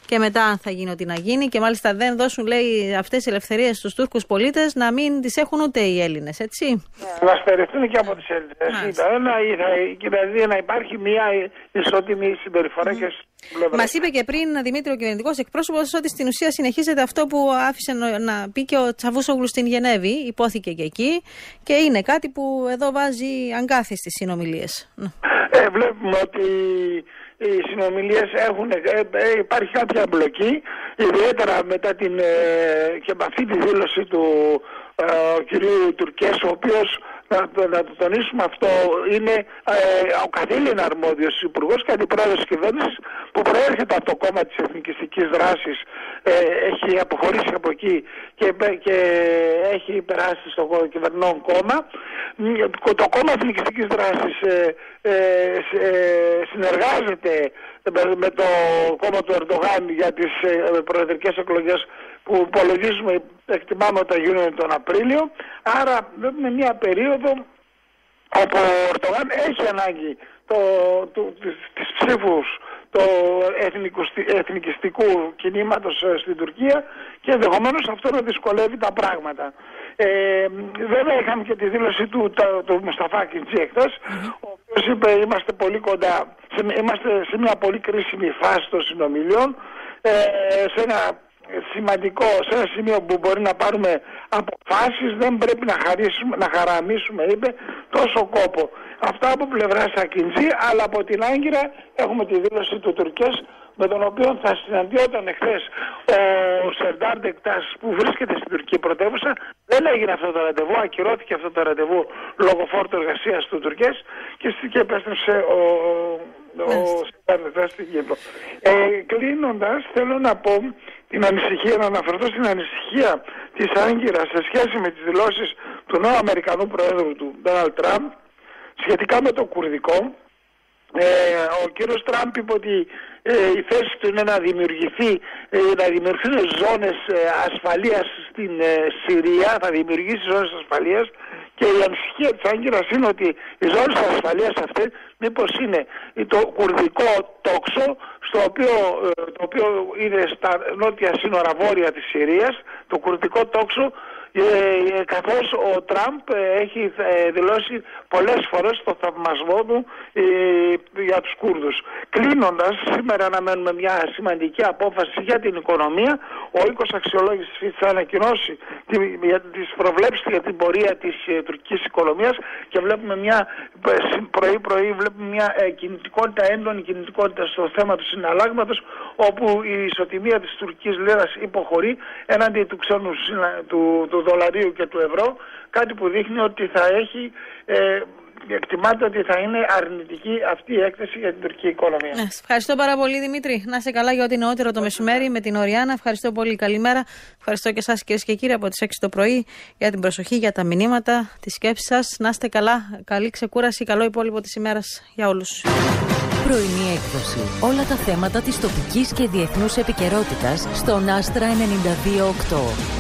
και μετά αν θα γίνει ό,τι να γίνει. Και μάλιστα δεν δώσουν, λέει, αυτές τις ελευθερίες στους Τούρκους πολίτες να μην τις έχουν ούτε οι Έλληνες, έτσι. Να στερηθούν και από τις Έλληνες. Δηλαδή να υπάρχει μια ισότιμη συμπεριφορά mm. και Μας είπε και πριν, Δημήτρη, ο κυβερνητικός εκπρόσωπος, ότι στην ουσία συνεχίζεται αυτό που άφησε να πει και ο Τσαβούσογλου στην Γενέβη. Υπόθηκε και εκεί και είναι κάτι που εδώ βάζει αγκάθι στις συνομιλίες. Ε, βλέπουμε ότι οι συνομιλίες έχουν, ε, ε, υπάρχει κάποια εμπλοκή, ιδιαίτερα μετά την, ε, και με αυτή τη δήλωση του ε, κυρίου Τουρκές, ο οποίος, να, να το τονίσουμε αυτό, είναι ε, ο καθήλυνα αρμόδιος υπουργός και αντιπρόεδρος της κυβέρνησης, που προέρχεται από το κόμμα της εθνικιστικής δράσης, ε, έχει αποχωρήσει από εκεί και, και έχει περάσει στο κυβερνών κόμμα. Το κόμμα εθνικιστικής δράσης ε, ε, ε, συνεργάζεται με το κόμμα του Ερντογάν για τις ε, προεδρικές εκλογές που υπολογίζουμε, εκτιμάμε ότι θα γίνουν τον Απρίλιο. Άρα με μια περίοδο όπου ο Ερντογάν έχει ανάγκη το, το, τις, τις ψήφους του εθνικιστικού κινήματος στην Τουρκία και ενδεχομένως αυτό να δυσκολεύει τα πράγματα. Ε, βέβαια είχαμε και τη δήλωση του, του, του Μουσταφά Κιντζή εχθές, mm-hmm. ο οποίος είπε είμαστε πολύ κοντά, σε, είμαστε σε μια πολύ κρίσιμη φάση των συνομιλιών, ε, σε ένα σημαντικό, σε ένα σημείο που μπορεί να πάρουμε αποφάσεις, δεν πρέπει να, χαρίσουμε, να χαραμίσουμε, είπε, τόσο κόπο. Αυτά από πλευράς Ακιντζή, αλλά από την Άγκυρα έχουμε τη δήλωση του Τουρκές, με τον οποίο θα συναντιόταν εχθές ο Σερντάρ Ντεκτάς, που βρίσκεται στην τουρκική πρωτεύουσα. Δεν έγινε αυτό το ραντεβού, ακυρώθηκε αυτό το ραντεβού λόγω φόρτου εργασίας του Τουρκές και, και επέστρεψε ο, ο Σερντάρ Ντεκτάς στην Κύπρο. Ε, κλείνοντας, θέλω να πω την ανησυχία, να αναφερθώ στην ανησυχία της Άγκυρας σε σχέση με τις δηλώσεις του νέου Αμερικανού Προέδρου του Ντόναλντ Τραμπ σχετικά με το κουρδικό. Ε, ο κύριος Τραμπ είπε ότι ε, η θέση του είναι να δημιουργηθεί, ε, να δημιουργηθούν ζώνες ε, ασφαλείας στην ε, Συρία, θα δημιουργήσει ζώνες ασφαλείας, και η ανησυχία της Άγκυρας είναι ότι οι ζώνες ασφαλείας αυτές μήπως είναι το κουρδικό τόξο, στο οποίο, ε, το οποίο είναι στα νότια σύνορα βόρεια της Συρίας, το κουρδικό τόξο, Ε, καθώς ο Τραμπ ε, έχει ε, δηλώσει πολλές φορές το θαυμασμό του ε, για τους Κούρδους. Κλείνοντας, σήμερα αναμένουμε μια σημαντική απόφαση για την οικονομία. Ο οίκος αξιολόγησης Fitch θα ανακοινώσει τις προβλέψεις για την πορεία της ε, τουρκικής οικονομίας και βλέπουμε μια πρωί-πρωί βλέπουμε μια ε, κινητικότητα, έντονη κινητικότητα στο θέμα του συναλλάγματος, όπου η ισοτιμία της τουρκικής λίρας υποχωρεί έναντι του ξένου του, του δολαρίου και του ευρώ, κάτι που δείχνει ότι θα έχει, ε, εκτιμάται ότι θα είναι αρνητική αυτή η έκθεση για την τουρκική οικονομία. Ναι, ευχαριστώ πάρα πολύ, Δημήτρη. Να είσαι καλά για ό,τι νεότερο το μεσημέρι με την Οριάννα. Ευχαριστώ πολύ. Καλημέρα. Ευχαριστώ και εσάς, κυρίες και κύριοι, από τις έξι το πρωί για την προσοχή, για τα μηνύματα, τη σκέψη σας. Να είστε καλά. Καλή ξεκούραση. Καλό υπόλοιπο της ημέρας για όλους. Πρωινή έκδοση. Όλα τα θέματα της τοπικής και διεθνούς επικαιρότητας στον Άστρα ενενήντα δύο κόμμα οκτώ.